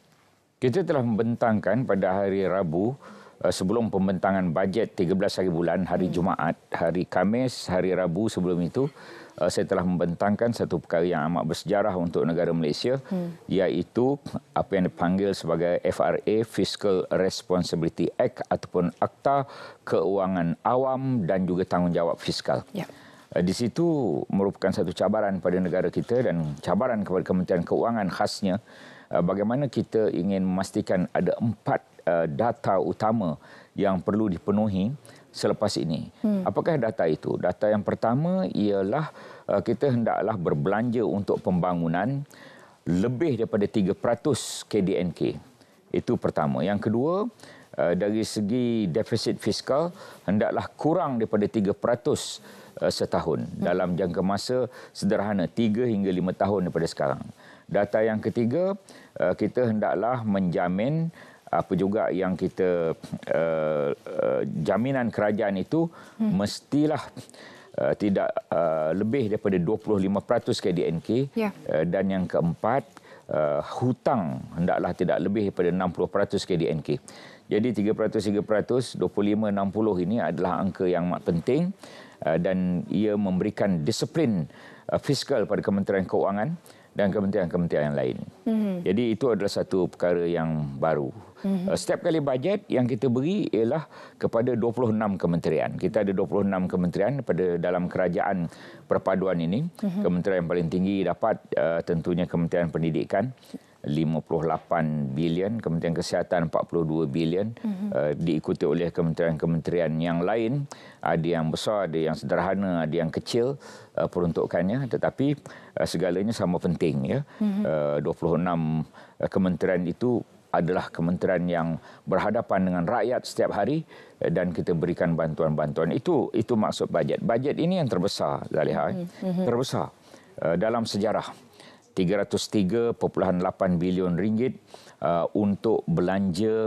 Kita telah membentangkan pada hari Rabu sebelum pembentangan bajet tiga belas hari bulan, hari hmm. Jumaat, hari Khamis, hari Rabu sebelum itu saya telah membentangkan satu perkara yang amat bersejarah untuk negara Malaysia hmm. iaitu apa yang dipanggil sebagai F R A Fiscal Responsibility Act ataupun Akta Keuangan Awam dan juga Tanggungjawab Fiskal. Ya. Di situ merupakan satu cabaran pada negara kita dan cabaran kepada Kementerian Keuangan khasnya bagaimana kita ingin memastikan ada empat data utama yang perlu dipenuhi selepas ini. Hmm. Apakah data itu? Data yang pertama ialah kita hendaklah berbelanja untuk pembangunan lebih daripada tiga peratus K D N K. Itu pertama. Yang kedua, dari segi defisit fiskal hendaklah kurang daripada tiga peratus setahun dalam jangka masa sederhana tiga hingga lima tahun daripada sekarang. Data yang ketiga, kita hendaklah menjamin apa juga yang kita uh, uh, jaminan kerajaan itu hmm. mestilah uh, tidak uh, lebih daripada dua puluh lima peratus K D N K yeah. uh, dan yang keempat uh, hutang hendaklah tidak lebih daripada enam puluh peratus K D N K. Jadi tiga peratus tiga peratus dua puluh lima enam puluh ini adalah angka yang amat penting uh, dan ia memberikan disiplin uh, fiskal pada Kementerian Keuangan dan kementerian-kementerian yang lain. Mm-hmm. Jadi itu adalah satu perkara yang baru. Mm-hmm. Setiap kali bajet yang kita beri ialah kepada dua puluh enam kementerian. Kita ada dua puluh enam kementerian pada dalam kerajaan perpaduan ini. Mm-hmm. Kementerian yang paling tinggi dapat uh, tentunya Kementerian Pendidikan lima puluh lapan bilion, Kementerian Kesihatan empat puluh dua bilion, mm-hmm. uh, diikuti oleh kementerian-kementerian yang lain. Ada yang besar, ada yang sederhana, ada yang kecil uh, peruntukannya, tetapi uh, segalanya sama penting ya. Mm-hmm. Uh, dua puluh enam uh, kementerian itu adalah kementerian yang berhadapan dengan rakyat setiap hari uh, dan kita berikan bantuan-bantuan. Itu itu maksud bajet. Bajet ini yang terbesar, Zaliha, mm-hmm. terbesar uh, dalam sejarah. tiga ratus tiga perpuluhan lapan bilion ringgit uh, untuk belanja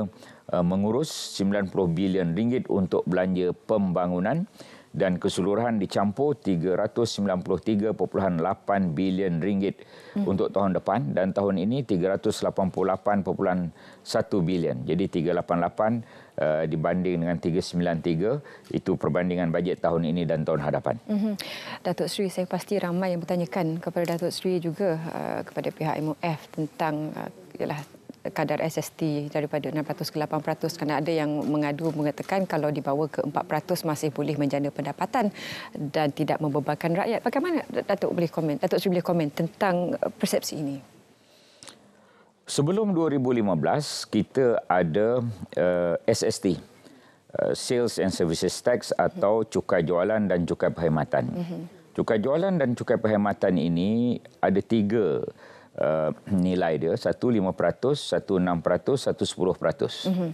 mengurus sembilan puluh bilion ringgit untuk belanja pembangunan dan keseluruhan dicampur tiga ratus sembilan puluh tiga perpuluhan lapan bilion ringgit hmm. untuk tahun depan, dan tahun ini tiga ratus lapan puluh lapan perpuluhan satu bilion. Jadi tiga ratus lapan puluh lapan uh, dibanding dengan tiga ratus sembilan puluh tiga, itu perbandingan bajet tahun ini dan tahun hadapan. Mm-hmm. Datuk Seri, saya pasti ramai yang bertanyakan kepada Datuk Seri juga uh, kepada pihak M O F tentang uh, ialah kadar S S T daripada enam peratus ke lapan peratus, kerana ada yang mengadu mengatakan kalau dibawa ke empat peratus masih boleh menjana pendapatan dan tidak membebankan rakyat. Bagaimana Datuk boleh komen, Datuk Seri boleh komen tentang persepsi ini? Sebelum dua ribu lima belas kita ada uh, S S T, uh, Sales and Services Tax atau cukai jualan dan cukai perkhidmatan. Mm-hmm. Cukai jualan dan cukai perkhidmatan ini ada tiga Uh, nilai dia, satu lima peratus, satu enam peratus, satu sepuluh peratus. Mm-hmm.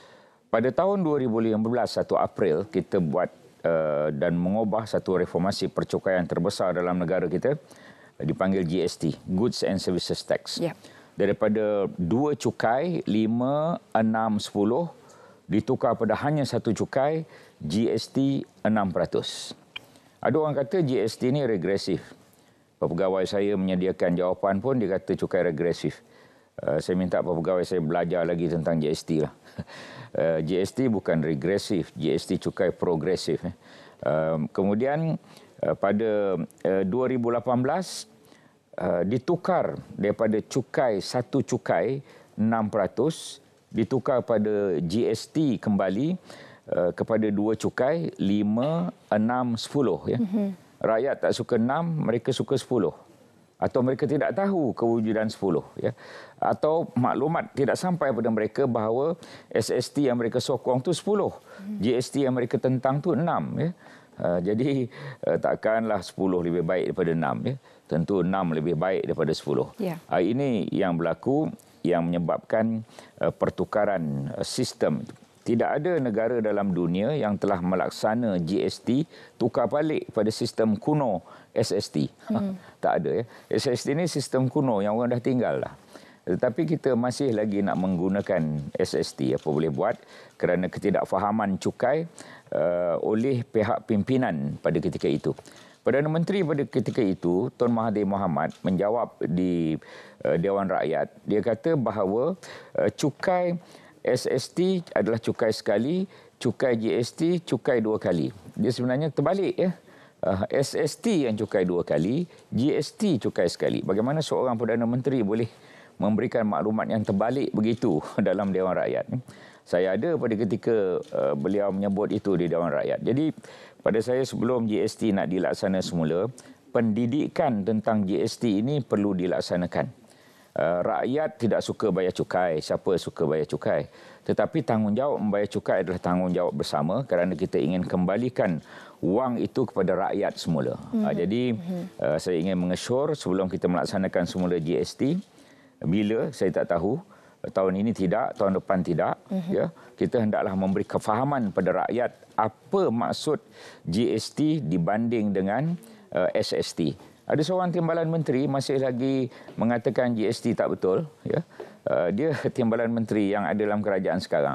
Pada tahun dua ribu lima belas, satu April, kita buat uh, dan mengubah satu reformasi percukaian terbesar dalam negara kita, dipanggil G S T, Goods and Services Tax. Yeah. Daripada dua cukai, lima, enam, sepuluh, ditukar pada hanya satu cukai, G S T enam peratus. Ada orang kata G S T ini regresif. Pegawai saya menyediakan jawapan pun, dia kata cukai regresif. Uh, saya minta pegawai saya belajar lagi tentang G S T lah. Uh, G S T bukan regresif, G S T cukai progresif. Uh, kemudian uh, pada uh, dua ribu lapan belas uh, ditukar daripada cukai satu cukai enam peratus ditukar pada G S T kembali uh, kepada dua cukai lima, enam, sepuluh ya. Mm-hmm. Rakyat tak suka enam, mereka suka sepuluh. Atau mereka tidak tahu kewujudan sepuluh. Ya. Atau maklumat tidak sampai pada mereka bahawa S S T yang mereka sokong tu sepuluh. Hmm. G S T yang mereka tentang tu enam. Ya. Uh, jadi uh, takkanlah sepuluh lebih baik daripada enam. Ya. Tentu enam lebih baik daripada sepuluh. Yeah. Uh, ini yang berlaku yang menyebabkan uh, pertukaran uh, sistem. Tidak ada negara dalam dunia yang telah melaksana G S T tukar balik pada sistem kuno S S T. Hmm. Tak ada ya. S S T ini sistem kuno yang orang dah tinggal lah. Tetapi kita masih lagi nak menggunakan S S T. Apa boleh buat kerana ketidakfahaman cukai uh, oleh pihak pimpinan pada ketika itu. Perdana Menteri pada ketika itu, Tun Mahathir Mohamad, menjawab di uh, Dewan Rakyat. Dia kata bahawa uh, cukai S S T adalah cukai sekali, cukai G S T cukai dua kali. Dia sebenarnya terbalik ya. Uh, S S T yang cukai dua kali, G S T cukai sekali. Bagaimana seorang Perdana Menteri boleh memberikan maklumat yang terbalik begitu dalam Dewan Rakyat? Saya ada pada ketika uh, beliau menyebut itu di Dewan Rakyat. Jadi pada saya sebelum G S T nak dilaksana semula, pendidikan tentang G S T ini perlu dilaksanakan. Uh, rakyat tidak suka bayar cukai, siapa suka bayar cukai. Tetapi tanggungjawab membayar cukai adalah tanggungjawab bersama kerana kita ingin kembalikan wang itu kepada rakyat semula. Mm-hmm. Uh, jadi uh, saya ingin mengesyor sebelum kita melaksanakan semula G S T, bila saya tak tahu, tahun ini tidak, tahun depan tidak, mm-hmm. ya, kita hendaklah memberi kefahaman pada rakyat apa maksud G S T dibanding dengan uh, S S T. Ada seorang timbalan menteri masih lagi mengatakan G S T tak betul. Ya. Uh, dia timbalan menteri yang ada dalam kerajaan sekarang.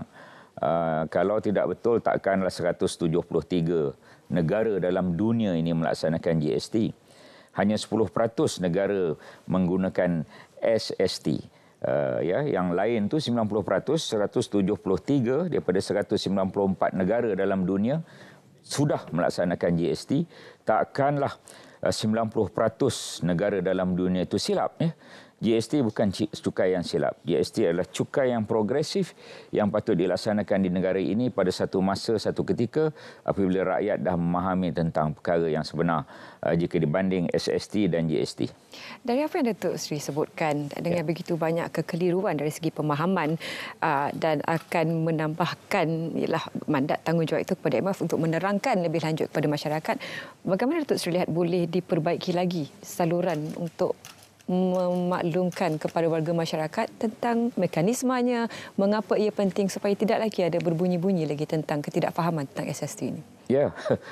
Uh, kalau tidak betul, takkanlah seratus tujuh puluh tiga negara dalam dunia ini melaksanakan G S T. Hanya sepuluh peratus negara menggunakan S S T. Uh, ya, yang lain tu sembilan puluh peratus, seratus tujuh puluh tiga daripada seratus sembilan puluh empat negara dalam dunia sudah melaksanakan G S T. Takkanlah sembilan puluh peratus negara dalam dunia itu silap. Ya. G S T bukan cukai yang silap. G S T adalah cukai yang progresif yang patut dilaksanakan di negara ini pada satu masa, satu ketika apabila rakyat dah memahami tentang perkara yang sebenar uh, jika dibanding S S T dan G S T. Dari apa yang Datuk Seri sebutkan, dengan ya. begitu banyak kekeliruan dari segi pemahaman uh, dan akan menambahkan ialah mandat tanggungjawab itu kepada M O F untuk menerangkan lebih lanjut kepada masyarakat, bagaimana Datuk Seri lihat boleh diperbaiki lagi saluran untuk memaklumkan kepada warga masyarakat tentang mekanismenya, mengapa ia penting supaya tidak lagi ada berbunyi-bunyi lagi tentang ketidakfahaman tentang S S T ini? Ya,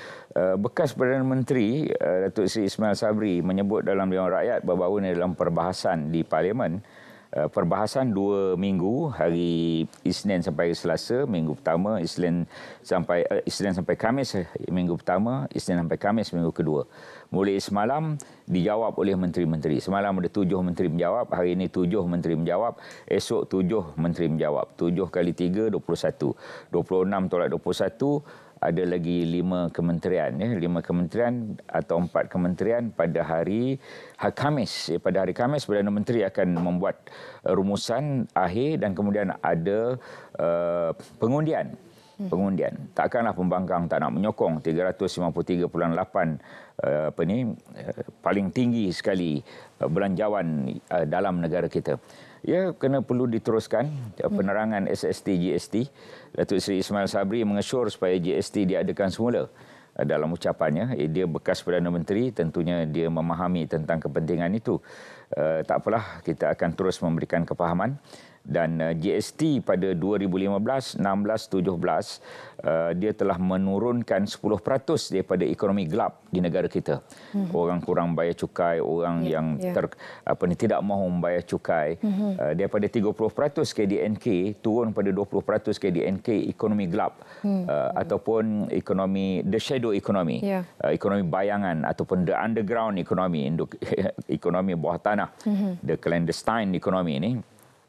bekas Perdana Menteri Datuk Seri Ismail Sabri menyebut dalam Dewan Rakyat baru-baru ini dalam perbahasan di Parlimen, Uh, perbahasan dua minggu, hari Isnin sampai Selasa minggu pertama, Isnin sampai uh, Isnin sampai Khamis minggu pertama, Isnin sampai Khamis minggu kedua. Mulai semalam dijawab oleh menteri-menteri. Semalam ada tujuh menteri menjawab, hari ini tujuh menteri menjawab, esok tujuh menteri menjawab. Tujuh kali tiga, dua puluh satu. Dua puluh enam tolak dua puluh satu, ada lagi lima kementerian. Ya. Lima kementerian atau empat kementerian pada hari Khamis. Ya, pada hari Khamis, Perdana Menteri akan membuat uh, rumusan akhir dan kemudian ada uh, pengundian. Pengundian. Takkanlah pembangkang tak nak menyokong tiga ratus lima puluh tiga perpuluhan lapan uh, apa ni uh, paling tinggi sekali uh, belanjawan uh, dalam negara kita. Ya, kena perlu diteruskan uh, penerangan S S T G S T. Datuk Seri Ismail Sabri mengesyor supaya G S T diadakan semula. Uh, dalam ucapannya, eh, dia bekas Perdana Menteri, tentunya dia memahami tentang kepentingan itu. Uh, tak apalah, kita akan terus memberikan kepahaman. Dan uh, G S T pada dua ribu lima belas, enam belas, tujuh belas uh, dia telah menurunkan sepuluh peratus daripada ekonomi gelap di negara kita. Mm-hmm. Orang kurang bayar cukai, orang yeah, yang yeah. Ter, apa ni tidak mahu membayar cukai. Mm-hmm. Uh, daripada tiga puluh peratus K D N K turun pada dua puluh peratus K D N K ekonomi gelap. Mm-hmm. uh, ataupun ekonomi the shadow economy. Yeah. Uh, ekonomi bayangan ataupun the underground economy, ekonomi bawah tanah. Mm-hmm. The clandestine economy ini.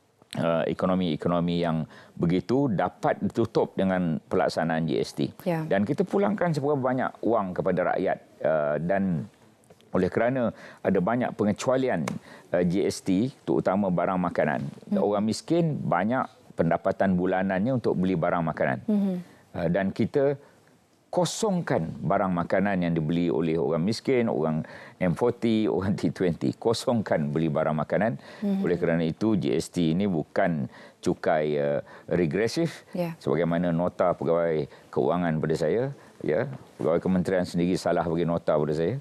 Uh, ekonomi-ekonomi yang begitu dapat ditutup dengan pelaksanaan G S T. Ya. Dan kita pulangkan seberapa banyak wang kepada rakyat uh, dan oleh kerana ada banyak pengecualian uh, G S T terutama barang makanan. Hmm. Orang miskin banyak pendapatan bulanannya untuk beli barang makanan. Hmm. Uh, dan kita kosongkan barang makanan yang dibeli oleh orang miskin, orang M empat puluh, orang T dua puluh. Kosongkan beli barang makanan. Mm-hmm. Oleh kerana itu, G S T ini bukan cukai uh, regresif. Yeah. Sebagaimana nota pegawai keuangan pada saya. Ya, pegawai kementerian sendiri salah bagi nota pada saya.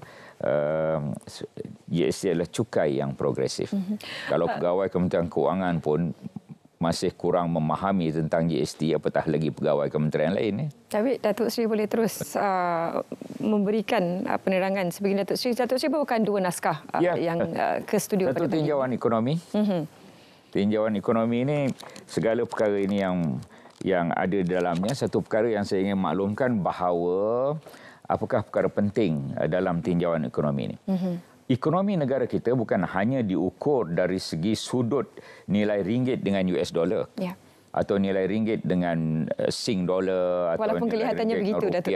Uh, G S T adalah cukai yang progresif. Mm-hmm. Kalau pegawai kementerian keuangan pun masih kurang memahami tentang G S T, apatah lagi pegawai kementerian lain. Eh. Tapi Datuk Seri boleh terus uh, memberikan uh, penerangan sebegini. Datuk Seri, Datuk Seri bawakan dua naskah uh, ya. yang uh, ke studio. Satu tinjauan ini. Ekonomi. Mm-hmm. Tinjauan ekonomi ini, segala perkara ini yang yang ada di dalamnya. Satu perkara yang saya ingin maklumkan bahawa apakah perkara penting uh, dalam tinjauan ekonomi ini. Mm-hmm. Ekonomi negara kita bukan hanya diukur dari segi sudut nilai ringgit dengan U S dollar. Ya. Atau nilai ringgit dengan uh, Sing dollar. Walaupun atau kelihatannya begitu, Datuk.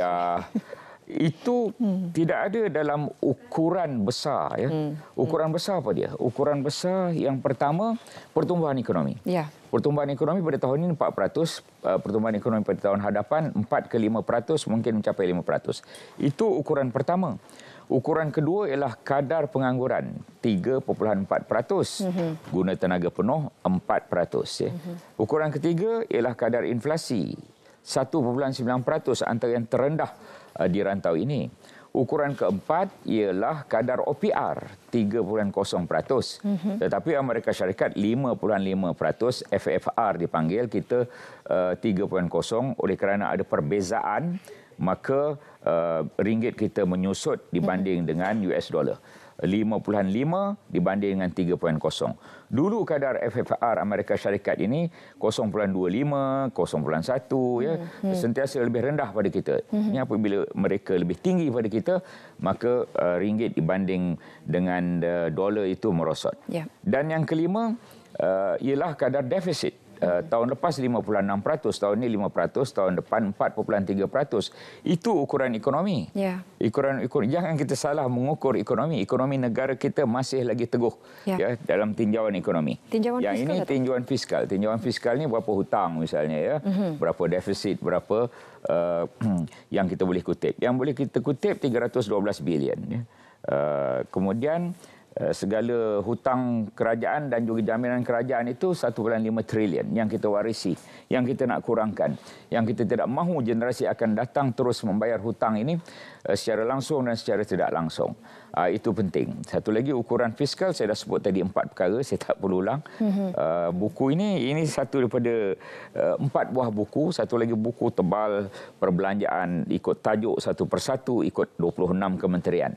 Itu hmm. tidak ada dalam ukuran besar. Ya. Hmm. Ukuran besar apa dia? Ukuran besar yang pertama, pertumbuhan ekonomi. Ya. Pertumbuhan ekonomi pada tahun ini empat peratus, uh, pertumbuhan ekonomi pada tahun hadapan empat ke lima peratus, mungkin mencapai lima peratus. Itu ukuran pertama. Ukuran kedua ialah kadar pengangguran, tiga perpuluhan empat peratus. Mm-hmm. Guna tenaga penuh, empat peratus. Ya. Mm-hmm. Ukuran ketiga ialah kadar inflasi, satu perpuluhan sembilan peratus, antara yang terendah uh, di rantau ini. Ukuran keempat ialah kadar O P R, tiga perpuluhan kosong peratus. Mm-hmm. Tetapi Amerika Syarikat, lima perpuluhan lima peratus, F F R dipanggil, kita uh, tiga perpuluhan kosong. Oleh kerana ada perbezaan, maka uh, ringgit kita menyusut dibanding hmm. dengan U S dollar. lima perpuluhan lima dibanding dengan tiga perpuluhan kosong. Dulu kadar F F R Amerika Syarikat ini kosong perpuluhan dua lima, kosong perpuluhan satu, ya, hmm. sentiasa lebih rendah pada kita. Hmm. Ini apabila mereka lebih tinggi pada kita, maka uh, ringgit dibanding dengan uh, dolar itu merosot. Yeah. Dan yang kelima uh, ialah kadar defisit. Uh, tahun lepas lima perpuluhan enam peratus, tahun ini lima peratus, tahun depan empat perpuluhan tiga peratus. Itu ukuran ekonomi. Yeah. Ukuran ekonomi. Jangan kita salah mengukur ekonomi. Ekonomi negara kita masih lagi teguh yeah. ya, dalam tinjauan ekonomi. Tinjauan Yang fiskal ini tinjauan fiskal. Tinjauan fiskal ni berapa hutang misalnya, ya, mm-hmm. berapa defisit, berapa uh, yang kita boleh kutip. Yang boleh kita kutip tiga ratus dua belas bilion. Ya. Uh, kemudian segala hutang kerajaan dan juga jaminan kerajaan itu satu perpuluhan lima trilion yang kita warisi, yang kita nak kurangkan, yang kita tidak mahu generasi akan datang terus membayar hutang ini secara langsung dan secara tidak langsung. Itu penting. Satu lagi ukuran fiskal, saya dah sebut tadi empat perkara, saya tak perlu ulang. Mm-hmm. Buku ini, ini satu daripada empat buah buku, satu lagi buku tebal perbelanjaan ikut tajuk satu persatu, ikut dua puluh enam kementerian.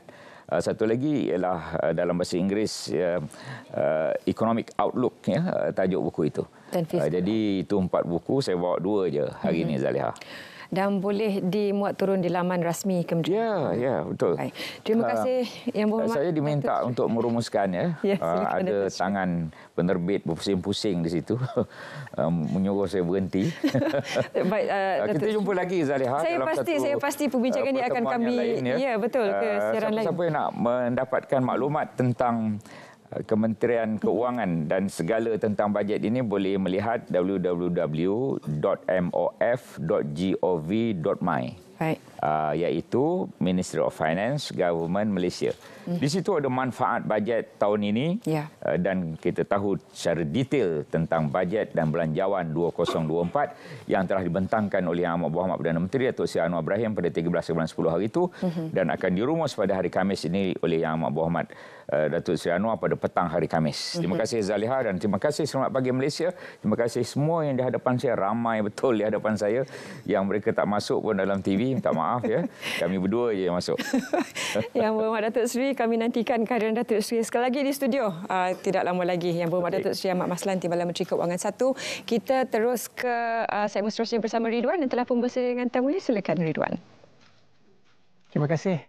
Uh, satu lagi ialah uh, dalam bahasa Inggeris uh, uh, Economic Outlook, ya, uh, tajuk buku itu. Uh, jadi itu empat buku, saya bawa dua je hari mm-hmm. ini, Zaliha. Dan boleh dimuat turun di laman rasmi Kementerian. Ya, ya, betul. Baik. Terima kasih uh, Yang Berhormat. Saya diminta Datuk untuk merumuskan, ya. ya uh, ada tangan penerbit berpusing-pusing di situ um, menyuruh saya berhenti. Baik, uh, kita jumpa lagi, Zaliha. Saya dalam pasti satu, saya pasti perbincangan ini akan kami lain, ya. ya betul ke uh, siaran lain. Siapa yang nak mendapatkan maklumat tentang Kementerian Keuangan dan segala tentang bajet ini boleh melihat w w w dot m o f dot gov dot my. Baik. Uh, iaitu Ministry of Finance, Government Malaysia. Hmm. Di situ ada manfaat bajet tahun ini ya. uh, dan kita tahu secara detail tentang bajet dan belanjawan dua ribu dua puluh empat yang telah dibentangkan oleh Yang Amat Berhormat Perdana Menteri Datuk Seri Anwar Ibrahim pada tiga belas bulan sepuluh hari itu hmm. dan akan dirumus pada hari Khamis ini oleh Yang Amat Berhormat uh, Datuk Seri Anwar pada petang hari Khamis. Hmm. Terima kasih Zaliha dan terima kasih Selamat Pagi Malaysia. Terima kasih semua yang di hadapan saya, ramai betul di hadapan saya yang mereka tak masuk pun dalam T V, minta maaf ya. Kami berdua je yang masuk. Yang Berhormat Datuk Seri, kami nantikan kehadiran Datuk Seri sekali lagi di studio. Uh, tidak lama lagi. Yang Berhormat Datuk Seri Ahmad Maslan, Timbalan Menteri Keuangan satu. Kita terus ke uh, segmen seterusnya bersama Ridwan yang telah pun bersama dengan tamu. Silakan Ridwan. Terima kasih.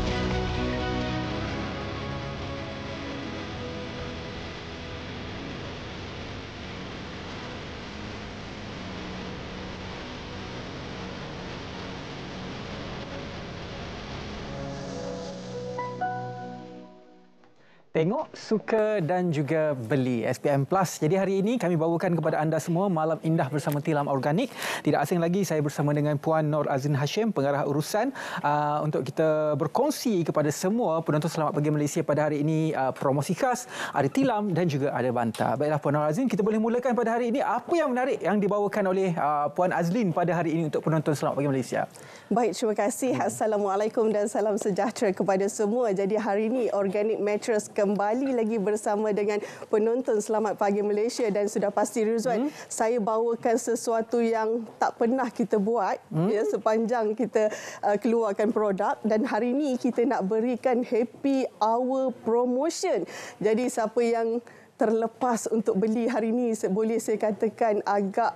Tengok, suka dan juga beli S P M Plus. Jadi hari ini kami bawakan kepada anda semua Malam Indah bersama Tilam Organik. Tidak asing lagi, saya bersama dengan Puan Nur Azin Hashim, pengarah urusan, uh, untuk kita berkongsi kepada semua penonton Selamat Pagi Malaysia pada hari ini uh, promosi khas, ada tilam dan juga ada bantah. Baiklah Puan Nur Azin, kita boleh mulakan pada hari ini. Apa yang menarik yang dibawakan oleh uh, Puan Azlin pada hari ini untuk penonton Selamat Pagi Malaysia? Baik, terima kasih. Assalamualaikum dan salam sejahtera kepada semua. Jadi hari ini Organic Mattress kembali lagi bersama dengan penonton Selamat Pagi Malaysia dan sudah pasti Rizwan, hmm. saya bawakan sesuatu yang tak pernah kita buat hmm. ya, sepanjang kita uh, keluarkan produk, dan hari ini kita nak berikan happy hour promotion. Jadi siapa yang terlepas untuk beli hari ini, boleh saya katakan agak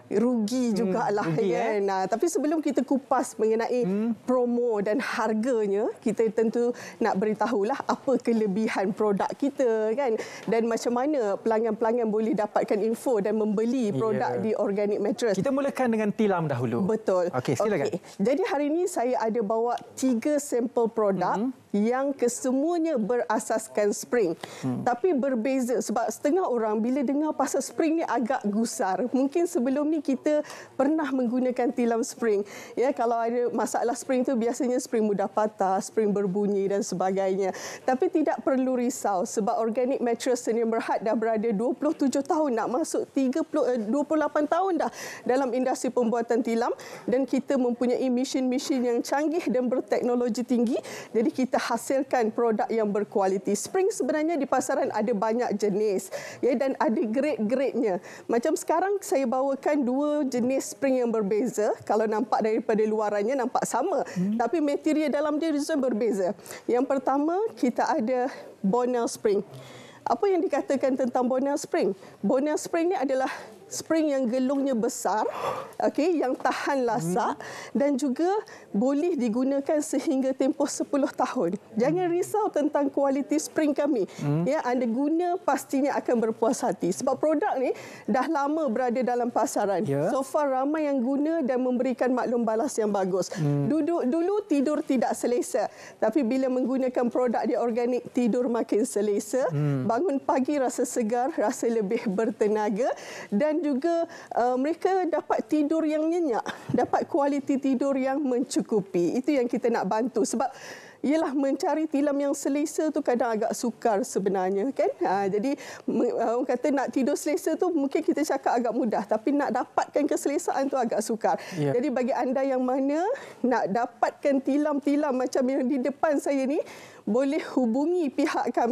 rugi jugalah hmm, rugi, kan. Eh? Nah, tapi sebelum kita kupas mengenai hmm. promo dan harganya, kita tentu nak beritahulah apa kelebihan produk kita kan, dan macam mana pelanggan-pelanggan boleh dapatkan info dan membeli produk yeah. di Organic Mattress. Kita mulakan dengan tilam dahulu. Betul. Okey, silakan. Okay. Jadi hari ini saya ada bawa tiga sampel produk hmm. yang kesemuanya berasaskan spring. Hmm. Tapi berbeza sebab setengah orang bila dengar pasal spring ni agak gusar. Mungkin sebelum ni kita pernah menggunakan tilam spring. Ya, kalau ada masalah spring tu biasanya spring mudah patah, spring berbunyi dan sebagainya. Tapi tidak perlu risau sebab Organic Mattress Sdn Bhd dah berada dua puluh tujuh tahun, nak masuk tiga puluh, dua puluh lapan tahun dah dalam industri pembuatan tilam, dan kita mempunyai mesin-mesin yang canggih dan berteknologi tinggi. Jadi kita hasilkan produk yang berkualiti. Spring sebenarnya di pasaran ada banyak jenis ya, dan ada grade-gradenya. Macam sekarang saya bawakan dua jenis spring yang berbeza. Kalau nampak daripada luarannya nampak sama, hmm. tapi material dalam dia berbeza. Yang pertama kita ada Bonell Spring. Apa yang dikatakan tentang Bonell Spring? Bonell Spring ni adalah spring yang gelungnya besar, okey, yang tahan lasak hmm. dan juga boleh digunakan sehingga tempoh sepuluh tahun. Jangan risau tentang kualiti spring kami. Hmm. Ya, anda guna pastinya akan berpuas hati sebab produk ni dah lama berada dalam pasaran. Yeah. So far ramai yang guna dan memberikan maklum balas yang bagus. Hmm. Duduk dulu tidur tidak selesa, tapi bila menggunakan produk di Organik tidur makin selesa. Hmm. Bangun pagi rasa segar, rasa lebih bertenaga, dan juga uh, mereka dapat tidur yang nyenyak, dapat kualiti tidur yang mencukupi. Itu yang kita nak bantu sebab ialah mencari tilam yang selesa tu kadang agak sukar sebenarnya kan. Ha, jadi orang kata nak tidur selesa tu mungkin kita cakap agak mudah, tapi nak dapatkan keselesaan tu agak sukar. Yeah. Jadi bagi anda yang mana nak dapatkan tilam-tilam macam yang di depan saya ni, boleh hubungi pihak kami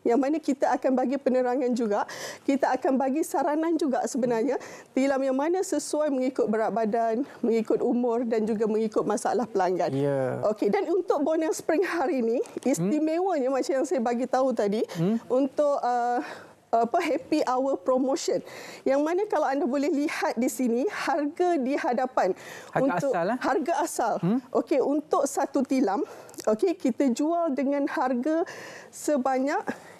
yang mana kita akan bagi penerangan juga, kita akan bagi saranan juga sebenarnya tilam yang mana sesuai mengikut berat badan, mengikut umur dan juga mengikut masalah pelanggan. Yeah. Okey, dan untuk Bonel Spring hari ini istimewanya hmm? macam yang saya bagi tahu tadi hmm? untuk uh, apa happy hour promotion yang mana kalau anda boleh lihat di sini harga di hadapan harga untuk asal, eh? harga asal hmm? okey untuk satu tilam okey kita jual dengan harga sebanyak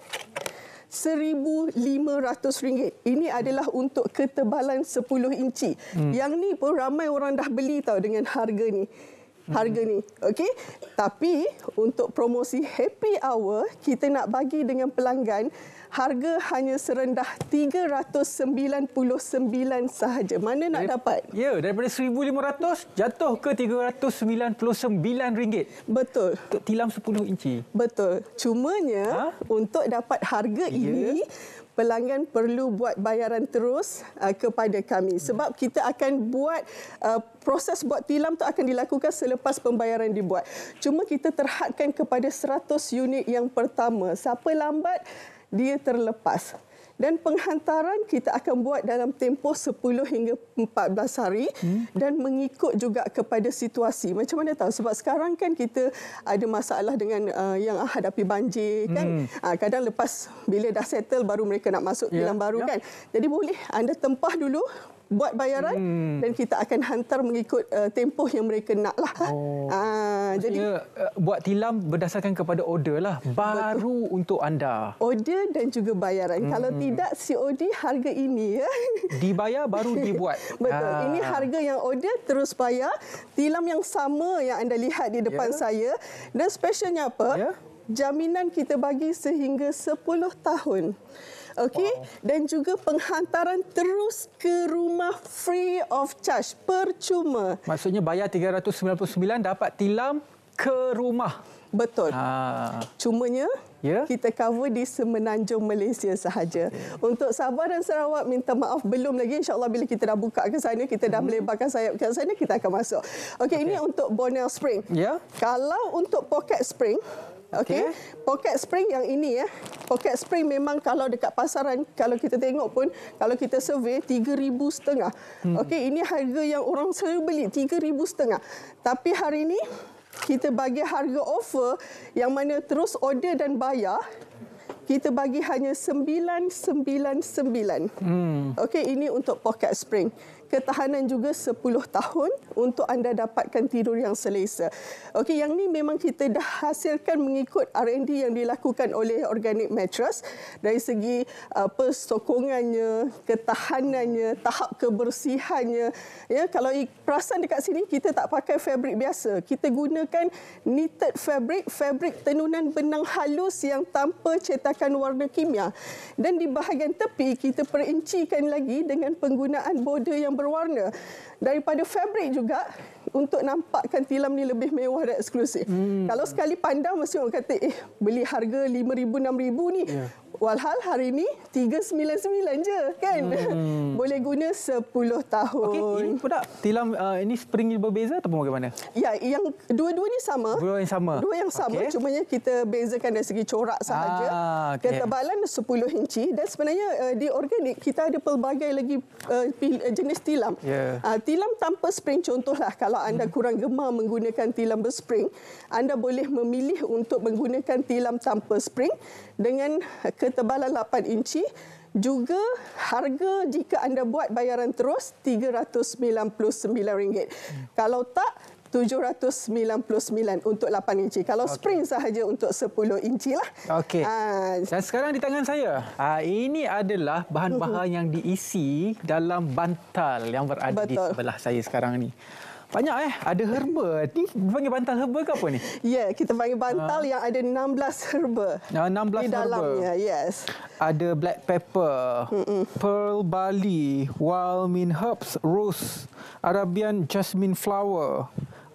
seribu lima ratus ringgit. Ini adalah untuk ketebalan sepuluh inci. Hmm. Yang ni pun ramai orang dah beli tahu dengan harga ni. Harga ni. Okey. Tapi untuk promosi happy hour kita nak bagi dengan pelanggan harga hanya serendah tiga ratus sembilan puluh sembilan sahaja. Mana nak dapat? Ya, daripada seribu lima ratus jatuh ke tiga ratus sembilan puluh sembilan ringgit. Betul. Untuk tilam sepuluh inci. Betul. Cumanya ha? untuk dapat harga ya. ini pelanggan perlu buat bayaran terus uh, kepada kami sebab kita akan buat uh, proses buat tilam tu akan dilakukan selepas pembayaran dibuat. Cuma kita terhadkan kepada seratus unit yang pertama. Siapa lambat dia terlepas. Dan penghantaran kita akan buat dalam tempoh sepuluh hingga empat belas hari hmm. dan mengikut juga kepada situasi. Macam mana tahu? Sebab sekarang kan kita ada masalah dengan uh, yang hadapi banjir kan. Hmm. Uh, kadang lepas bila dah settle baru mereka nak masuk tilam yeah. baru yeah. kan. Jadi boleh anda tempah dulu buat bayaran hmm. dan kita akan hantar mengikut uh, tempoh yang mereka nak lah. Oh. Uh, jadi uh, buat tilam berdasarkan kepada order lah. Baru betul. Untuk anda. Order dan juga bayaran. Hmm. Kalau tidak C O D harga ini ya. Dibayar baru dibuat. Betul. Ah. Ini harga yang order terus bayar. Tilam yang sama yang anda lihat di depan yeah. saya. Dan specialnya apa? Yeah. Jaminan kita bagi sehingga sepuluh tahun. Okey, wow. Dan juga penghantaran terus ke rumah free of charge, percuma. Maksudnya bayar tiga ratus sembilan puluh sembilan dapat tilam ke rumah. Betul. Ha. Cumanya yeah. kita cover di Semenanjung Malaysia sahaja. Okay. Untuk Sabah dan Sarawak minta maaf belum lagi, insya-Allah bila kita dah buka ke sana, kita dah hmm. melebarkan sayap ke sana, kita akan masuk. Okey, okay. Ini untuk Bonel Spring. Ya. Yeah. Kalau untuk Pocket Spring, okey, okay. Pocket Spring yang ini ya. Pocket Spring memang kalau dekat pasaran kalau kita tengok pun kalau kita survey tiga ribu setengah. Hmm. Okey, ini harga yang orang selalu beli tiga ribu setengah. Tapi hari ini kita bagi harga offer yang mana terus order dan bayar kita bagi hanya sembilan sembilan sembilan. Hmm. Okey, ini untuk Pocket Spring. Ketahanan juga sepuluh tahun untuk anda dapatkan tidur yang selesa. Okey, yang ni memang kita dah hasilkan mengikut R and D yang dilakukan oleh Organic Mattress dari segi apa sokongannya, ketahanannya, tahap kebersihannya. Ya, kalau perasan dekat sini kita tak pakai fabrik biasa. Kita gunakan knitted fabric, fabrik tenunan benang halus yang tanpa cetakan warna kimia. Dan di bahagian tepi kita perincikan lagi dengan penggunaan border yang berwarna. Daripada fabrik juga untuk nampakkan tilam ni lebih mewah dan eksklusif. Hmm. Kalau sekali pandang mesti orang kata eh beli harga lima ribu enam ribu ni. Yeah. Walhal hari ni tiga sembilan sembilan je kan. Hmm. Boleh guna sepuluh tahun. Okey, ini pula tilam uh, ini spring berbeza ataupun bagaimana? Ya, yang dua-dua ni sama. Dua yang sama. Dua yang sama, okay. Cumanya kita bezakan dari segi corak sahaja. Ah, okay. Ketebalan sepuluh inci dan sebenarnya uh, di Organic kita ada pelbagai lagi uh, jenis tilam. Yeah. Uh, tilam tanpa spring contohlah kalau anda kurang gemar menggunakan tilam berspring, anda boleh memilih untuk menggunakan tilam tanpa spring dengan ketebalan lapan inci. Juga harga jika anda buat bayaran terus tiga ratus sembilan puluh sembilan ringgit. Hmm. Kalau tak tujuh ratus sembilan puluh sembilan untuk lapan inci. Kalau okay. spring sahaja untuk sepuluh inci lah. Okey. Ha. Dan sekarang di tangan saya, ha, ini adalah bahan-bahan yang diisi dalam bantal yang berada Betul. Di sebelah saya sekarang ni. Banyak eh, ada herba. Ni panggil bantal herba ke apa ni? Ya, yeah, kita panggil bantal ha. Yang ada enam belas herba. enam belas di dalamnya, herba. Yes. Ada black pepper, Mm-mm. pearl barley, wild mint herbs, rose, Arabian jasmine flower,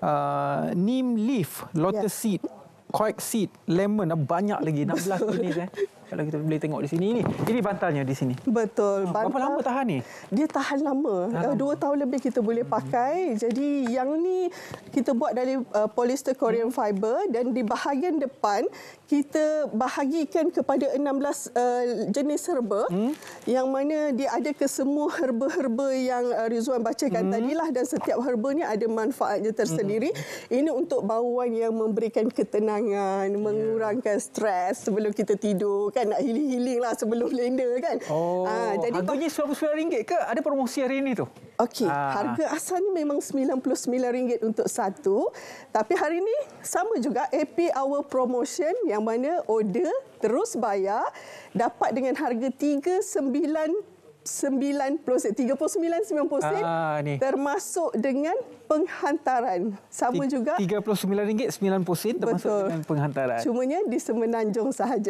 uh, neem leaf, lotus yeah. seed, quack seed, lemon, banyak lagi enam belas jenis eh. Kalau kita boleh tengok di sini, ini ini bantalnya di sini. Betul. Bantal, berapa lama tahan ni? Dia tahan lama. Tahan lama. Dua tahun lebih kita boleh pakai. Jadi yang ni kita buat dari uh, polyester Korean fiber dan di bahagian depan kita bahagikan kepada enam belas uh, jenis herba hmm? yang mana dia ada ke semua herba-herba yang uh, Rizwan bacakan hmm. tadilah, dan setiap herba ni ada manfaatnya tersendiri. Hmm. Ini untuk bauan yang memberikan ketenangan, yeah. mengurangkan stres sebelum kita tidur kan, nak healing-healing lah sebelum blender kan. Oh, ha, jadi harganya sembilan puluh sembilan ringgit ke? Ada promosi hari ini tu? Okey, ah. harga asal ni memang sembilan puluh sembilan ringgit untuk satu. Tapi hari ni sama juga happy hour promotion yang mana order terus bayar dapat dengan harga tiga sembilan sembilan puluh sen, tiga puluh sembilan sembilan puluh sen ah, termasuk dengan penghantaran. Sama juga tiga puluh sembilan ringgit sembilan puluh sen termasuk betul. Dengan penghantaran. Cumanya di Semenanjung sahaja.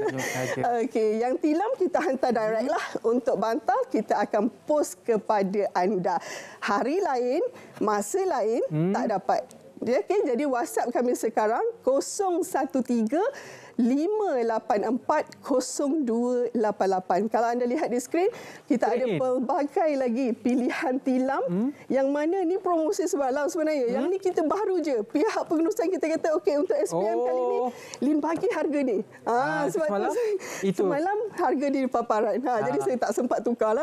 Okey, yang tilam kita hantar direct lah. Untuk bantal kita akan post kepada anda. Hari lain, masa lain hmm. tak dapat. Okay, jadi WhatsApp kami sekarang kosong satu tiga lima lapan empat kosong dua lapan lapan. Kalau anda lihat di skrin, kita ada pelbagai lagi pilihan tilam hmm? yang mana ni promosi semalam sebenarnya. Hmm? Yang ni kita baru je. Pihak pengurusan kita kata okey untuk S P M oh. kali ni Lin bagi harga ni. Ha, ah, sebab semalam, tu itu. semalam harga di paparan. Ha, ah. Jadi saya tak sempat tukar lah.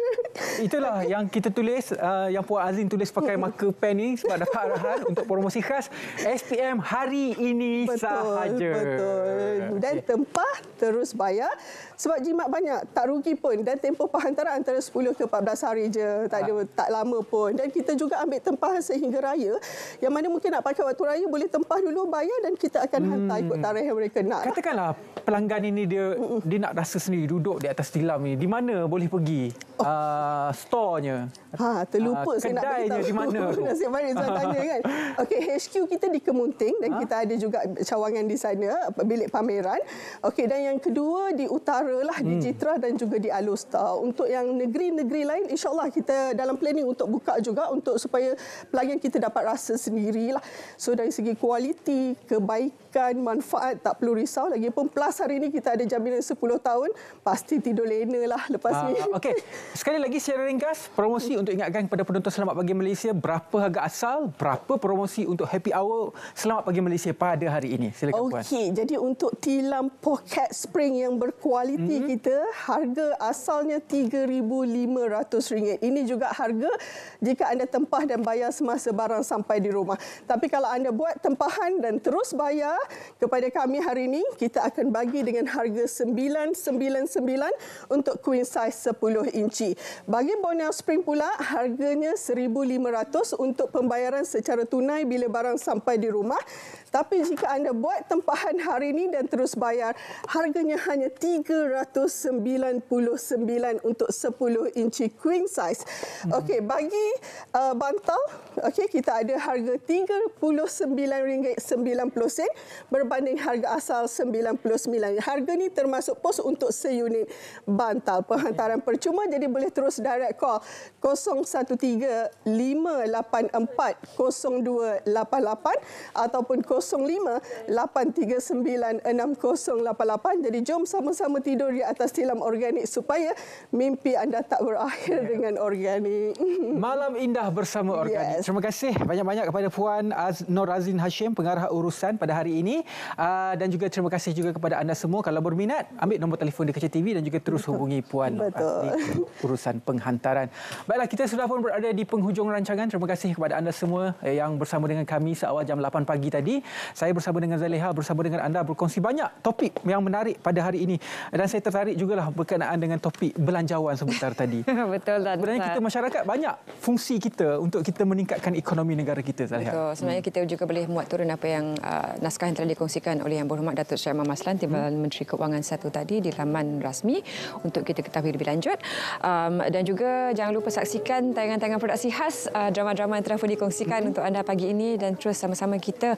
Itulah yang kita tulis, uh, yang Puan Azin tulis pakai marker pen ni sebab dapat arahan untuk promosi khas S P M hari ini betul, sahaja. Betul. Dan tempah terus bayar sebab jimat banyak, tak rugi pun, dan tempoh penghantaran antara sepuluh ke empat belas hari je, tak ada tak lama pun. Dan kita juga ambil tempahan sehingga raya, yang mana mungkin nak pakai waktu raya boleh tempah dulu, bayar dan kita akan hantar hmm. ikut tarikh yang mereka nak. Katakanlah pelanggan ini dia Mm-mm. dia nak rasa sendiri duduk di atas tilam ni, di mana boleh pergi oh. uh, store-nya? Ha, terlupa uh, saya nak beritahu. Di mana? Nasib baik saya tanya kan. Okey, H Q kita di Kemunting dan ha? kita ada juga cawangan di sana, bilik pameran. Okey, dan yang kedua di utara lah, hmm. di Jitra dan juga di Alustar. Untuk yang negeri-negeri lain, insya-Allah kita dalam planning untuk buka juga untuk supaya pelanggan kita dapat rasa sendirilah. So dari segi kualiti, kebaikan, manfaat tak perlu risau. Lagipun plus hari ini kita ada jaminan sepuluh tahun, pasti tidur lena lah lepas uh, ni. Okey, sekali lagi secara ringkas promosi untuk ingatkan kepada penonton Selamat Pagi Malaysia, berapa harga asal, berapa promosi untuk happy hour Selamat Pagi Malaysia pada hari ini. Silakan Puan. Okey, jadi untuk tilam pocket spring yang berkualiti hmm. kita, harga asalnya tiga ribu lima ratus ringgit. Ini juga harga jika anda tempah dan bayar semasa barang sampai di rumah. Tapi kalau anda buat tempahan dan terus bayar kepada kami hari ini, kita akan bagi dengan harga sembilan sembilan sembilan untuk queen size sepuluh inci. Bagi Borneo Spring pula, harganya seribu lima ratus untuk pembayaran secara tunai bila barang sampai di rumah. Tapi jika anda buat tempahan hari ini dan terus bayar, harganya hanya tiga ratus sembilan puluh sembilan untuk sepuluh inci queen size. Okey, bagi uh, bantal, okey, kita ada harga tiga puluh sembilan ringgit sembilan puluh sen berbanding harga asal sembilan puluh sembilan. Harga ni termasuk pos untuk seunit bantal. Penghantaran percuma, jadi boleh terus direct call kosong satu tiga lima lapan empat kosong dua lapan lapan ataupun kosong lima lapan tiga sembilan enam kosong lapan lapan. Jadi jom sama-sama tidur di atas tilam organik supaya mimpi anda tak berakhir dengan organik. Malam indah bersama organik. Yes. Terima kasih banyak-banyak kepada Puan Az- Nur Azin Hashim, pengarah urusan pada hari ini. Uh, dan juga terima kasih juga kepada anda semua. Kalau berminat, ambil nombor telefon di Kecil T V dan juga terus hubungi Puan Azli urusan penghantaran. Baiklah, kita sudah pun berada di penghujung rancangan. Terima kasih kepada anda semua yang bersama dengan kami seawal jam lapan pagi tadi. Saya bersama dengan Zaleha, bersama dengan anda berkongsi banyak topik yang menarik pada hari ini. Dan saya tertarik jugalah berkenaan dengan topik belanjawan sebentar tadi. Betul, dan sebenarnya kita masyarakat banyak fungsi kita untuk kita meningkatkan ekonomi negara kita, Zaleha. Betul. Sebenarnya hmm. kita juga boleh muat turun apa yang uh, naskah yang telah dikongsikan oleh Yang Berhormat Datuk Seri Ahmad Maslan, Timbalan hmm. Menteri Keuangan satu tadi di laman rasmi untuk kita ketahui lebih lanjut. Um, dan juga jangan lupa saksikan tayangan-tayangan produksi khas, uh, drama-drama yang telah pun dikongsikan hmm. untuk anda pagi ini, dan terus sama-sama kita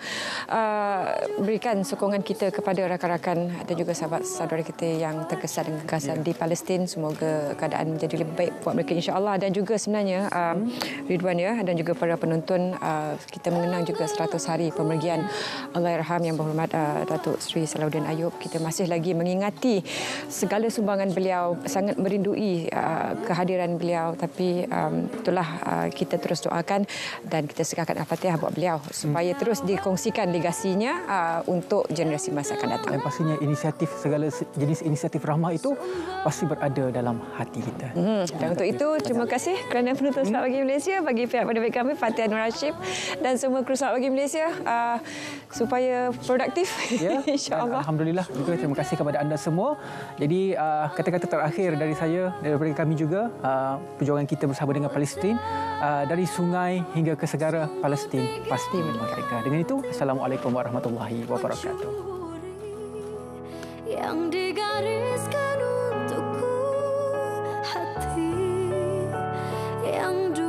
uh, berikan sokongan kita kepada rakan-rakan dan juga sahabat-saudara kita yang terkesan dengan kekerasan yeah. di Palestin. Semoga keadaan menjadi lebih baik buat mereka, insya-Allah. Dan juga sebenarnya um, Ridwan ya, dan juga para penonton, uh, kita mengenang juga seratus hari pemergian Allahyarham Yang Berhormat uh, Datuk Seri Salahuddin Ayub, kita masih lagi mengingati segala sumbangan beliau, sangat merindui uh, kehadiran beliau, tapi um, itulah uh, kita terus doakan dan kita serahkan Al-Fatihah buat beliau supaya terus dikongsikan legasinya uh, untuk generasi masa akan datang. Dan pastinya inisiatif, segala jenis inisiatif rahmah itu pasti berada dalam hati kita. Hmm. Dan untuk itu, terima kasih kerana penonton Selamat Pagi Malaysia, bagi pihak pendidik kami Fatihah Nur Hashim dan semua kru Selamat Pagi Malaysia uh, supaya produktif. Ya, InsyaAllah. Alhamdulillah juga terima kasih kepada anda semua. Jadi uh, kata-kata terakhir dari saya, daripada kami juga, uh, perjuangan kita bersama dengan Palestin, uh, dari sungai hingga ke segara, Palestin pasti merdeka. Dengan itu, Assalamualaikum warahmatullahi wabarakatuh. Yang digariskan untukku, hati yang